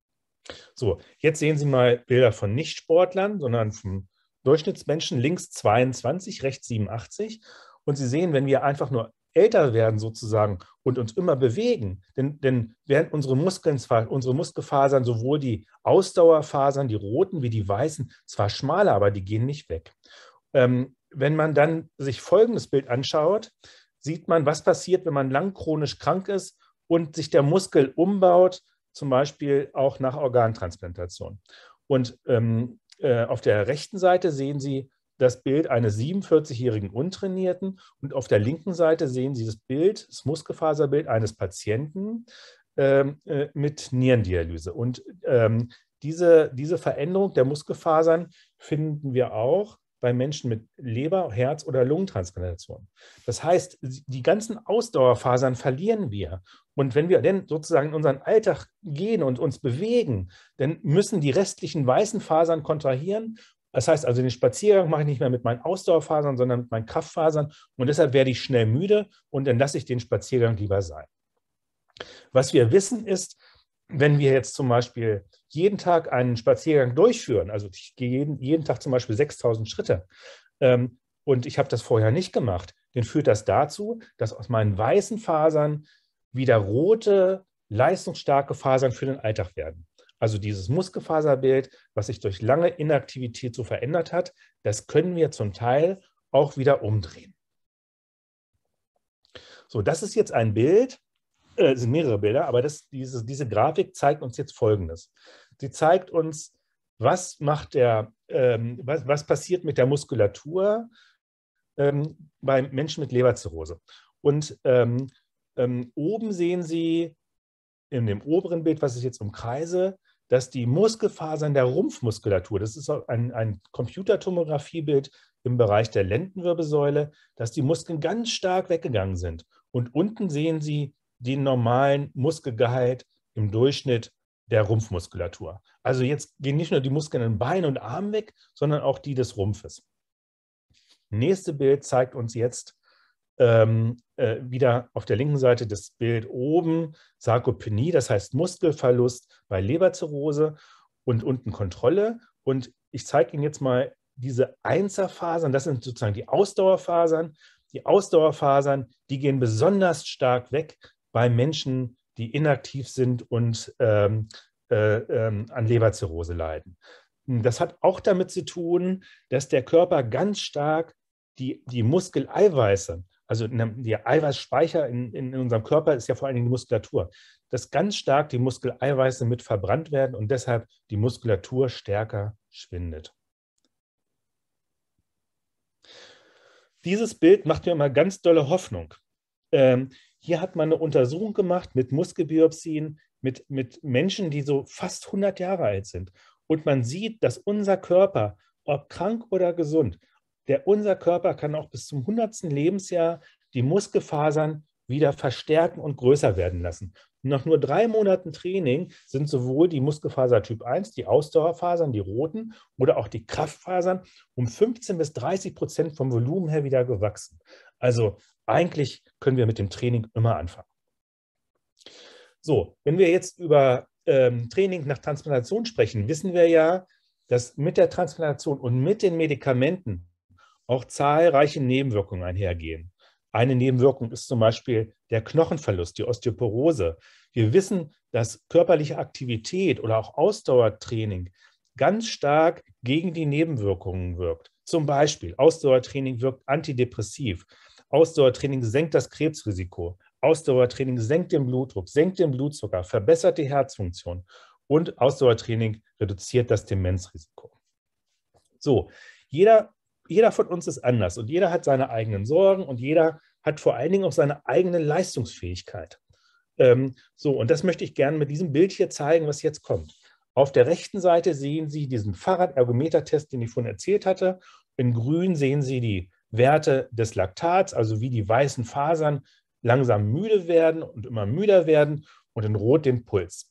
So, jetzt sehen Sie mal Bilder von Nichtsportlern, sondern vom Durchschnittsmenschen, links zweiundzwanzig, rechts siebenundachtzig. Und Sie sehen, wenn wir einfach nur älter werden sozusagen und uns immer bewegen, denn, denn werden unsere Muskeln zwar, unsere Muskelfasern, sowohl die Ausdauerfasern, die roten wie die weißen, zwar schmaler, aber die gehen nicht weg. Ähm, wenn man dann sich folgendes Bild anschaut, sieht man, was passiert, wenn man lang chronisch krank ist und sich der Muskel umbaut, zum Beispiel auch nach Organtransplantation. Und ähm, äh, auf der rechten Seite sehen Sie das Bild eines siebenundvierzigjährigen Untrainierten und auf der linken Seite sehen Sie das Bild, das Muskelfaserbild eines Patienten ähm, äh, mit Nierendialyse. Und ähm, diese, diese Veränderung der Muskelfasern finden wir auch bei Menschen mit Leber-, Herz- oder Lungentransplantation. Das heißt, die ganzen Ausdauerfasern verlieren wir. Und wenn wir denn sozusagen in unseren Alltag gehen und uns bewegen, dann müssen die restlichen weißen Fasern kontrahieren. Das heißt also, den Spaziergang mache ich nicht mehr mit meinen Ausdauerfasern, sondern mit meinen Kraftfasern. Und deshalb werde ich schnell müde und dann lasse ich den Spaziergang lieber sein. Was wir wissen ist, wenn wir jetzt zum Beispiel jeden Tag einen Spaziergang durchführen, also ich gehe jeden, jeden Tag zum Beispiel sechstausend Schritte ähm, und ich habe das vorher nicht gemacht, dann führt das dazu, dass aus meinen weißen Fasern wieder rote, leistungsstarke Fasern für den Alltag werden. Also dieses Muskelfaserbild, was sich durch lange Inaktivität so verändert hat, das können wir zum Teil auch wieder umdrehen. So, das ist jetzt ein Bild, äh, es sind mehrere Bilder, aber das, diese, diese Grafik zeigt uns jetzt Folgendes. Sie zeigt uns, was macht der, ähm, was, was passiert mit der Muskulatur ähm, bei Menschen mit Leberzirrhose. Und ähm, ähm, oben sehen Sie in dem oberen Bild, was ich jetzt umkreise, dass die Muskelfasern der Rumpfmuskulatur, das ist ein, ein Computertomographiebild im Bereich der Lendenwirbelsäule, dass die Muskeln ganz stark weggegangen sind. Und unten sehen Sie den normalen Muskelgehalt im Durchschnitt der Rumpfmuskulatur. Also jetzt gehen nicht nur die Muskeln in Beinen und Armen weg, sondern auch die des Rumpfes. Nächste Bild zeigt uns jetzt ähm, äh, wieder auf der linken Seite das Bild oben Sarkopenie, das heißt Muskelverlust bei Leberzirrhose und unten Kontrolle. Und ich zeige Ihnen jetzt mal diese Einserfasern, das sind sozusagen die Ausdauerfasern. Die Ausdauerfasern, die gehen besonders stark weg bei Menschen, die inaktiv sind und ähm, äh, ähm, an Leberzirrhose leiden. Das hat auch damit zu tun, dass der Körper ganz stark die, die Muskeleiweiße, also der Eiweißspeicher in, in unserem Körper ist ja vor allen Dingen die Muskulatur, dass ganz stark die Muskeleiweiße mit verbrannt werden und deshalb die Muskulatur stärker schwindet. Dieses Bild macht mir immer ganz dolle Hoffnung. Ähm, hier hat man eine Untersuchung gemacht mit Muskelbiopsien, mit, mit Menschen, die so fast hundert Jahre alt sind. Und man sieht, dass unser Körper, ob krank oder gesund, der, unser Körper kann auch bis zum hundertsten Lebensjahr die Muskelfasern wieder verstärken und größer werden lassen. Und nach nur drei Monaten Training sind sowohl die Muskelfaser Typ eins, die Ausdauerfasern, die roten, oder auch die Kraftfasern um fünfzehn bis dreißig Prozent vom Volumen her wieder gewachsen. Also eigentlich können wir mit dem Training immer anfangen. So, wenn wir jetzt über ähm, Training nach Transplantation sprechen, wissen wir ja, dass mit der Transplantation und mit den Medikamenten auch zahlreiche Nebenwirkungen einhergehen. Eine Nebenwirkung ist zum Beispiel der Knochenverlust, die Osteoporose. Wir wissen, dass körperliche Aktivität oder auch Ausdauertraining ganz stark gegen die Nebenwirkungen wirkt. Zum Beispiel Ausdauertraining wirkt antidepressiv. Ausdauertraining senkt das Krebsrisiko. Ausdauertraining senkt den Blutdruck, senkt den Blutzucker, verbessert die Herzfunktion. Und Ausdauertraining reduziert das Demenzrisiko. So, jeder Jeder von uns ist anders und jeder hat seine eigenen Sorgen und jeder hat vor allen Dingen auch seine eigene Leistungsfähigkeit. Ähm, so, und das möchte ich gerne mit diesem Bild hier zeigen, was jetzt kommt. Auf der rechten Seite sehen Sie diesen Fahrradergometertest, den ich vorhin erzählt hatte. In grün sehen Sie die Werte des Laktats, also wie die weißen Fasern langsam müde werden und immer müder werden, und in rot den Puls.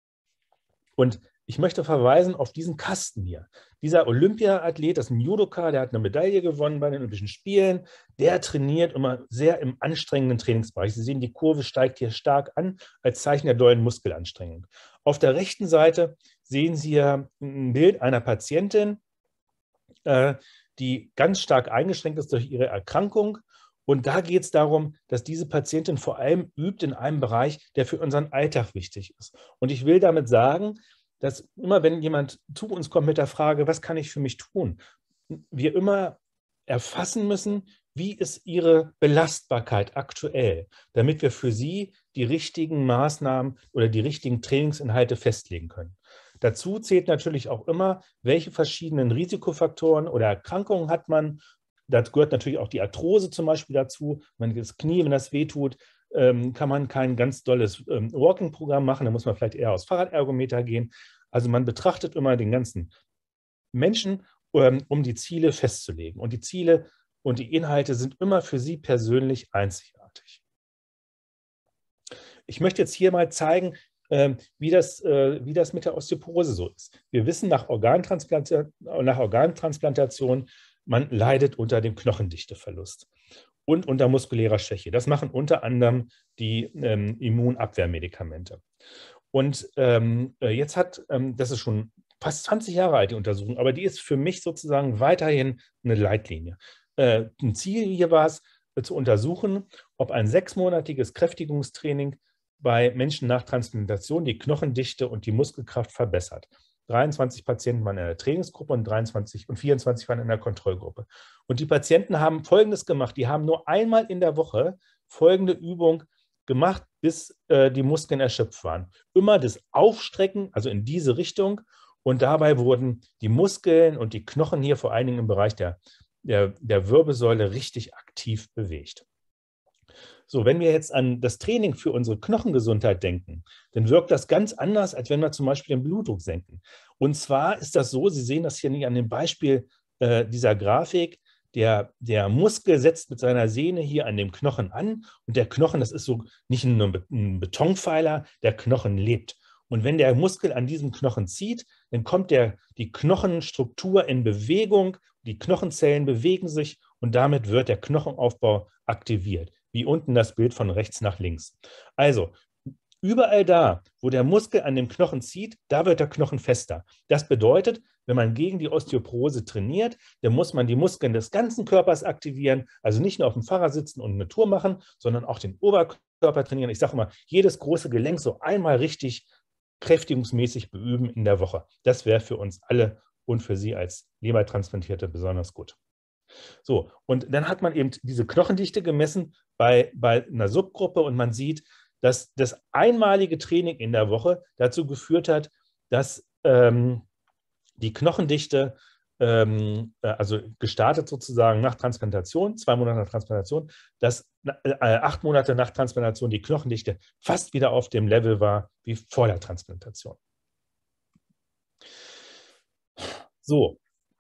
Und ich möchte verweisen auf diesen Kasten hier. Dieser Olympiaathlet, das ist ein Judoka, der hat eine Medaille gewonnen bei den Olympischen Spielen. Der trainiert immer sehr im anstrengenden Trainingsbereich. Sie sehen, die Kurve steigt hier stark an, als Zeichen der dollen Muskelanstrengung. Auf der rechten Seite sehen Sie hier ein Bild einer Patientin, äh, die ganz stark eingeschränkt ist durch ihre Erkrankung. Und da geht es darum, dass diese Patientin vor allem übt in einem Bereich, der für unseren Alltag wichtig ist. Und ich will damit sagen, dass immer, wenn jemand zu uns kommt mit der Frage, was kann ich für mich tun, wir immer erfassen müssen, wie ist ihre Belastbarkeit aktuell, damit wir für sie die richtigen Maßnahmen oder die richtigen Trainingsinhalte festlegen können. Dazu zählt natürlich auch immer, welche verschiedenen Risikofaktoren oder Erkrankungen hat man. Dazu gehört natürlich auch die Arthrose zum Beispiel dazu. Wenn das Knie, wenn das wehtut, kann man kein ganz dolles Walking-Programm machen. Da muss man vielleicht eher aufs Fahrradergometer gehen. Also man betrachtet immer den ganzen Menschen, um die Ziele festzulegen. Und die Ziele und die Inhalte sind immer für Sie persönlich einzigartig. Ich möchte jetzt hier mal zeigen, wie das, wie das mit der Osteoporose so ist. Wir wissen nach Organtransplantation, nach Organtransplantation, man leidet unter dem Knochendichteverlust und unter muskulärer Schwäche. Das machen unter anderem die ähm, Immunabwehrmedikamente. Und ähm, jetzt hat, ähm, das ist schon fast zwanzig Jahre alt, die Untersuchung, aber die ist für mich sozusagen weiterhin eine Leitlinie. Äh, ein Ziel hier war es, äh, zu untersuchen, ob ein sechsmonatiges Kräftigungstraining bei Menschen nach Transplantation die Knochendichte und die Muskelkraft verbessert. dreiundzwanzig Patienten waren in der Trainingsgruppe und, dreiundzwanzig, und vierundzwanzig waren in der Kontrollgruppe. Und die Patienten haben Folgendes gemacht. Die haben nur einmal in der Woche folgende Übung gemacht, bis äh, die Muskeln erschöpft waren. Immer das Aufstrecken, also in diese Richtung. Und dabei wurden die Muskeln und die Knochen hier vor allen Dingen im Bereich der, der, der Wirbelsäule richtig aktiv bewegt. So, wenn wir jetzt an das Training für unsere Knochengesundheit denken, dann wirkt das ganz anders, als wenn wir zum Beispiel den Blutdruck senken. Und zwar ist das so, Sie sehen das hier nicht an dem Beispiel äh, dieser Grafik, der, der Muskel setzt mit seiner Sehne hier an dem Knochen an und der Knochen, das ist so nicht nur ein Betonpfeiler, der Knochen lebt. Und wenn der Muskel an diesem Knochen zieht, dann kommt der, die Knochenstruktur in Bewegung, die Knochenzellen bewegen sich und damit wird der Knochenaufbau aktiviert. Wie unten das Bild von rechts nach links. Also überall da, wo der Muskel an dem Knochen zieht, da wird der Knochen fester. Das bedeutet, wenn man gegen die Osteoporose trainiert, dann muss man die Muskeln des ganzen Körpers aktivieren, also nicht nur auf dem Fahrrad sitzen und eine Tour machen, sondern auch den Oberkörper trainieren. Ich sage immer, jedes große Gelenk so einmal richtig kräftigungsmäßig beüben in der Woche. Das wäre für uns alle und für Sie als Lebertransplantierte besonders gut. So, und dann hat man eben diese Knochendichte gemessen bei, bei einer Subgruppe und man sieht, dass das einmalige Training in der Woche dazu geführt hat, dass ähm, die Knochendichte, ähm, also gestartet sozusagen nach Transplantation, zwei Monate nach Transplantation, dass äh, acht Monate nach Transplantation die Knochendichte fast wieder auf dem Level war wie vor der Transplantation. So.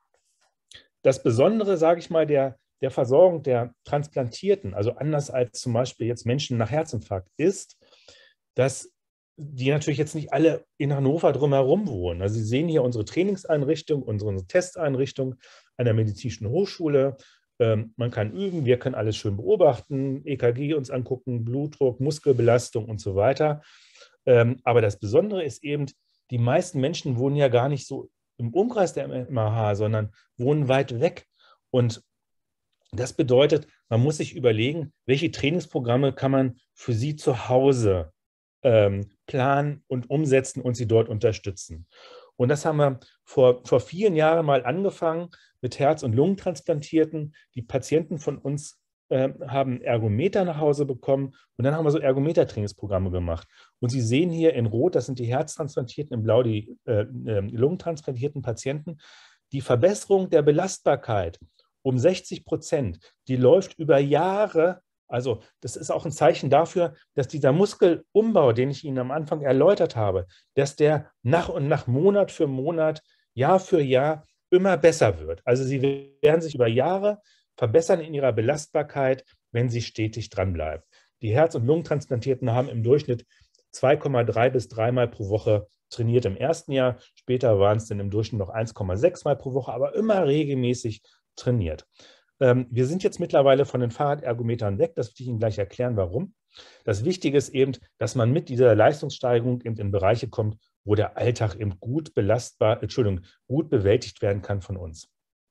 Das Besondere, sage ich mal, der, der Versorgung der Transplantierten, also anders als zum Beispiel jetzt Menschen nach Herzinfarkt, ist, dass die natürlich jetzt nicht alle in Hannover drumherum wohnen. Also Sie sehen hier unsere Trainingseinrichtung, unsere Testeinrichtung an der Medizinischen Hochschule. Ähm, man kann üben, wir können alles schön beobachten, E K G uns angucken, Blutdruck, Muskelbelastung und so weiter. Ähm, aber das Besondere ist eben, die meisten Menschen wohnen ja gar nicht so im Umkreis der M A H, sondern wohnen weit weg. Und das bedeutet, man muss sich überlegen, welche Trainingsprogramme kann man für Sie zu Hause ähm, planen und umsetzen und Sie dort unterstützen. Und das haben wir vor, vor vielen Jahren mal angefangen mit Herz- und Lungentransplantierten. Die Patienten von uns äh, haben Ergometer nach Hause bekommen und dann haben wir so Ergometer-Trainingsprogramme gemacht. Und Sie sehen hier in Rot, das sind die Herztransplantierten, in Blau die äh, Lungentransplantierten Patienten. Die Verbesserung der Belastbarkeit um sechzig Prozent, die läuft über Jahre. Also das ist auch ein Zeichen dafür, dass dieser Muskelumbau, den ich Ihnen am Anfang erläutert habe, dass der nach und nach, Monat für Monat, Jahr für Jahr immer besser wird. Also Sie werden sich über Jahre verbessern in ihrer Belastbarkeit, wenn Sie stetig dranbleiben. Die Herz- und Lungentransplantierten haben im Durchschnitt zwei Komma drei bis drei Mal pro Woche trainiert im ersten Jahr. Später waren es dann im Durchschnitt noch eins Komma sechs Mal pro Woche, aber immer regelmäßig trainiert. Ähm, wir sind jetzt mittlerweile von den Fahrradergometern weg. Das will ich Ihnen gleich erklären, warum. Das Wichtige ist eben, dass man mit dieser Leistungssteigerung eben in Bereiche kommt, wo der Alltag eben gut belastbar, Entschuldigung, gut bewältigt werden kann von uns.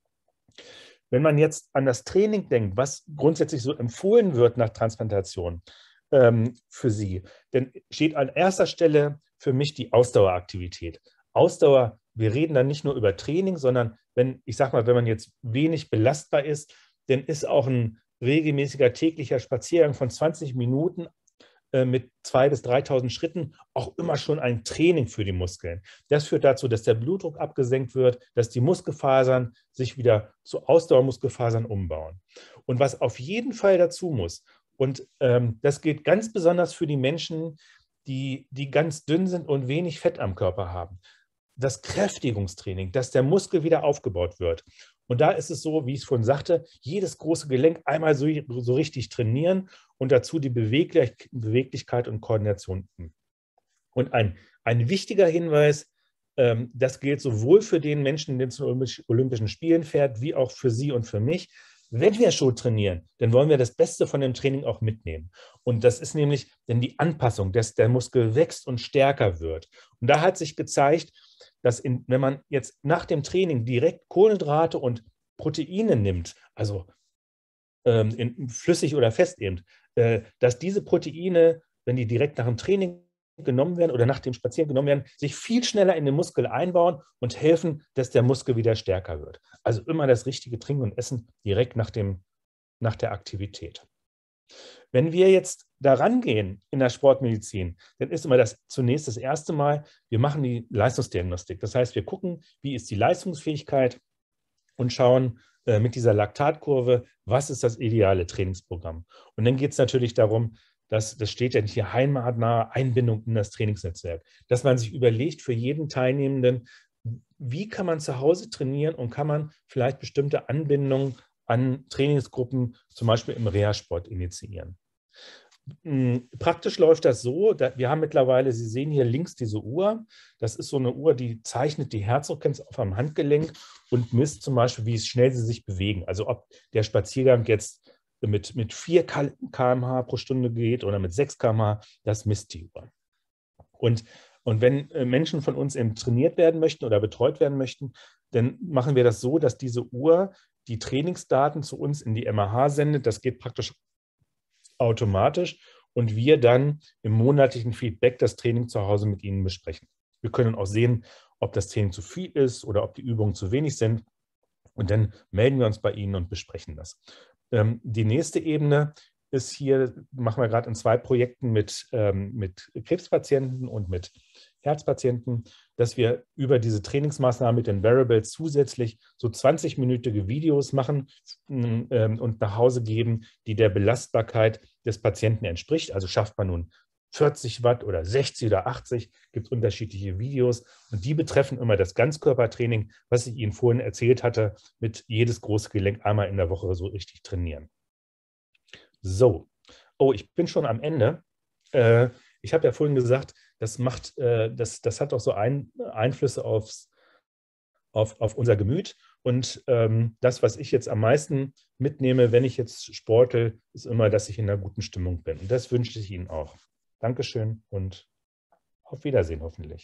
Wenn man jetzt an das Training denkt, was grundsätzlich so empfohlen wird nach Transplantation ähm, für Sie, dann steht an erster Stelle für mich die Ausdaueraktivität. Ausdauer, wir reden dann nicht nur über Training, sondern wenn, ich sage mal, wenn man jetzt wenig belastbar ist, dann ist auch ein regelmäßiger täglicher Spaziergang von zwanzig Minuten äh, mit zweitausend bis dreitausend Schritten auch immer schon ein Training für die Muskeln. Das führt dazu, dass der Blutdruck abgesenkt wird, dass die Muskelfasern sich wieder zu Ausdauermuskelfasern umbauen. Und was auf jeden Fall dazu muss, und ähm, das gilt ganz besonders für die Menschen, die, die ganz dünn sind und wenig Fett am Körper haben, das Kräftigungstraining, dass der Muskel wieder aufgebaut wird. Und da ist es so, wie ich es vorhin sagte, jedes große Gelenk einmal so, so richtig trainieren und dazu die Beweglich Beweglichkeit und Koordination. Und ein, ein wichtiger Hinweis, ähm, das gilt sowohl für den Menschen, der zu Olympischen Spielen fährt, wie auch für Sie und für mich. Wenn wir schon trainieren, dann wollen wir das Beste von dem Training auch mitnehmen. Und das ist nämlich dann die Anpassung, dass der Muskel wächst und stärker wird. Und da hat sich gezeigt, dass in, wenn man jetzt nach dem Training direkt Kohlenhydrate und Proteine nimmt, also ähm, in, flüssig oder fest eben, äh, dass diese Proteine, wenn die direkt nach dem Training genommen werden oder nach dem Spazieren genommen werden, sich viel schneller in den Muskel einbauen und helfen, dass der Muskel wieder stärker wird. Also immer das richtige Trinken und Essen direkt nach, dem, nach der Aktivität. Wenn wir jetzt daran gehen in der Sportmedizin, dann ist immer das zunächst das erste Mal, wir machen die Leistungsdiagnostik. Das heißt, wir gucken, wie ist die Leistungsfähigkeit und schauen äh, mit dieser Laktatkurve, was ist das ideale Trainingsprogramm. Und dann geht es natürlich darum, dass, das steht ja hier, heimatnahe Einbindung in das Trainingsnetzwerk, dass man sich überlegt für jeden Teilnehmenden, wie kann man zu Hause trainieren und kann man vielleicht bestimmte Anbindungen an Trainingsgruppen, zum Beispiel im Reha-Sport, initiieren. Praktisch läuft das so, wir haben mittlerweile, Sie sehen hier links diese Uhr, das ist so eine Uhr, die zeichnet die Herzfrequenz auf einem Handgelenk und misst zum Beispiel, wie schnell sie sich bewegen, also ob der Spaziergang jetzt mit, mit vier Kilometer pro Stunde pro Stunde geht oder mit sechs Kilometer pro Stunde, das misst die Uhr. Und, und wenn Menschen von uns eben trainiert werden möchten oder betreut werden möchten, dann machen wir das so, dass diese Uhr die Trainingsdaten zu uns in die M R H sendet. Das geht praktisch automatisch und wir dann im monatlichen Feedback das Training zu Hause mit Ihnen besprechen. Wir können auch sehen, ob das Training zu viel ist oder ob die Übungen zu wenig sind. Und dann melden wir uns bei Ihnen und besprechen das. Ähm, die nächste Ebene ist hier, machen wir gerade in zwei Projekten mit, ähm, mit Krebspatienten und mit Herzpatienten, dass wir über diese Trainingsmaßnahmen mit den Wearables zusätzlich so zwanzig-minütige Videos machen ähm, und nach Hause geben, die der Belastbarkeit des Patienten entspricht. Also schafft man nun vierzig Watt oder sechzig oder achtzig, gibt es unterschiedliche Videos und die betreffen immer das Ganzkörpertraining, was ich Ihnen vorhin erzählt hatte, mit jedes große Gelenk einmal in der Woche so richtig trainieren. So, oh, ich bin schon am Ende. Äh, ich habe ja vorhin gesagt, das macht, äh, das, das hat auch so ein, Einflüsse aufs, auf, auf unser Gemüt. Und ähm, das, was ich jetzt am meisten mitnehme, wenn ich jetzt sporte, ist immer, dass ich in einer guten Stimmung bin. Und das wünsche ich Ihnen auch. Dankeschön und auf Wiedersehen hoffentlich.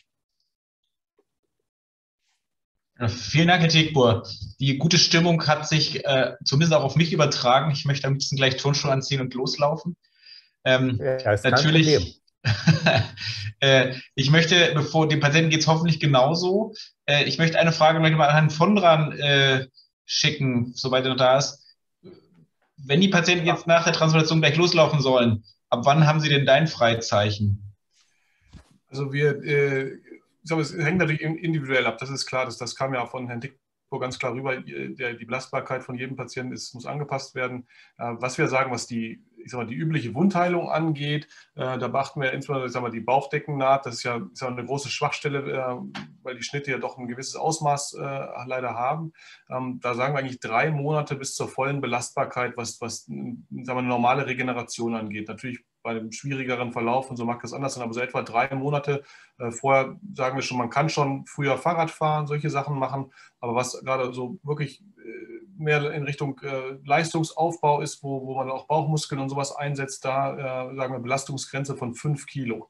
Ja, vielen Dank, Herr Tegbur. Die gute Stimmung hat sich äh, zumindest auch auf mich übertragen. Ich möchte am liebsten gleich Turnschuhe anziehen und loslaufen. Ähm, ja, ist natürlich. äh, ich möchte, bevor dem Patienten geht es hoffentlich genauso. Äh, ich möchte eine Frage mal an Herrn Vondran äh, schicken, soweit er noch da ist. Wenn die Patienten jetzt nach der Transplantation gleich loslaufen sollen, ab wann haben Sie denn dein Freizeichen? Also wir, äh, ich glaube, es hängt natürlich individuell ab, das ist klar, das, das kam ja von Herrn Tegbur ganz klar rüber, der, die Belastbarkeit von jedem Patienten ist, muss angepasst werden. Äh, was wir sagen, was die, ich sag mal, die übliche Wundheilung angeht, äh, da beachten wir insbesondere, ich sag mal, die Bauchdeckennaht, das ist ja, ist ja eine große Schwachstelle, äh, weil die Schnitte ja doch ein gewisses Ausmaß äh, leider haben. Ähm, da sagen wir eigentlich drei Monate bis zur vollen Belastbarkeit, was, was sagen wir, eine normale Regeneration angeht. Natürlich bei einem schwierigeren Verlauf und so mag das anders sein, aber so etwa drei Monate äh, vorher sagen wir schon, man kann schon früher Fahrrad fahren, solche Sachen machen, aber was gerade so wirklich äh, mehr in Richtung äh, Leistungsaufbau ist, wo, wo man auch Bauchmuskeln und sowas einsetzt, da äh, sagen wir Belastungsgrenze von fünf Kilo.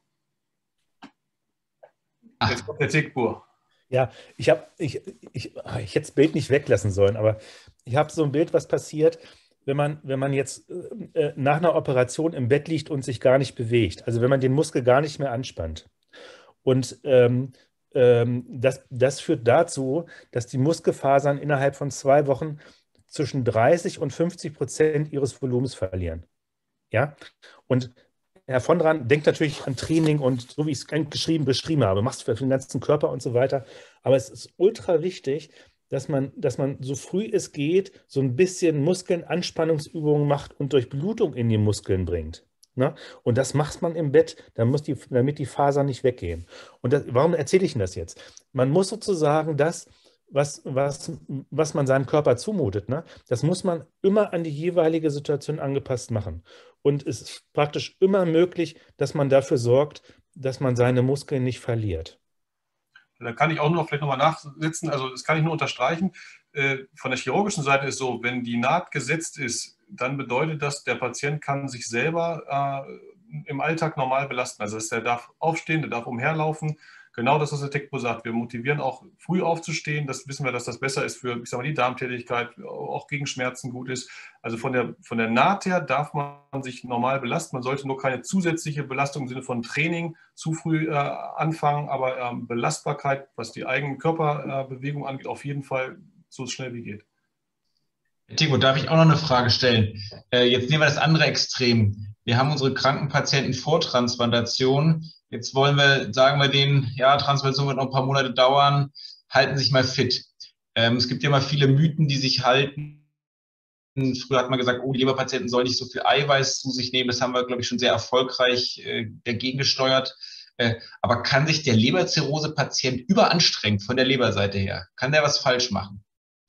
Ach. Jetzt kommt der Tegbur. Ja, ich habe, ich, ich, ich hätte das Bild nicht weglassen sollen, aber ich habe so ein Bild, was passiert, wenn man, wenn man jetzt äh, nach einer Operation im Bett liegt und sich gar nicht bewegt. Also wenn man den Muskel gar nicht mehr anspannt. Und ähm, ähm, das, das führt dazu, dass die Muskelfasern innerhalb von zwei Wochen zwischen dreißig und fünfzig Prozent ihres Volumens verlieren. Ja? Und Herr Vondran denkt natürlich an Training und so wie ich es geschrieben, beschrieben habe, machst du für den ganzen Körper und so weiter. Aber es ist ultra wichtig, dass man, dass man so früh es geht, so ein bisschen Muskeln-Anspannungsübungen macht und Durchblutung in die Muskeln bringt. Ne? Und das macht man im Bett, dann muss die, damit die Fasern nicht weggehen. Und das, warum erzähle ich Ihnen das jetzt? Man muss sozusagen das, was, was, was man seinem Körper zumutet, ne? Das muss man immer an die jeweilige Situation angepasst machen. Und es ist praktisch immer möglich, dass man dafür sorgt, dass man seine Muskeln nicht verliert. Da kann ich auch noch vielleicht nochmal nachsetzen, also das kann ich nur unterstreichen. äh, von der chirurgischen Seite ist so, wenn die Naht gesetzt ist, dann bedeutet das, der Patient kann sich selber äh, im Alltag normal belasten. Also der darf aufstehen, der darf umherlaufen. Genau das, was der Tecpo sagt. Wir motivieren auch früh aufzustehen. Das wissen wir, dass das besser ist für, ich sag mal, die Darmtätigkeit, auch gegen Schmerzen gut ist. Also von der, von der Naht her darf man sich normal belasten. Man sollte nur keine zusätzliche Belastung im Sinne von Training zu früh äh, anfangen. Aber ähm, Belastbarkeit, was die eigene Körperbewegung äh, angeht, auf jeden Fall so schnell wie geht. Timo, darf ich auch noch eine Frage stellen? Äh, jetzt nehmen wir das andere Extrem. Wir haben unsere kranken Patienten vor Transplantation. Jetzt wollen wir, sagen wir denen, ja, Transplantation wird noch ein paar Monate dauern, halten sich mal fit. Ähm, es gibt ja immer viele Mythen, die sich halten. Früher hat man gesagt, oh, die Leberpatienten sollen nicht so viel Eiweiß zu sich nehmen. Das haben wir, glaube ich, schon sehr erfolgreich äh, dagegen gesteuert. Äh, aber kann sich der Leberzirrhose-Patient überanstrengen von der Leberseite her? Kann der was falsch machen?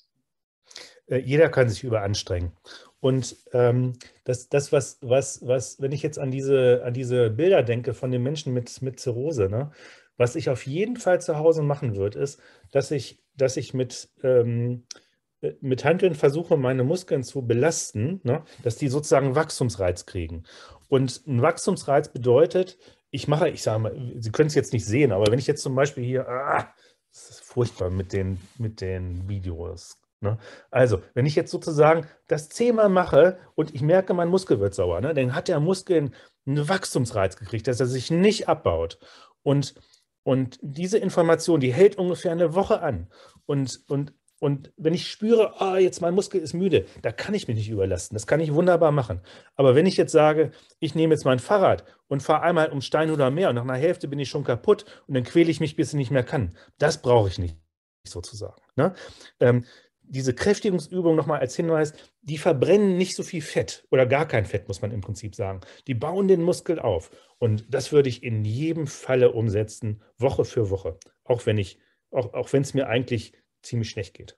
Jeder kann sich überanstrengen. Und ähm, das, das was, was, was, wenn ich jetzt an diese, an diese Bilder denke von den Menschen mit, mit Zirrhose, ne, was ich auf jeden Fall zu Hause machen würde, ist, dass ich, dass ich mit, ähm, mit Hanteln versuche, meine Muskeln zu belasten, ne, dass die sozusagen Wachstumsreiz kriegen. Und ein Wachstumsreiz bedeutet, ich mache, ich sage mal, Sie können es jetzt nicht sehen, aber wenn ich jetzt zum Beispiel hier, ah, das ist furchtbar mit den, mit den Videos. Ne? Also, wenn ich jetzt sozusagen das zehnmal mache und ich merke, mein Muskel wird sauer, ne, dann hat der Muskel einen Wachstumsreiz gekriegt, dass er sich nicht abbaut. Und, und diese Information, die hält ungefähr eine Woche an. Und, und, und wenn ich spüre, oh, jetzt mein Muskel ist müde, da kann ich mich nicht überlasten. Das kann ich wunderbar machen. Aber wenn ich jetzt sage, ich nehme jetzt mein Fahrrad und fahre einmal um Stein oder mehr und nach einer Hälfte bin ich schon kaputt und dann quäle ich mich, bis ich nicht mehr kann, das brauche ich nicht, sozusagen. Ne? Ähm, Diese Kräftigungsübung nochmal als Hinweis, die verbrennen nicht so viel Fett oder gar kein Fett, muss man im Prinzip sagen. Die bauen den Muskel auf. Und das würde ich in jedem Falle umsetzen, Woche für Woche. Auch wenn ich, auch, auch wenn es mir eigentlich ziemlich schlecht geht.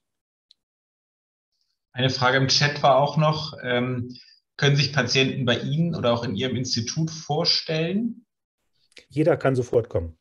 Eine Frage im Chat war auch noch, ähm, können sich Patienten bei Ihnen oder auch in Ihrem Institut vorstellen? Jeder kann sofort kommen.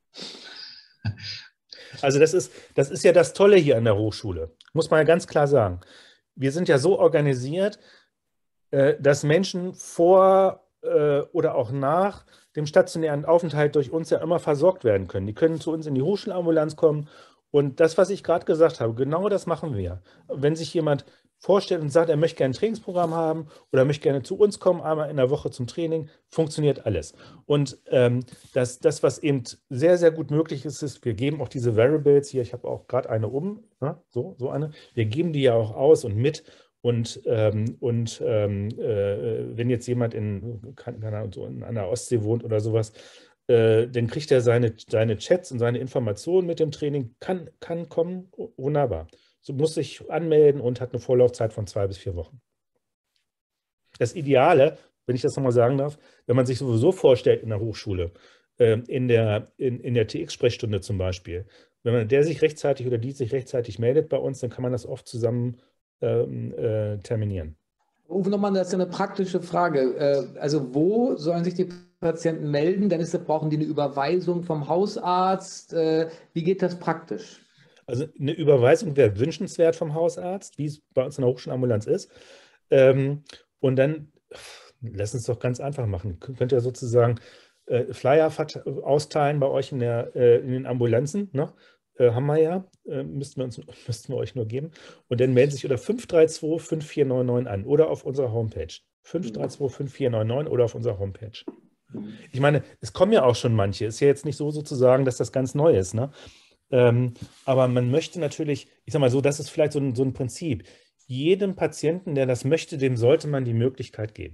Also das ist, das ist ja das Tolle hier an der Hochschule, muss man ja ganz klar sagen. Wir sind ja so organisiert, dass Menschen vor oder auch nach dem stationären Aufenthalt durch uns ja immer versorgt werden können. Die können zu uns in die Hochschulambulanz kommen und das, was ich gerade gesagt habe, genau das machen wir. Wenn sich jemand vorstellt und sagt, er möchte gerne ein Trainingsprogramm haben oder möchte gerne zu uns kommen, einmal in der Woche zum Training, funktioniert alles. Und ähm, das, das, was eben sehr, sehr gut möglich ist, ist, wir geben auch diese Variables hier, ich habe auch gerade eine um, ne? so, so eine, wir geben die ja auch aus und mit. Und, ähm, und ähm, äh, wenn jetzt jemand in, keine Ahnung, so an der Ostsee wohnt oder sowas, äh, dann kriegt er seine, seine Chats und seine Informationen mit dem Training, kann, kann kommen, wunderbar. So muss sich anmelden und hat eine Vorlaufzeit von zwei bis vier Wochen. Das Ideale, wenn ich das nochmal sagen darf, wenn man sich sowieso vorstellt in der Hochschule, äh, in der, in, in der T X-Sprechstunde zum Beispiel, wenn man der sich rechtzeitig oder die sich rechtzeitig meldet bei uns, dann kann man das oft zusammen ähm, äh, terminieren. Uwe, nochmal, das ist eine praktische Frage. Äh, also wo sollen sich die Patienten melden? Dann ist, brauchen die eine Überweisung vom Hausarzt. Äh, wie geht das praktisch? Also eine Überweisung wäre wünschenswert vom Hausarzt, wie es bei uns in der Hochschulambulanz ist. Ähm, und dann, lass uns doch ganz einfach machen. Könnt ihr sozusagen äh, Flyer austeilen bei euch in, der, äh, in den Ambulanzen, ne? Äh, haben wir ja, äh, müssten, wir uns, müssten wir euch nur geben. Und dann melden sich unter fünf drei zwei fünf vier neun neun an oder auf unserer Homepage. fünf drei zwei fünf vier neun neun oder auf unserer Homepage. Ich meine, es kommen ja auch schon manche. Ist ja jetzt nicht so sozusagen, dass das ganz neu ist, ne? Ähm, aber man möchte natürlich, ich sag mal so, das ist vielleicht so ein, so ein Prinzip. Jedem Patienten, der das möchte, dem sollte man die Möglichkeit geben.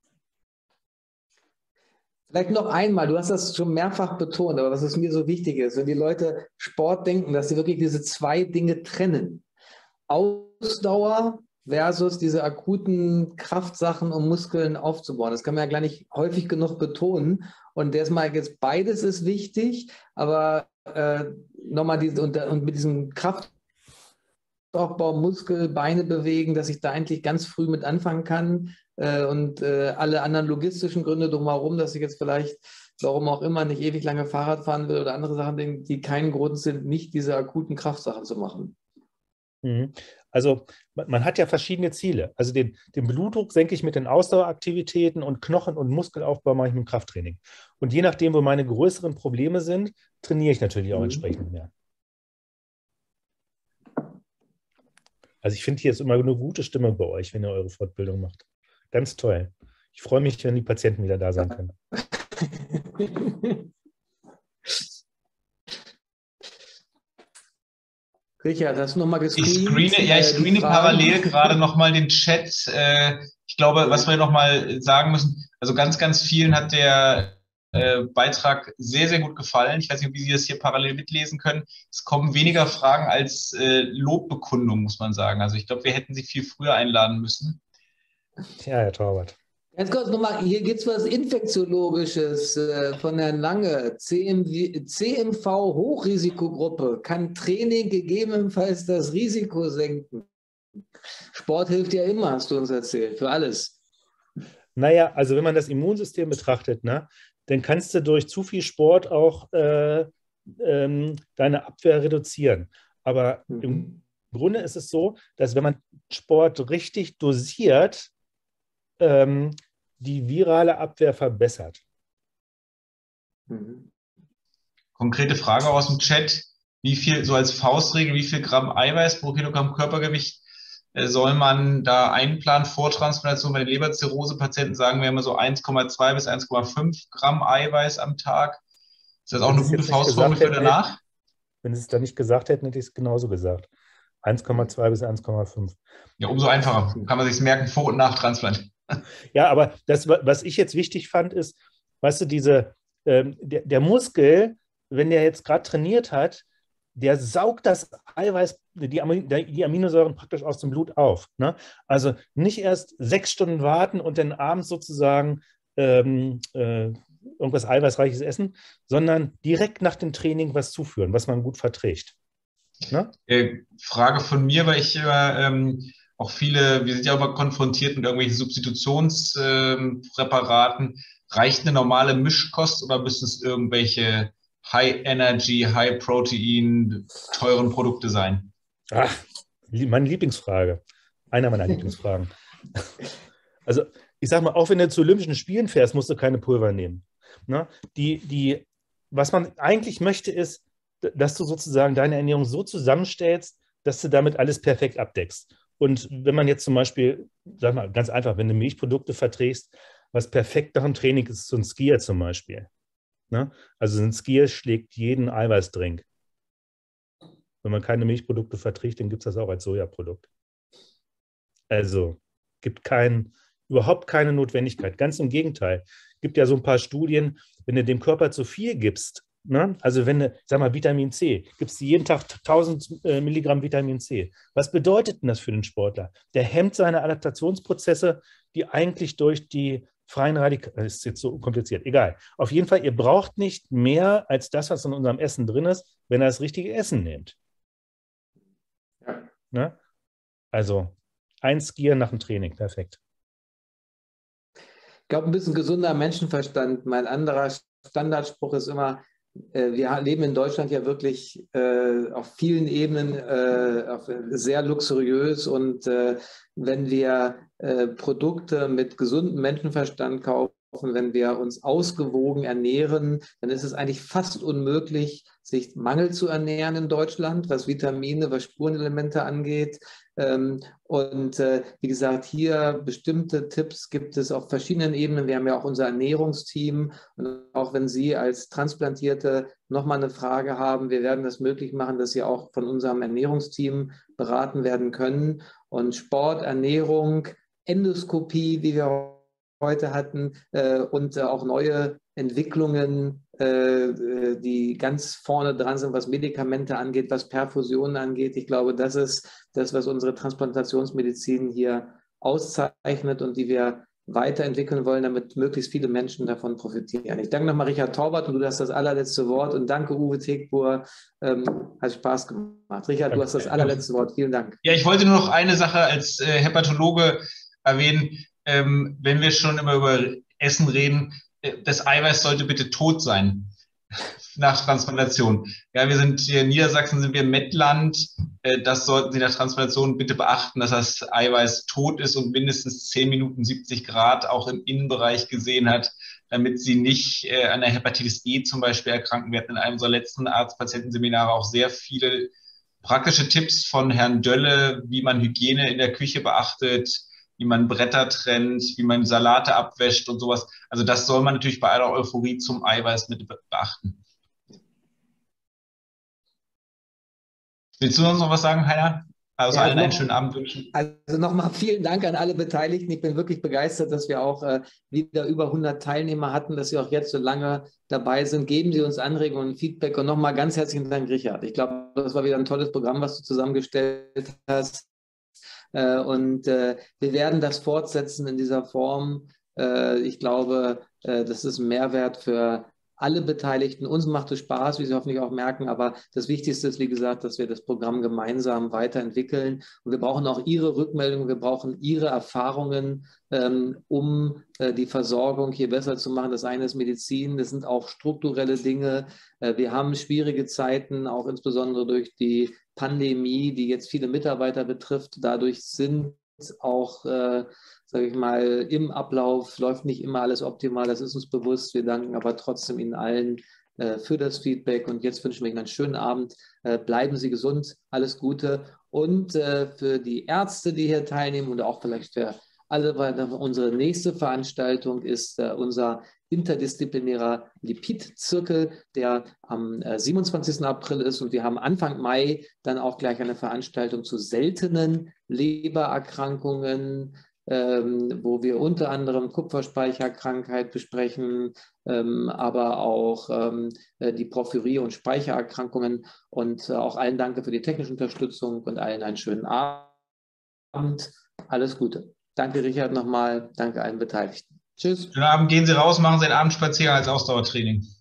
Vielleicht noch einmal, du hast das schon mehrfach betont, aber was es mir so wichtig ist, wenn die Leute Sport denken, dass sie wirklich diese zwei Dinge trennen. Ausdauer versus diese akuten Kraftsachen, um Muskeln aufzubauen. Das kann man ja gar nicht häufig genug betonen. Und erstmal jetzt beides ist wichtig, aber äh, nochmal diese, und, und mit diesem Kraftaufbau, Muskel, Beine bewegen, dass ich da eigentlich ganz früh mit anfangen kann äh, und äh, alle anderen logistischen Gründe drumherum, dass ich jetzt vielleicht, warum auch immer, nicht ewig lange Fahrrad fahren will oder andere Sachen, die keinen Grund sind, nicht diese akuten Kraftsachen zu machen. Mhm. Also man, man hat ja verschiedene Ziele. Also den, den Blutdruck senke ich mit den Ausdaueraktivitäten und Knochen- und Muskelaufbau mache ich mit dem Krafttraining. Und je nachdem, wo meine größeren Probleme sind, trainiere ich natürlich auch entsprechend mehr. Also ich finde, hier ist immer eine gute Stimme bei euch, wenn ihr eure Fortbildung macht. Ganz toll. Ich freue mich, wenn die Patienten wieder da sein können. Richard, hast du nochmal gescreent? Ich screene, ja, ich screene parallel gerade nochmal den Chat. Ich glaube, was wir nochmal sagen müssen, also ganz, ganz vielen hat der Beitrag sehr, sehr gut gefallen. Ich weiß nicht, wie Sie das hier parallel mitlesen können. Es kommen weniger Fragen als Lobbekundungen, muss man sagen. Also ich glaube, wir hätten Sie viel früher einladen müssen. Tja, Herr Taubert. Ganz kurz nochmal, hier gibt es was Infektiologisches äh, von Herrn Lange. C M V Hochrisikogruppe kann Training gegebenenfalls das Risiko senken. Sport hilft ja immer, hast du uns erzählt, für alles. Naja, also wenn man das Immunsystem betrachtet, ne, dann kannst du durch zu viel Sport auch äh, ähm, deine Abwehr reduzieren. Aber mhm. im Grunde ist es so, dass wenn man Sport richtig dosiert, ähm, die virale Abwehr verbessert. Mhm. Konkrete Frage aus dem Chat. Wie viel, so als Faustregel, wie viel Gramm Eiweiß pro Kilogramm Körpergewicht äh, soll man da einplanen vor Transplantation? Bei den Leberzirrhose-Patienten sagen wir immer so eins Komma zwei bis eins Komma fünf Gramm Eiweiß am Tag. Ist das auch Wenn eine gute Faustformel für danach? Wenn Sie es da nicht gesagt hätten, hätte ich es genauso gesagt. eins Komma zwei bis eins Komma fünf. Ja, umso einfacher. Kann man sich merken, vor und nach Transplant. Ja, aber das, was ich jetzt wichtig fand, ist, weißt du, diese, ähm, der, der Muskel, wenn der jetzt gerade trainiert hat, der saugt das Eiweiß, die, die Aminosäuren praktisch aus dem Blut auf. Ne? Also nicht erst sechs Stunden warten und dann abends sozusagen ähm, äh, irgendwas Eiweißreiches essen, sondern direkt nach dem Training was zuführen, was man gut verträgt. Ne? Äh, Frage von mir, weil ich immer ähm, auch viele, wir sind ja immer konfrontiert mit irgendwelchen Substitutionspräparaten. Ähm, Reicht eine normale Mischkost oder müssen es irgendwelche High Energy, High Protein, teuren Produkte sein? Ach, meine Lieblingsfrage. Einer meiner Lieblingsfragen. Also ich sag mal, auch wenn du zu Olympischen Spielen fährst, musst du keine Pulver nehmen. Ne? Die, die, was man eigentlich möchte, ist, dass du sozusagen deine Ernährung so zusammenstellst, dass du damit alles perfekt abdeckst. Und wenn man jetzt zum Beispiel, sag mal, ganz einfach, wenn du Milchprodukte verträgst, was perfekt nach dem Training ist, so ein Skier zum Beispiel. Ne? Also ein Skier schlägt jeden Eiweißdrink. Wenn man keine Milchprodukte verträgt, dann gibt es das auch als Sojaprodukt. Also gibt kein, überhaupt keine Notwendigkeit. Ganz im Gegenteil. Es gibt ja so ein paar Studien, wenn du dem Körper zu viel gibst, ne? Also wenn du, sag mal, Vitamin C, gibst du jeden Tag tausend äh, Milligramm Vitamin C. Was bedeutet denn das für den Sportler? Der hemmt seine Adaptationsprozesse, die eigentlich durch die freien Radikale, das ist jetzt so kompliziert, egal. Auf jeden Fall, ihr braucht nicht mehr als das, was in unserem Essen drin ist, wenn ihr das richtige Essen nehmt. Ja. Ne? Also ein Skier nach dem Training, perfekt. Ich glaube, ein bisschen gesunder Menschenverstand. Mein anderer Standardspruch ist immer, wir leben in Deutschland ja wirklich äh, auf vielen Ebenen äh, auf, sehr luxuriös und äh, wenn wir äh, Produkte mit gesundem Menschenverstand kaufen, wenn wir uns ausgewogen ernähren, dann ist es eigentlich fast unmöglich, sich Mangel zu ernähren in Deutschland, was Vitamine, was Spurenelemente angeht. Ähm, und äh, wie gesagt, hier bestimmte Tipps gibt es auf verschiedenen Ebenen. Wir haben ja auch unser Ernährungsteam und auch wenn Sie als Transplantierte nochmal eine Frage haben, wir werden das möglich machen, dass Sie auch von unserem Ernährungsteam beraten werden können. Und Sport, Ernährung, Endoskopie, wie wir heute hatten, äh, und äh, auch neue Entwicklungen, äh, die ganz vorne dran sind, was Medikamente angeht, was Perfusionen angeht. Ich glaube, das ist das, was unsere Transplantationsmedizin hier auszeichnet und die wir weiterentwickeln wollen, damit möglichst viele Menschen davon profitieren. Ich danke nochmal Richard Taubert und du hast das allerletzte Wort und danke Uwe Tegbur, ähm, hat Spaß gemacht. Richard, du hast das allerletzte Wort. Vielen Dank. Ja, ich wollte nur noch eine Sache als äh, Hepatologe erwähnen. Ähm, wenn wir schon immer über Essen reden, äh, das Eiweiß sollte bitte tot sein. Nach Transplantation. Ja, wir sind hier in Niedersachsen, sind wir Mettland. Das sollten Sie nach Transplantation bitte beachten, dass das Eiweiß tot ist und mindestens zehn Minuten siebzig Grad auch im Innenbereich gesehen hat, damit Sie nicht an der Hepatitis E zum Beispiel erkranken. Wir hatten in einem unserer letzten Arzt-Patienten-Seminare auch sehr viele praktische Tipps von Herrn Dölle, wie man Hygiene in der Küche beachtet, wie man Bretter trennt, wie man Salate abwäscht und sowas. Also das soll man natürlich bei aller Euphorie zum Eiweiß mit beachten. Willst du uns noch was sagen, Heiner? Also ja, allen einen schönen Abend wünschen. Also nochmal vielen Dank an alle Beteiligten. Ich bin wirklich begeistert, dass wir auch äh, wieder über hundert Teilnehmer hatten, dass Sie auch jetzt so lange dabei sind. Geben Sie uns Anregungen und Feedback. Und nochmal ganz herzlichen Dank, Richard. Ich glaube, das war wieder ein tolles Programm, was du zusammengestellt hast. Äh, und äh, wir werden das fortsetzen in dieser Form. Äh, ich glaube, äh, das ist ein Mehrwert für alle Beteiligten. Uns macht es Spaß, wie Sie hoffentlich auch merken, aber das Wichtigste ist, wie gesagt, dass wir das Programm gemeinsam weiterentwickeln. Und wir brauchen auch Ihre Rückmeldungen, wir brauchen Ihre Erfahrungen, ähm, um äh, die Versorgung hier besser zu machen. Das eine ist Medizin, das sind auch strukturelle Dinge. Äh, wir haben schwierige Zeiten, auch insbesondere durch die Pandemie, die jetzt viele Mitarbeiter betrifft. Dadurch sind auch äh, sage ich mal, im Ablauf läuft nicht immer alles optimal, das ist uns bewusst. Wir danken aber trotzdem Ihnen allen äh, für das Feedback und jetzt wünschen wir Ihnen einen schönen Abend. Äh, bleiben Sie gesund, alles Gute und äh, für die Ärzte, die hier teilnehmen und auch vielleicht für alle weiter. Unsere nächste Veranstaltung ist äh, unser interdisziplinärer Lipid-Zirkel, der am äh, siebenundzwanzigsten April ist und wir haben Anfang Mai dann auch gleich eine Veranstaltung zu seltenen Lebererkrankungen, Ähm, wo wir unter anderem Kupferspeicherkrankheit besprechen, ähm, aber auch ähm, die Porphyrie- und Speichererkrankungen. Und äh, auch allen danke für die technische Unterstützung und allen einen schönen Abend. Alles Gute. Danke, Richard, nochmal. Danke allen Beteiligten. Tschüss. Schönen Abend, gehen Sie raus, machen Sie einen Abendspaziergang als Ausdauertraining.